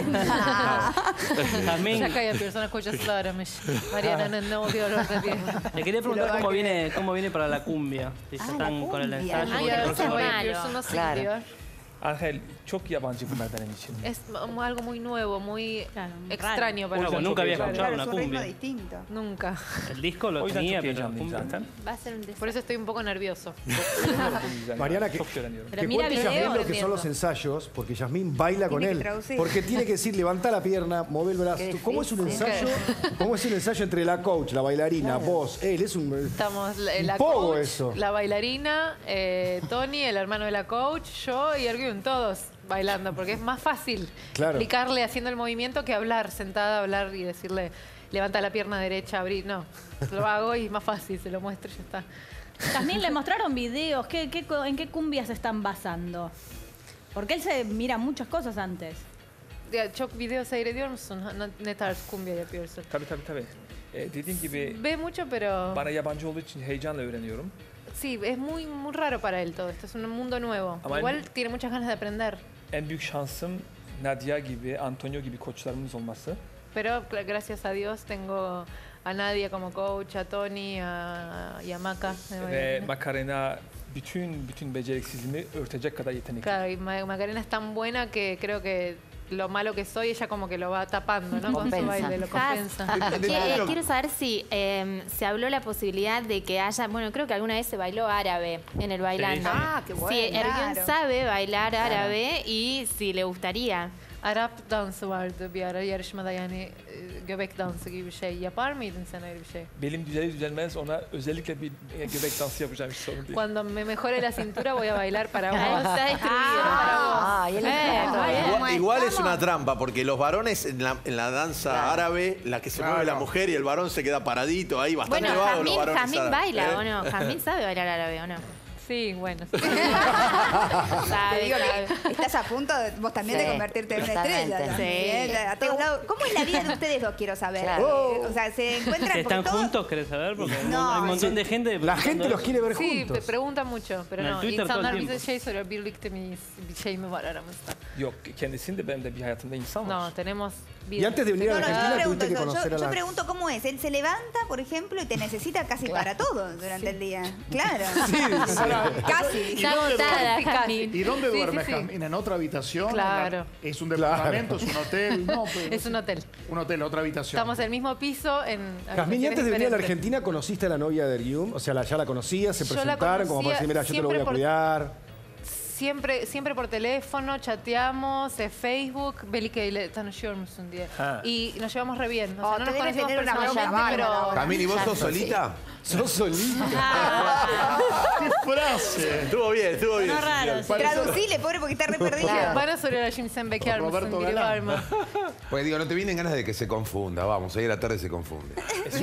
También Şaka yapıyor, sana kocası da aramış. Mariana'nın ne oluyor orada diye. le quería preguntar cómo viene para la cumbia. Si ya están con el cumbia. ensayo. Ay, porque el ya próximo- sabía, yapıyorsun, nasıl gidiyor? Ángel çok yabancı bunlar benim için. Es algo muy nuevo, muy extraño para Bueno, vos. nunca había escuchado Claro, una es un ritmo cumbia. distinto. Nunca. El disco lo O yüzden tenía, çok pero la heyecanlıyım cumbia... zaten. Va a ser un desastre. Por eso estoy un poco nervioso. Mariana, que Çok öğreniyorum. Pero que mira cuente video, Yasmín lo que entiendo. son los ensayos, porque Yasmín baila con Tiene que él. traducir. Porque tiene que decir, levanta la pierna, mueve el brazo. Qué ¿Cómo es un difícil. ensayo? ¿Cómo es el ensayo entre la coach, la bailarina, vos, él? Es un... Estamos Un la poco coach, eso. la bailarina, Tony, el hermano de la coach, yo y Ergun, todos bailando, porque es más fácil Claro. explicarle haciendo el movimiento que hablar, sentada, hablar y decirle, levanta la pierna derecha, abrir. No, lo hago y es más fácil, se lo muestro y ya está. También le mostraron videos. ¿En qué cumbias se están basando? Porque él se mira muchas cosas antes. Ya, çok video seyrediyor musun? Ne tarz kumbya yapıyorsun? Tabii. Dediğim gibi Ve mucho, pero bana yabancı olduğu için heyecanla öğreniyorum. sí, es muy raro para él todo esto, es un mundo nuevo. Ama Igual tiene muchas ganas de aprender. En büyük şansım Nadia gibi, Antonio gibi koçlarımız olması. Pero gracias a Dios tengo a Nadia como coach, a Tony y a Maca. Ve Macarena bütün beceriksizliğimi örtecek kadar yetenekli. Claro, y Macarena es tan buena que creo que lo malo que soy, ella como que lo va tapando, ¿no? Con su baile, lo compensa. Quiero saber si se habló la posibilidad de que haya, bueno, creo que alguna vez se bailó árabe en el bailando. Sí. Ah, qué bueno. Si Ergün Claro. sabe bailar árabe y si le gustaría. Arap dansı vardı bir ara yarışmada, yani göbek dansı gibi bir şey. Yapar mıydın sen öyle bir şey? Belim düzelir düzelmez ona özellikle bir göbek dansı yapacağım, hiç sorun değil. Cuando me mejore la cintura voy a bailar para vos. Está distribuido para vos. Igual es una trampa, porque los varones en la danza árabe, la que se mueve la mujer y el varón se queda paradito ahí, bastante Bueno, vago los varones Jazmín árabes. baila, ¿o no? Jazmín sabe bailar árabe, ¿o no? Sí, bueno. Te digo que estás a punto, vos también, de convertirte en una estrella. Sí. A todos lados. ¿Cómo es la vida de ustedes dos, quiero saber? Claro. O sea, ¿se encuentran ¿Están por todo? juntos, querés saber? Porque No, hay un montón de gente... La gente los quiere ver Sí, juntos. pregunta mucho, pero En no. Twitter todo el İnsanlar tiempo. bize şey soruyor, birlikte miyiz? Bir şey mi var aramızda? Yok, kendisinin de benim de bir hayatımda insan var. No, tenemos vida. Y antes de venir a No, no, yo Argentina pregunto tuviste que eso. conocer a Yo la... pregunto cómo es. Él se levanta, por ejemplo, y te necesita casi para todo durante el día. Claro. Casi. ¿Y dónde duerme sí. Jazmín? ¿En otra habitación? Claro. ¿Es un departamento? ¿Es un hotel? No, pero Es un hotel. un hotel, otra habitación. Estamos en el mismo piso en Jazmín, ¿y antes de venir a la diferentes. Argentina conociste a la novia de Ergün? O sea, ya la conocías, se Yo la presentaron como para decir, mira, yo te lo voy a conocía cuidar. Siempre por teléfono, chateamos, Facebook. Belike ile tanışıyor musun diye. Ah. Y nos llevamos re bien. O sea, Oh, no te nos debe conocimos tener una personalmente, bronca pero... bárbara. Camil, ¿y vos sos solita? ¿Sos solita? ¡Qué frase! Estuvo bien, estuvo bien. No, raro. Traducile, pobre, porque está re perdido. Bana soruyorlar şimdi sen bekar mısın, Roberto biri Galán. var mı? Pues digo, no te vienen ganas de que se confunda. Vamos, ahí a la tarde se confunde.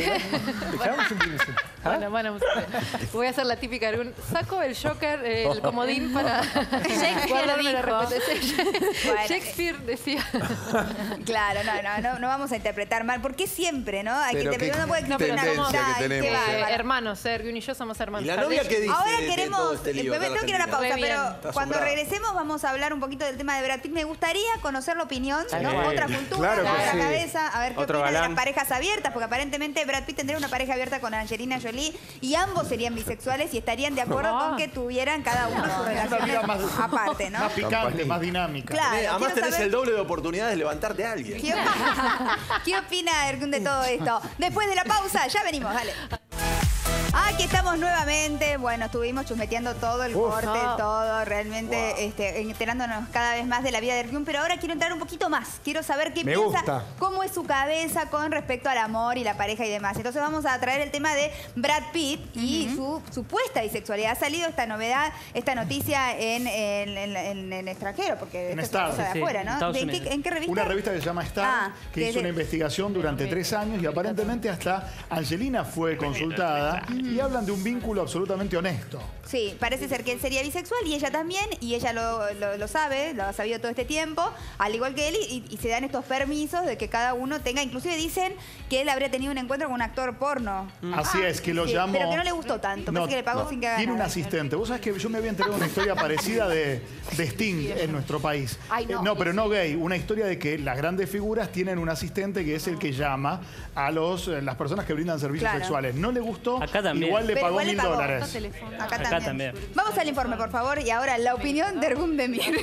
Bueno, voy a hacer la típica. Saco el Joker, el comodín para guardarme la repetición. Shakespeare decía. Claro, no vamos a interpretar mal, porque siempre, ¿no? Hay que Pero interpretar, qué no puede tendencia somos que tenemos, hermanos, Ergün y yo somos hermanos. ¿Y la novia qué dice? Ahora de queremos, todo este lío acá en tengo que ir a una pausa, Argentina? pero Está cuando asombrada. regresemos vamos a hablar un poquito del tema de Brad Pitt. Me gustaría conocer la opinión, ¿no? Sí. Otra cultura, Claro que otra sí. cabeza, a ver qué Otro opina de galán. las parejas abiertas, porque aparentemente Brad Pitt tendría una pareja abierta con Angelina Jolie y ambos serían bisexuales y estarían de acuerdo con que tuvieran cada uno sus relaciones aparte, ¿no? Más picante, más dinámica. Claro, Además quiero tenés saber- el doble de oportunidades de levantarte a alguien. ¿Qué opina Ergün de todo esto? Después de la pausa, ya venimos, dale. Aquí estamos nuevamente. Bueno, estuvimos chusmeteando todo el corte, todo, realmente enterándonos cada vez más de la vida de Ergün, pero ahora quiero entrar un poquito más. Quiero saber qué Me piensa, gusta. cómo es su cabeza con respecto al amor y la pareja y demás. Entonces vamos a traer el tema de Brad Pitt y su supuesta bisexualidad. Ha salido esta novedad, esta noticia en extranjero, porque En esto es una Star. cosa de Sí, afuera, en ¿no? Estados ¿En Unidos. qué revista? Una revista que se llama Star, que hizo desde- una investigación durante 3 años y aparentemente hasta Angelina fue consultada y hablan de un vínculo absolutamente honesto. Sí, parece ser que él sería bisexual y ella también, y ella lo sabe, lo ha sabido todo este tiempo, al igual que él, y se dan estos permisos de que cada uno tenga, inclusive dicen que él habría tenido un encuentro con un actor porno. Así es, que lo Sí, llamó. pero que no le gustó tanto, parece que le pagó sin que haga Tiene un nada. asistente. Vos sabés que yo me había enterado de una historia parecida de Sting en nuestro país. Ay, no. Pero no gay. Una historia de que las grandes figuras tienen un asistente que es el que llama a las personas que brindan servicios Claro. sexuales. No le gustó, Acá también. igual le Pero pagó igual le pagó. $1000. Acá Acá también. Vamos al informe, por favor, y ahora la opinión de Ergün Demir.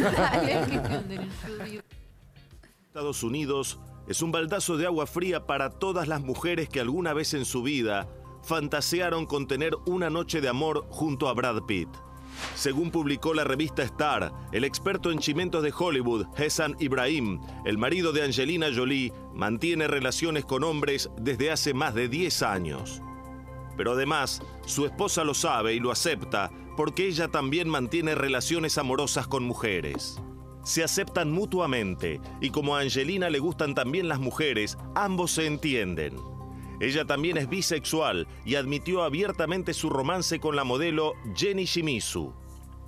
Estados Unidos es un baldazo de agua fría para todas las mujeres que alguna vez en su vida fantasearon con tener una noche de amor junto a Brad Pitt. Según publicó la revista Star, el experto en chimentos de Hollywood, Hessan Ibrahim, el marido de Angelina Jolie, mantiene relaciones con hombres desde hace más de 10 años. Pero además, su esposa lo sabe y lo acepta porque ella también mantiene relaciones amorosas con mujeres. Se aceptan mutuamente y como a Angelina le gustan también las mujeres, ambos se entienden. Ella también es bisexual y admitió abiertamente su romance con la modelo Jenny Shimizu.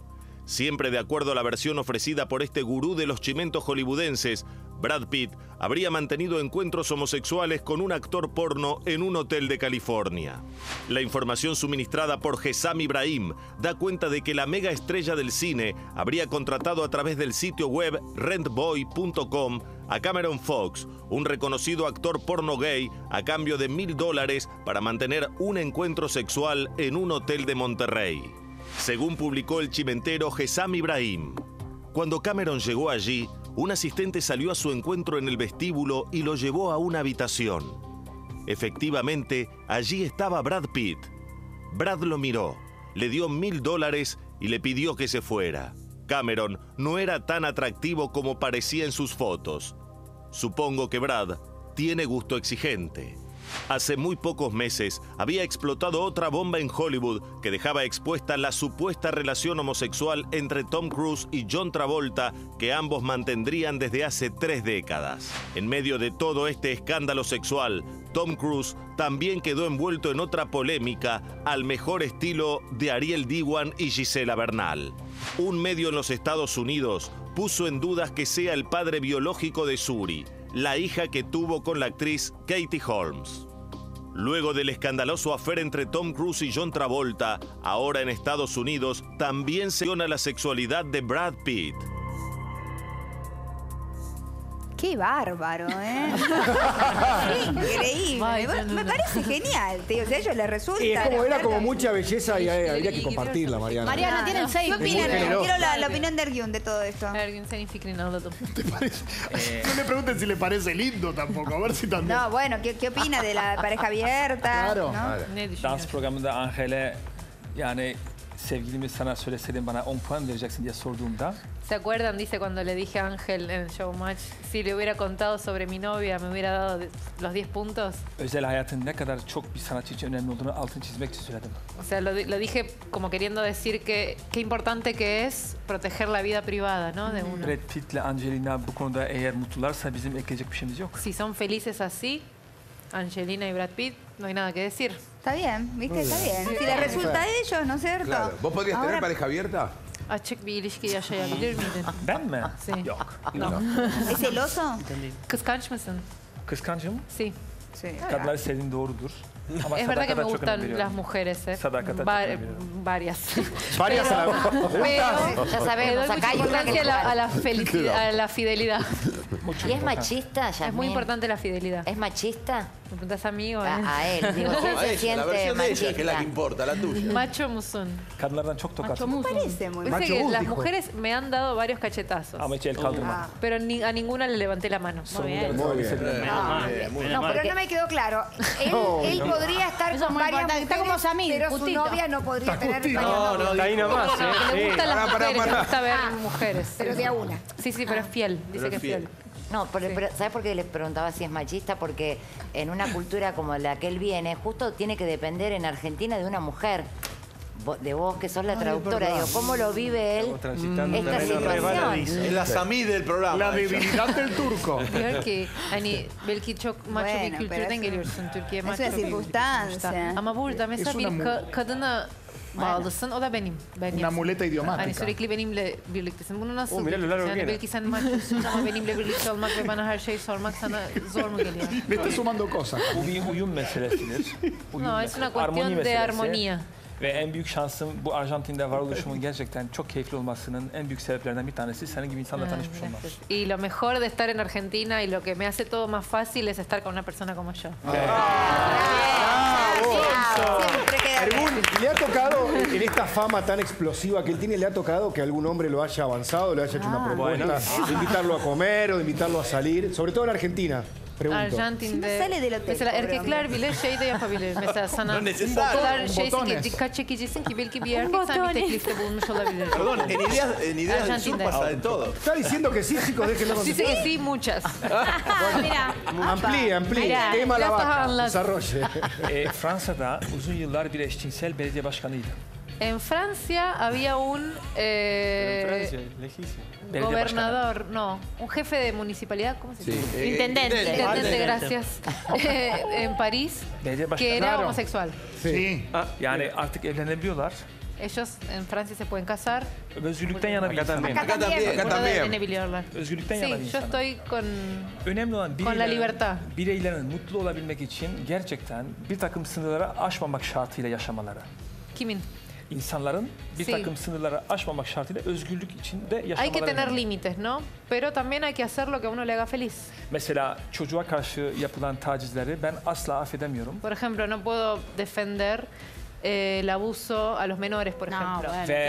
Siempre de acuerdo a la versión ofrecida por este gurú de los chimentos hollywoodenses, Brad Pitt habría mantenido encuentros homosexuales con un actor porno en un hotel de California. La información suministrada por Hesam Ibrahim da cuenta de que la mega estrella del cine habría contratado a través del sitio web rentboy.com a Cameron Fox, un reconocido actor porno gay, a cambio de $1000 para mantener un encuentro sexual en un hotel de Monterrey. Según publicó el chimentero Hesam Ibrahim, cuando Cameron llegó allí, un asistente salió a su encuentro en el vestíbulo y lo llevó a una habitación. Efectivamente, allí estaba Brad Pitt. Brad lo miró, le dio $1000 y le pidió que se fuera. Cameron no era tan atractivo como parecía en sus fotos. Supongo que Brad tiene gusto exigente. Hace muy pocos meses había explotado otra bomba en Hollywood que dejaba expuesta la supuesta relación homosexual entre Tom Cruise y John Travolta, que ambos mantendrían desde hace 3 décadas. En medio de todo este escándalo sexual, Tom Cruise también quedó envuelto en otra polémica al mejor estilo de Ariel Diwan y Gisela Bernal. Un medio en los Estados Unidos puso en dudas que sea el padre biológico de Suri, la hija que tuvo con la actriz Katie Holmes. Luego del escandaloso affair entre Tom Cruise y John Travolta, ahora en Estados Unidos también se menciona la sexualidad de Brad Pitt. Qué bárbaro, ¿eh? Increíble. Me parece genial, tío. O sea, a ellos les resulta. Y era como mucha belleza y habría que compartirla, Mariana. Mariana, tienen 6. ¿Qué opinan? Quiero la opinión de Ergun de todo esto. Ergun, senin fikrini alalım. No le pregunten si le parece lindo tampoco, a ver si también. No, bueno, ¿qué opina de la pareja abierta? Claro. ¿no? Dans programında Angel'e yani sevgilimi sana söyleseydim bana 10 puan vereceksin diye sorduğumda ¿Se acuerdan? Dice cuando le dije a Ángel en el Showmatch, si le hubiera contado sobre mi novia, me hubiera dado los 10 puntos. özel hayatın ne kadar çok bir sanatçı için önemli olduğunu altını çizmek için söyledim. O sea, lo dije como queriendo decir que qué importante que es proteger la vida privada, ¿no? De uno. Brad Pitt'le Angelina bu konuda eğer mutlularsa bizim ekleyecek bir şeyimiz yok. Si son felices así, Angelina y Brad Pitt, no hay nada que decir. Está bien, ¿viste? Está bien. Si les resulta a ellos, ¿no es cierto? Claro. ¿Vos podrías tener pareja abierta? Açık bir ilişki yaşayabilir miydin? Ben mi? Sí. Yok. No. ¿Es celoso? Kıskanç mısın? Kıskancım. Sí. Kadınları sevdiğin doğrudur. Ama Es verdad que me sadakata çok önem gustan veriyorum. las mujeres, ¿eh? Sadakata çok önem veriyorum. Varias. Varias a la vez. Pero Ya sabemos, le doy acá mucha hay una importancia que- a la fidelidad. ¿Y es machista, Es muy Yasmín? importante la fidelidad. ¿Es machista? ¿Me preguntas a mí o A él, digo, si él A se ella, la siente versión de ella, que es la machista. que importa, la tuya. Macho musun. Kadınlardan çok tokat. Me parece muy Viste que Macho las dijo. mujeres me han dado varios cachetazos. Ama hiç el kaldırma. Pero a ninguna le levanté la mano. Muy bien. No, pero no me quedó claro. Él podría estar Eso es con muy varias importante. Está como mujeres, Samir, pero su justito. novia no podría tener varias No, novias. está ahí nomás, Le ¿eh? gustan las Pará, mujeres, le gusta ver Ah. mujeres. Pero de a una. Sí, sí, pero es fiel. Dice que es fiel. No, pero ¿sabes por qué les preguntaba si es machista? Porque en una cultura como la que él viene, justo tiene que depender en Argentina de una mujer. De vos, que sos la traductora, digo, ¿cómo lo vive él Estamos transitando esta terreno situación? resbaladizo. Es la Samí del programa. La debilidad del turco. Diyor ki hani belki çok maço bir Bueno, kültürden pero geliyorsun Türkiye. es Maço una bir circunstancia. kültür. Ama burada mesela Es bir una kadına bağlısın, o da benim. Ben Una yapsın. muleta Hani idiomática. sürekli benimle birliktesin. Bunu nasıl mirá lo largo yani que era. belki sen maçosun ama benimle birlikte olmak ve bana her şeyi sormak sana zor mu geliyor? Le está sumando cosas. Bu bir uyum meselesidir. Uyum No, es una meselesi. cuestión de meselesi. armonía. Ve en büyük şansım bu Arjantin'de varoluşumun gerçekten çok keyifli olmasının en büyük sebeplerinden bir tanesi senin gibi insanla tanışmış olmam. Y lo mejor de estar en Argentina y lo que me hace todo más fácil es estar con una persona como yo. Siempre queda Ergun, ¿le ha tocado, en esta fama tan explosiva que él tiene, le ha tocado que algún hombre lo haya avanzado, le haya hecho una propuesta de invitarlo a comer o de invitarlo a salir? Sobre todo en Argentina, pregunto. Arjantin'de Şimdi sale del hotel, mesela pobre erkekler bile şey de yapabilir. Mesela sana No o necesario. kadar şeysin ki Botones. dikkat çekicisin ki belki bir erkek sana bir teklifte bulunmuş olabilir. Perdón, en ideas del sur Argentina. pasa de todo. Está diciendo que sí, chicos, déjenlo Dice contestar. que sí, muchas. Mira. Amplíe. Mira, Tema la biraz daha vaca, anlat. desarrolle. Fransa'da uzun yıllar bir eşcinsel belediye başkanıydı. En Francia había un Francia, lejísimo. gobernador, no, un jefe de municipalidad, ¿cómo se dice? Intendente. Intendente, gracias. En París, Belediye que başkanı. era homosexual. Sí. Yani artık evlenebiliyorlar. Ellos en Francia se pueden casar. Özgürlükten yana bir insan. Acá también. Burada da evlenebiliyorlar. Özgürlükten yana bir Sí, yo insan. estoy Önemli olan con la libertad. bireylerin mutlu olabilmek için gerçekten bir takım sınırları aşmamak şartıyla yaşamaları. Kimin? İnsanların bir Sí. takım sınırları aşmamak şartıyla özgürlük içinde yaşamaları. Hay que tener önemli. límites, ¿no? Pero también hay que hacer lo que a uno le haga feliz. Mesela çocuğa karşı yapılan tacizleri ben asla affedemiyorum. Por ejemplo, no puedo defender el abuso a los menores, por ejemplo.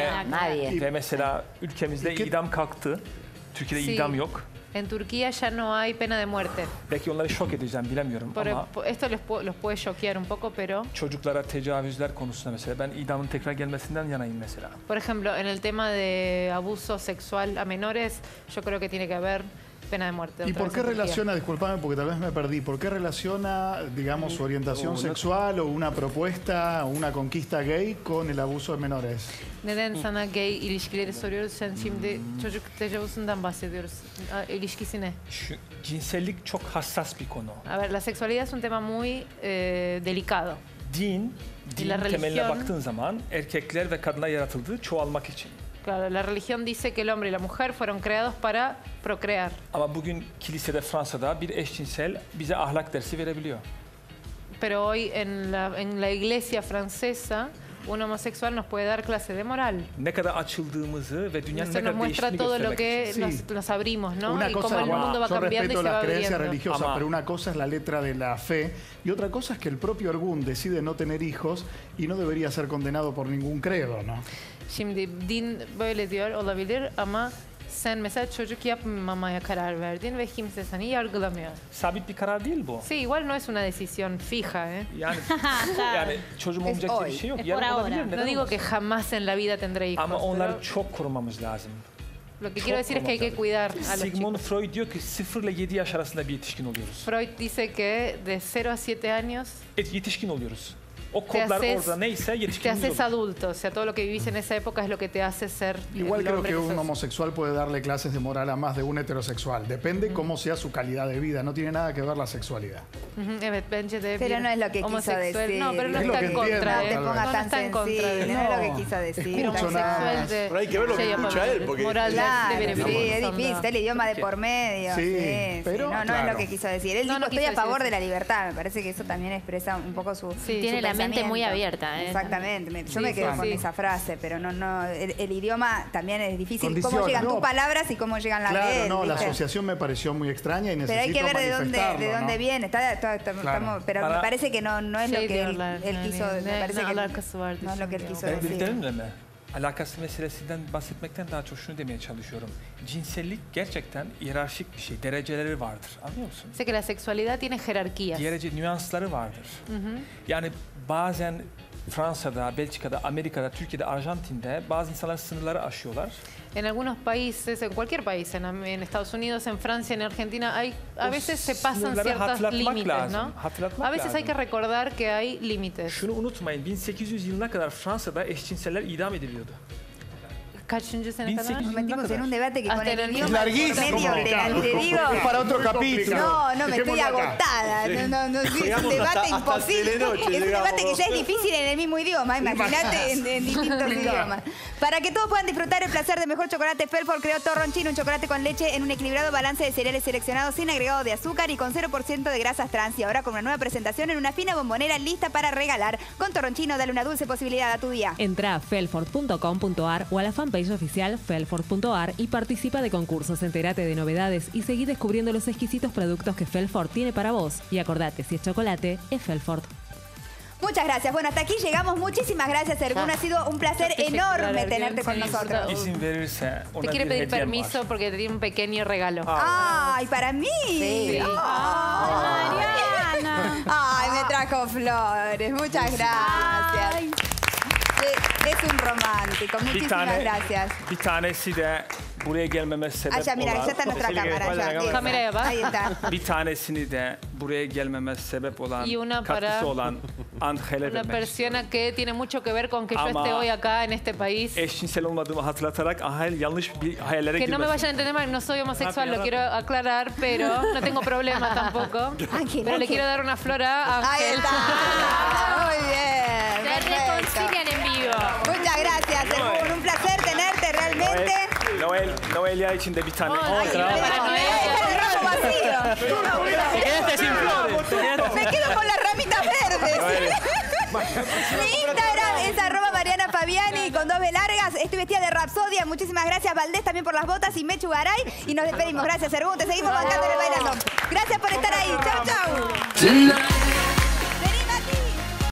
Ve mesela ülkemizde idam kalktı. Türkiye'de Sí. idam yok. En Turquía ya no hay pena de muerte. Belki onları şok edeceğim bilemiyorum ama Esto los puede choquear un poco, pero... çocuklara tecavüzler konusunda mesela ben idamın tekrar gelmesinden yanayım mesela. Por ejemplo, en el tema de abuso sexual a menores, yo creo que tiene que haber pena de muerte. ¿Y otra por vez qué en Turquía. relaciona, disculpame porque tal vez me perdí, por qué relaciona, digamos, su orientación sexual o una propuesta o una conquista gay con el abuso de menores? Neden sana gay ilişkileri soruyoruz? Sen şimdi çocuk tecavüzünden bahsediyoruz. İlişkisi ne? Şu cinsellik çok hassas bir konu. A ver, la sexualidad es un tema muy delicado. Din la temeline religión- baktığın zaman erkekler ve kadınlar yaratıldığı çoğalmak için. Claro, la religión dice que el hombre y la mujer fueron creados para procrear. Ama bugün kilisede Fransa'da bir eşcinsel bize ahlak dersi verebiliyor. Pero hoy en la iglesia francesa, un homosexual nos puede dar clase de moral. Ne kadar açıldığımızı ve dünyanın Eso ne nos kadar muestra değiştiğini todo lo göstermek que için. nos abrimos, ¿no? Una Y cosa, cómo el mundo va yo cambiando y respeto se va la creencia abriendo. religiosa, pero una cosa es la letra de la fe y otra cosa es que el propio Ergun decide no tener hijos y no debería ser condenado por ningún credo, ¿no? Şimdi din böyle diyor olabilir ama sen mesela çocuk yapmamaya karar verdin ve kimse seni yargılamıyor. Sabit bir karar değil bu. Sí, igual no es una decisión fija, ¿eh? Yani çocuğum olmayacak diye bir şey yok. Yarın olabilir, neden No digo olmasın? que jamás en la vida tendré hijos. Ama onları pero çok korumamız lazım. lo que Çok quiero decir es que hay que korumamız cuidar lazım. a los Sigmund chicos. Freud diyor ki 0 ile 7 yaş arasında bir yetişkin oluyoruz. Freud dice que de 0 a 7 años Yetişkin oluyoruz. O te kodlar haces, orada neyse te yetişkinimiz haces oluyor. adulto. O sea, todo lo que vivís en esa época es lo que te hace ser Igual el creo hombre que un sos. homosexual puede darle clases de moral a más de un heterosexual. Depende cómo sea su calidad de vida. No tiene nada que ver la sexualidad. Ujú, evet, bence de Pero bir no es lo que quiso homosexual. decir. No, pero no Es lo está que en contra. entiendo, No te tal vez. pongas No tan está en contra de sensible, no es lo que quiso decir. Bir homosexual de Pero hay que ver lo que şey escucha yapabilir. él, porque- Moralden Claro, de verebilir sí, es insanda. difícil, está el idioma de por medio. Sí, Sí, pero, no es claro. lo que quiso decir. Él No, dijo, no estoy quiso a favor decir de la libertad. Me parece que eso también expresa un poco su Tiene su la mente muy pensamiento. abierta, ¿eh? Exactamente. Yo Sí, me quedo sí, con sí. esa frase, pero no, el idioma también es difícil. Condiciona. Cómo llegan No. tus palabras y cómo llegan las de Claro, él. no, la ¿viste? asociación me pareció muy extraña y necesito Pero hay que ver de manifestarlo, dónde ¿no? viene. Estamos- pero Para- me parece que no es lo Şey que diyorlar, él quiso. yani, Me parece ne que alakası var no es lo que él quiso Ben decir. bildiklerimle mi? Alakası meselesinden bahsetmekten daha çok şunu demeye çalışıyorum. Cinsellik gerçekten hiyerarşik bir şey. Dereceleri vardır. Anlıyor musun? Sé que la sexualidad tiene jerarquías. Nüansları vardır. Yani bazen Fransa'da, Belçika'da, Amerika'da, Türkiye'de, Arjantin'de bazı insanlar sınırları aşıyorlar. En algunos países, en cualquier país, en Estados Unidos, en Francia, en Argentina, a veces se pasan sınırları ciertos hatırlatmak límites, lazım. ¿no? Hatırlatmak A veces hay lazım. que recordar que hay límites. Şunu unutmayın, 1800 yılına kadar Fransa'da eşcinseller idam ediliyordu. Kaçıncı sene kadar? Nos metimos en un debate que con Hasta el el idioma Es larguísimo. medio te digo. Es para otro capítulo. No, me estoy Dejémoslo acá. agotada. Sí. No, es un Llegamos debate hasta imposible. Telenoche, Es un llegamos. debate que ya es difícil en el mismo idioma. Imagínate en distintos idiomas. Para que todos puedan disfrutar el placer de mejor chocolate, Felford creó Torronchino, un chocolate con leche en un equilibrado balance de cereales seleccionados sin agregado de azúcar y con 0% de grasas trans. Y ahora con una nueva presentación en una fina bombonera lista para regalar. Con Torronchino, dale una dulce posibilidad a tu día. Entra a felford.com.ar o a la fanpage oficial felford.ar y participa de concursos, entérate de novedades y seguí descubriendo los exquisitos productos que Felford tiene para vos. Y acordate, si es chocolate, es Felford. Muchas gracias. Bueno, hasta aquí llegamos. Muchísimas gracias, Ergun. Ha sido un placer enorme tenerte con nosotros. İzin verirse ona Te quiere bir pedir hediyem var. permiso porque te tiene un pequeño regalo. ¡Ay, para mí! Sí. Mariana. ¡Ay, me trajo flores! Muchas gracias. Es un romántico. Muchísimas gracias. Bir tanesi de buraya gelmeme sebep Allá, mira, olan... allá está nuestra cámara. Allá. Kameraya bak. Ahí está. Bir tanesini de buraya gelmeme sebep olan, Y una katkısı para- olan Angel'e Una vermek. persona que tiene mucho que ver con que yo Ama- esté hoy acá en este país. Eşcinsel olmadığımı hatırlatarak Angel yanlış bir hayallere Que no me girmesin. vayan a entender mal, no soy homosexual, Rápido, lo quiero aclarar, pero no tengo problemas tampoco. Pero le quiero dar una flor a Ahí Ángel. está. Muy bien. Se Perfecto. reconcilian en vivo. Muchas gracias. Noelia içinde bir tane. El ramo vacío. Te quedaste sin flores. Me quedo con las ramitas verdes. Mi Instagram es @Mariana Fabiani con 2 B largas. Estoy vestida de Rapsodia. Muchísimas gracias, Valdés, también por las botas y Mechu Garay. Y nos despedimos. Gracias, Ergun. Te seguimos bancando en el bailando. Gracias por estar ahí. Chau, chau.